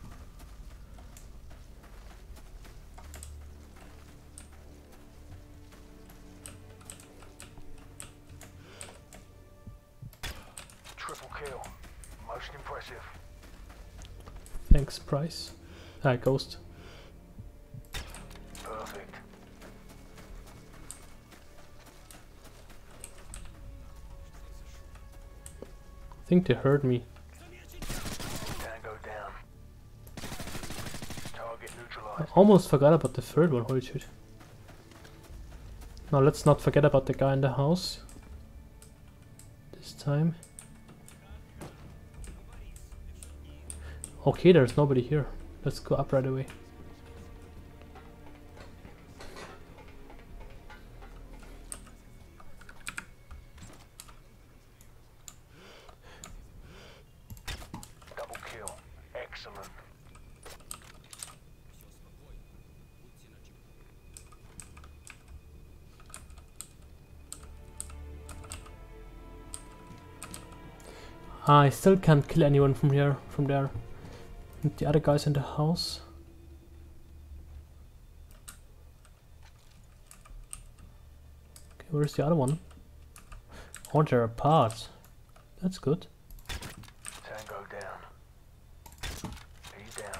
Triple kill. Most impressive. Thanks, Price. Ah, Ghost. Perfect. I think they heard me. Tango down. Target I neutralized. almost forgot about the third one, holy shit. Now let's not forget about the guy in the house. This time. Okay, there's nobody here. Let's go up right away. Double kill. Excellent. I still can't kill anyone from here, from there. And the other guys in the house. Okay, where's the other one? Oh, they're apart. That's good. Tango down. He's down.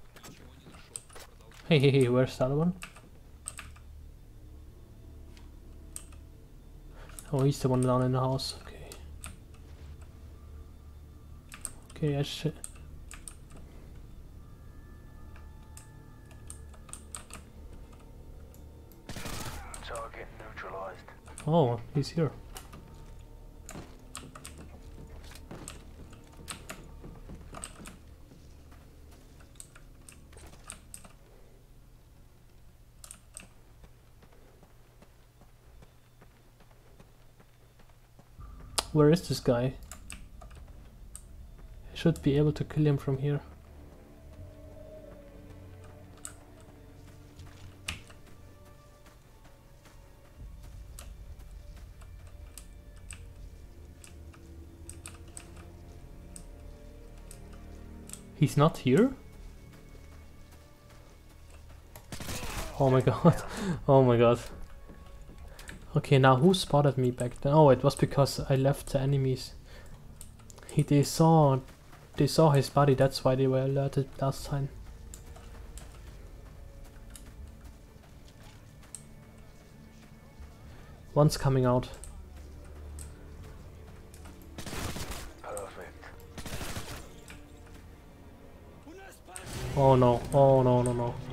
Hey, hey, hey, where's the other one? Oh, he's the one down in the house. Okay. Okay, I should. Target neutralized. Oh, he's here. Where is this guy? I should be able to kill him from here. He's not here? Oh my god. Oh my god. Okay, now who spotted me back then? Oh, it was because I left the enemies. He, they saw they saw his body, that's why they were alerted last time. One's coming out. Perfect. Oh no, oh no, no, no.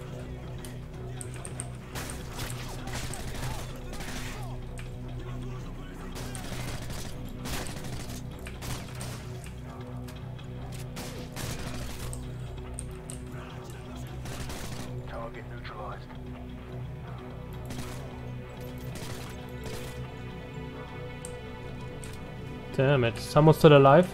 Target neutralized. Damn it, someone's still alive?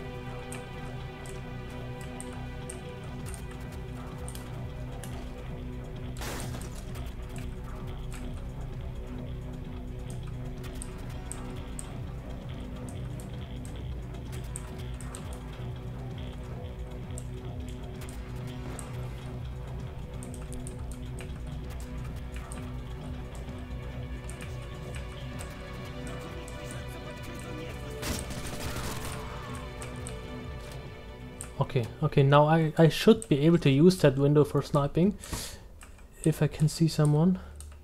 Okay, okay, now I, I should be able to use that window for sniping. If I can see someone.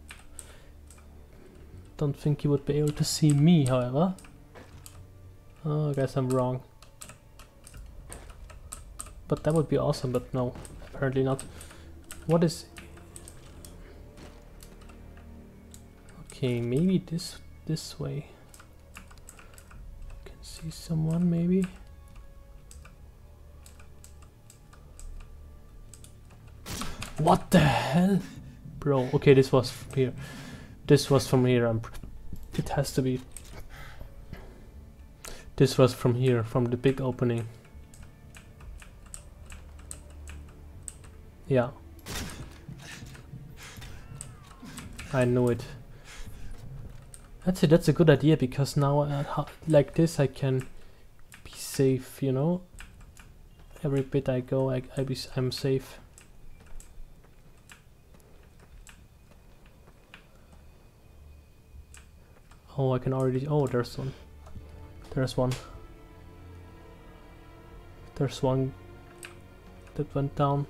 Don't think you would be able to see me, however. Oh, I guess I'm wrong. But that would be awesome, but no, apparently not. What is... Okay, maybe this this way. Can see someone, maybe. What the hell? Bro, okay, this was from here. This was from here. I'm, it has to be. This was from here, from the big opening. Yeah. I knew it. That's it, that's a good idea, because now uh, like this I can be safe, you know? Every bit I go, I, I be, I'm safe. Oh, I can already... Oh, there's one. There's one. There's one that went down.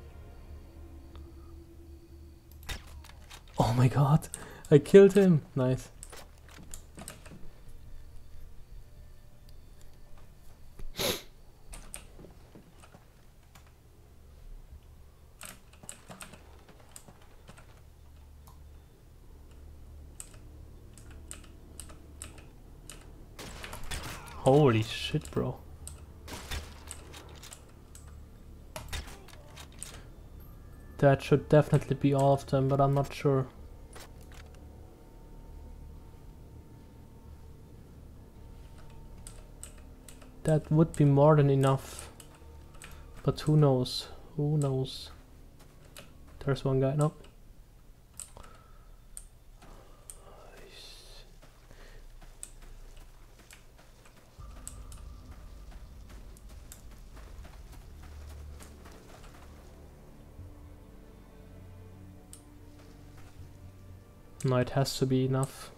Oh my god! I killed him! Nice. Holy shit, bro. That should definitely be all of them, but I'm not sure. That would be more than enough. But who knows? Who knows? There's one guy. No. No, it has to be enough.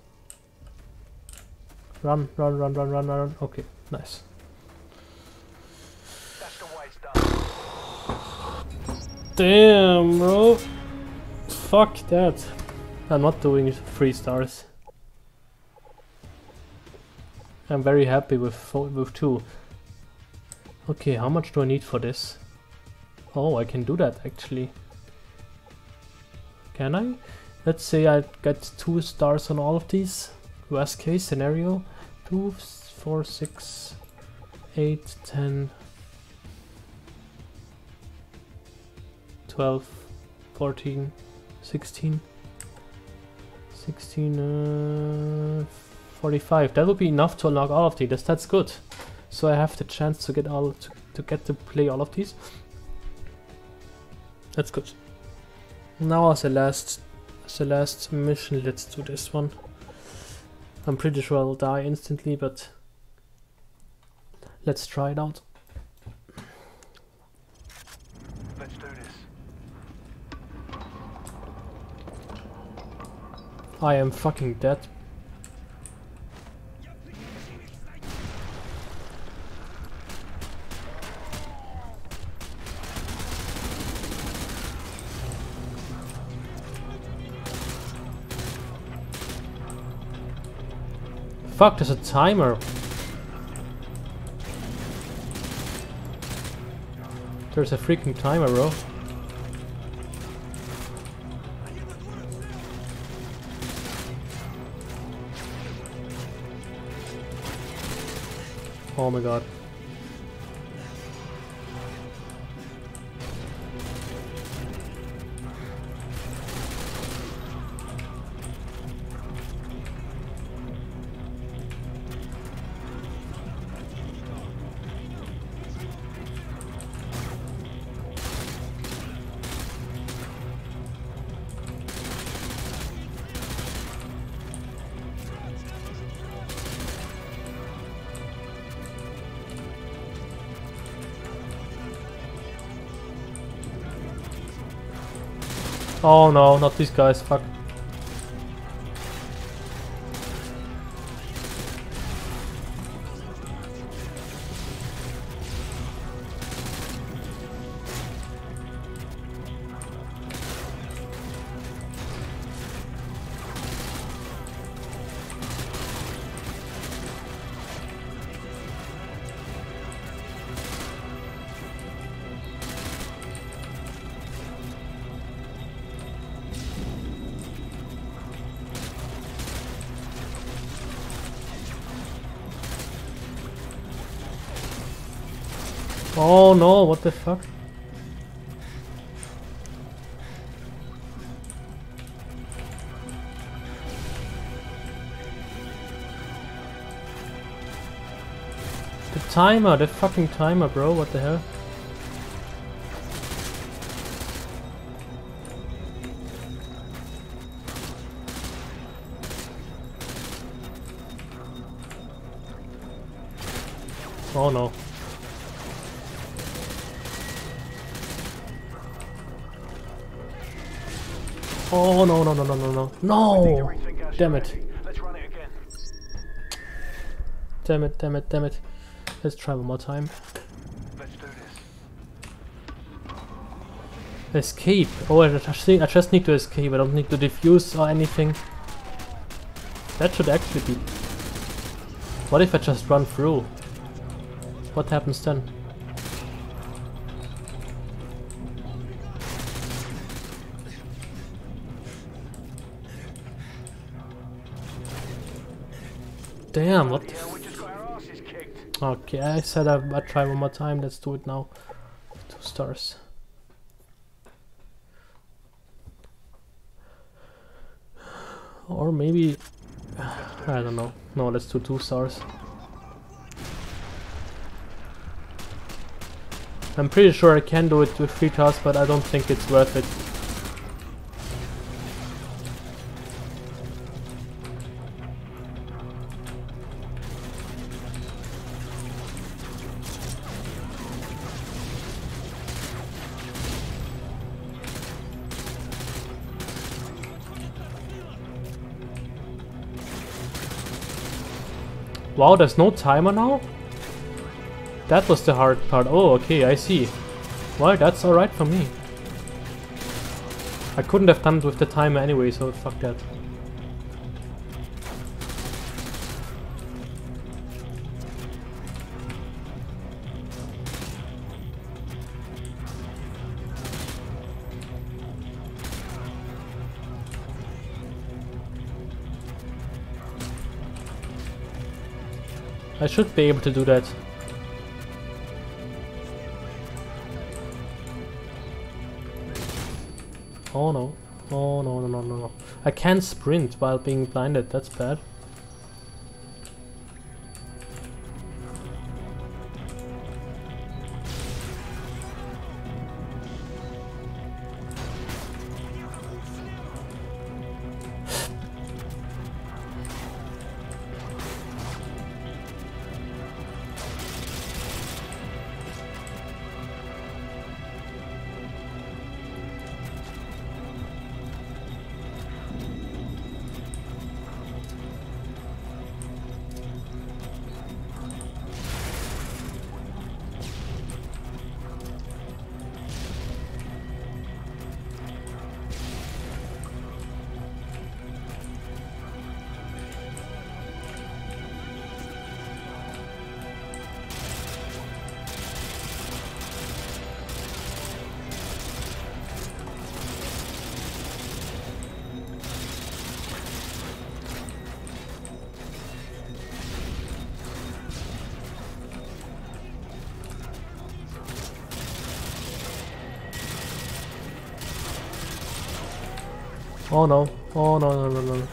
Run, run, run, run, run, run. Okay, nice. That's the way it's done. Damn, bro. Fuck that. I'm not doing three stars. I'm very happy with four, with two. Okay, how much do I need for this? Oh, I can do that actually. Can I? Let's say I get two stars on all of these. Worst case scenario. Two, four, six, eight, ten, twelve, fourteen, sixteen, sixteen, uh, forty-five. That would be enough to unlock all of these. That's, that's good. So I have the chance to get all to, to get to play all of these. That's good. Now as the last as the last mission, let's do this one. I'm pretty sure I'll die instantly, but let's try it out. Let's do this. I am fucking dead. Fuck, there's a timer. There's a freaking timer, bro. Oh my god. Oh no, not these guys, fuck. Oh no, what the fuck? The timer, the fucking timer, bro, what the hell? Oh no. Oh no no no no no no no! Damn it! Let's run it again. Damn it! Damn it! Damn it! Let's try one more time. Let's do this. Escape! Oh, I just, think I just need to escape. I don't need to defuse or anything. That should actually be. What if I just run through? What happens then? Damn, what the Yeah, we just got our asses kicked. Okay, I said I, I'd try one more time. Let's do it now. Two stars. Or maybe... I don't know. No, let's do two stars. I'm pretty sure I can do it with three tasks, but I don't think it's worth it. Wow, there's no timer now? That was the hard part. Oh, okay, I see. Well, that's alright for me. I couldn't have done it with the timer anyway, so fuck that. I should be able to do that. Oh no. Oh no no no no no. I can't sprint while being blinded, that's bad. Oh no. Oh no no no no.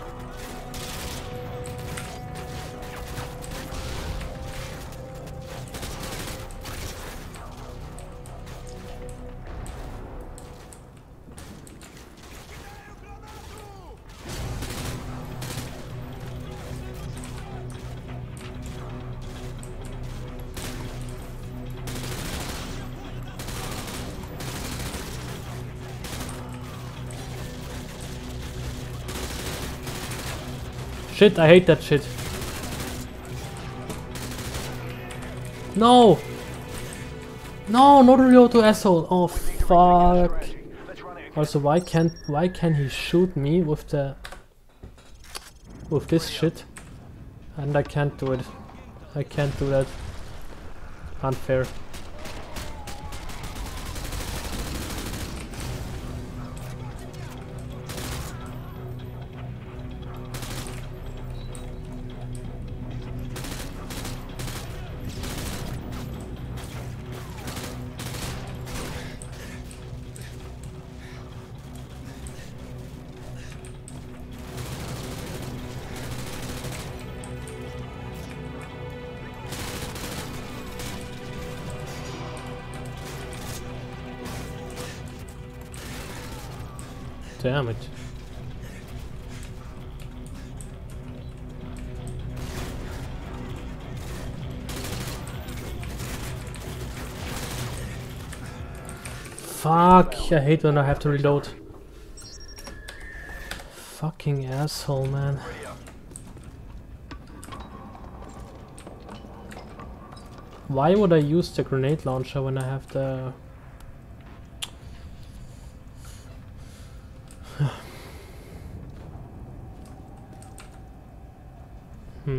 Shit, I hate that shit. No! No, not reload to asshole. Oh fuck. Also, why can't why can he shoot me with the with this shit? And I can't do it. I can't do that. Unfair. damn it. Fuck, I hate when I have to reload. Fucking asshole, man. Why would I use the grenade launcher when I have the... hmm.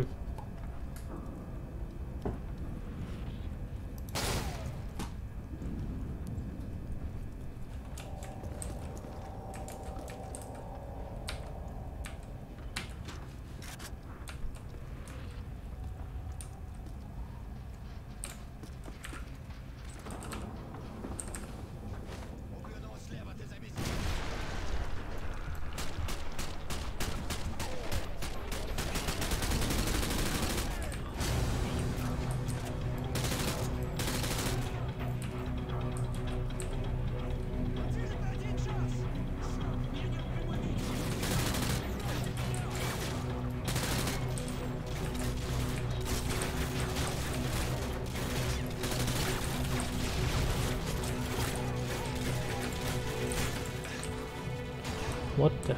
What the?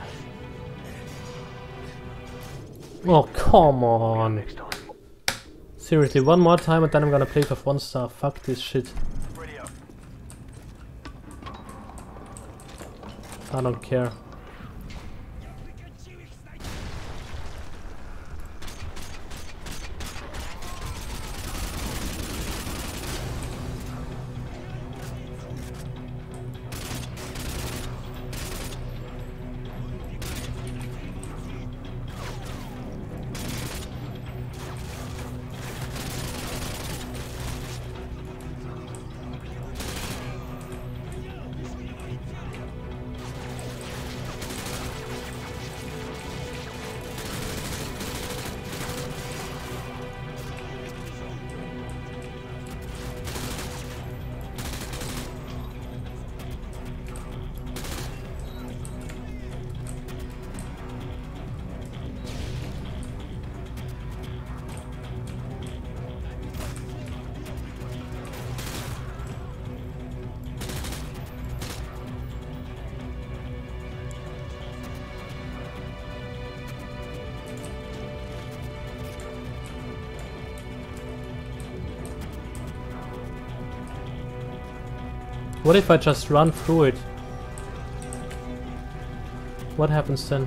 Oh, come on. Seriously, one more time and then I'm gonna play for one star. Fuck this shit. I don't care. What if I just run through it? What happens then?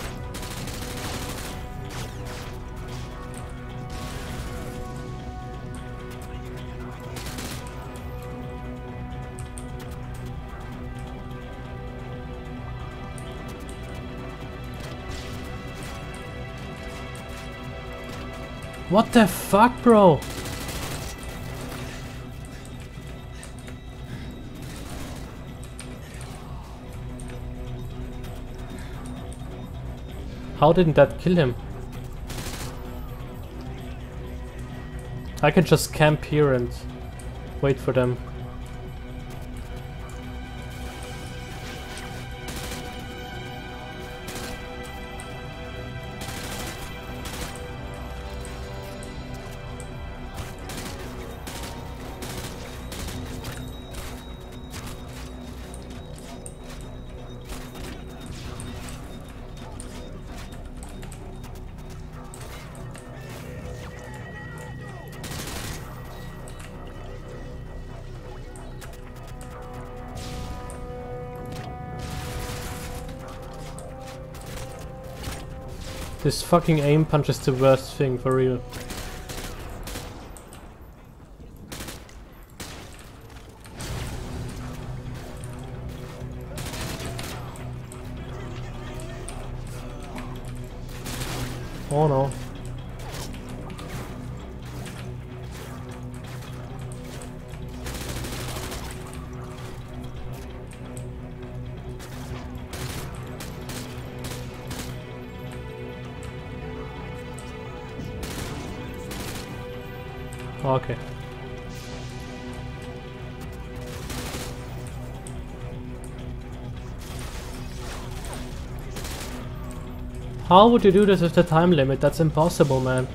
What the fuck, bro? How didn't that kill him? I can just camp here and wait for them. This fucking aim punch is the worst thing, for real. Oh no. Okay. How would you do this with the time limit? That's impossible, man.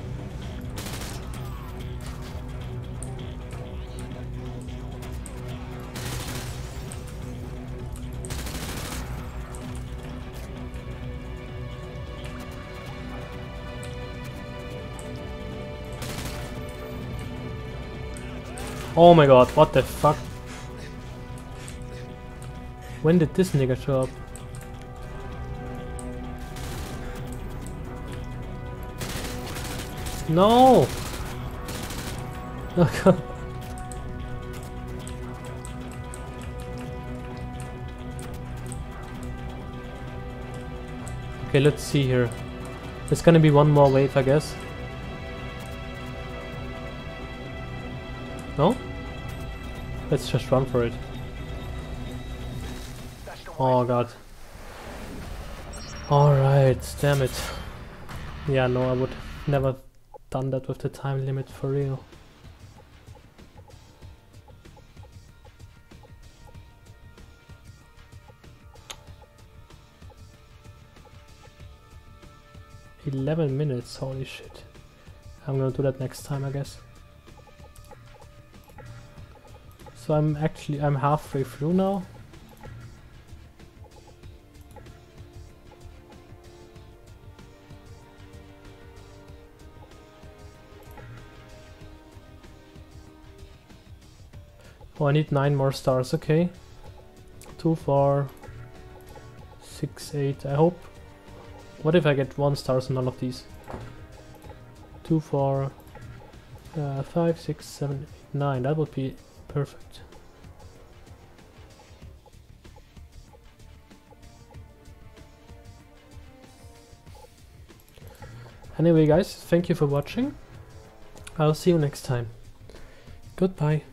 Oh my god, what the fuck? When did this nigga show up? No! Okay, let's see here. There's gonna be one more wave, I guess. No? Let's just run for it. Oh god. Alright, damn it. Yeah, no, I would never done that with the time limit for real. eleven minutes, holy shit. I'm gonna do that next time, I guess. So I'm actually, I'm halfway through now. Oh, I need nine more stars, okay. Two, four, six, eight, I hope. What if I get one stars on none of these? Two, four, uh, five, six, seven, eight, nine, that would be perfect. Anyway guys, thank you for watching. I'll see you next time. Goodbye.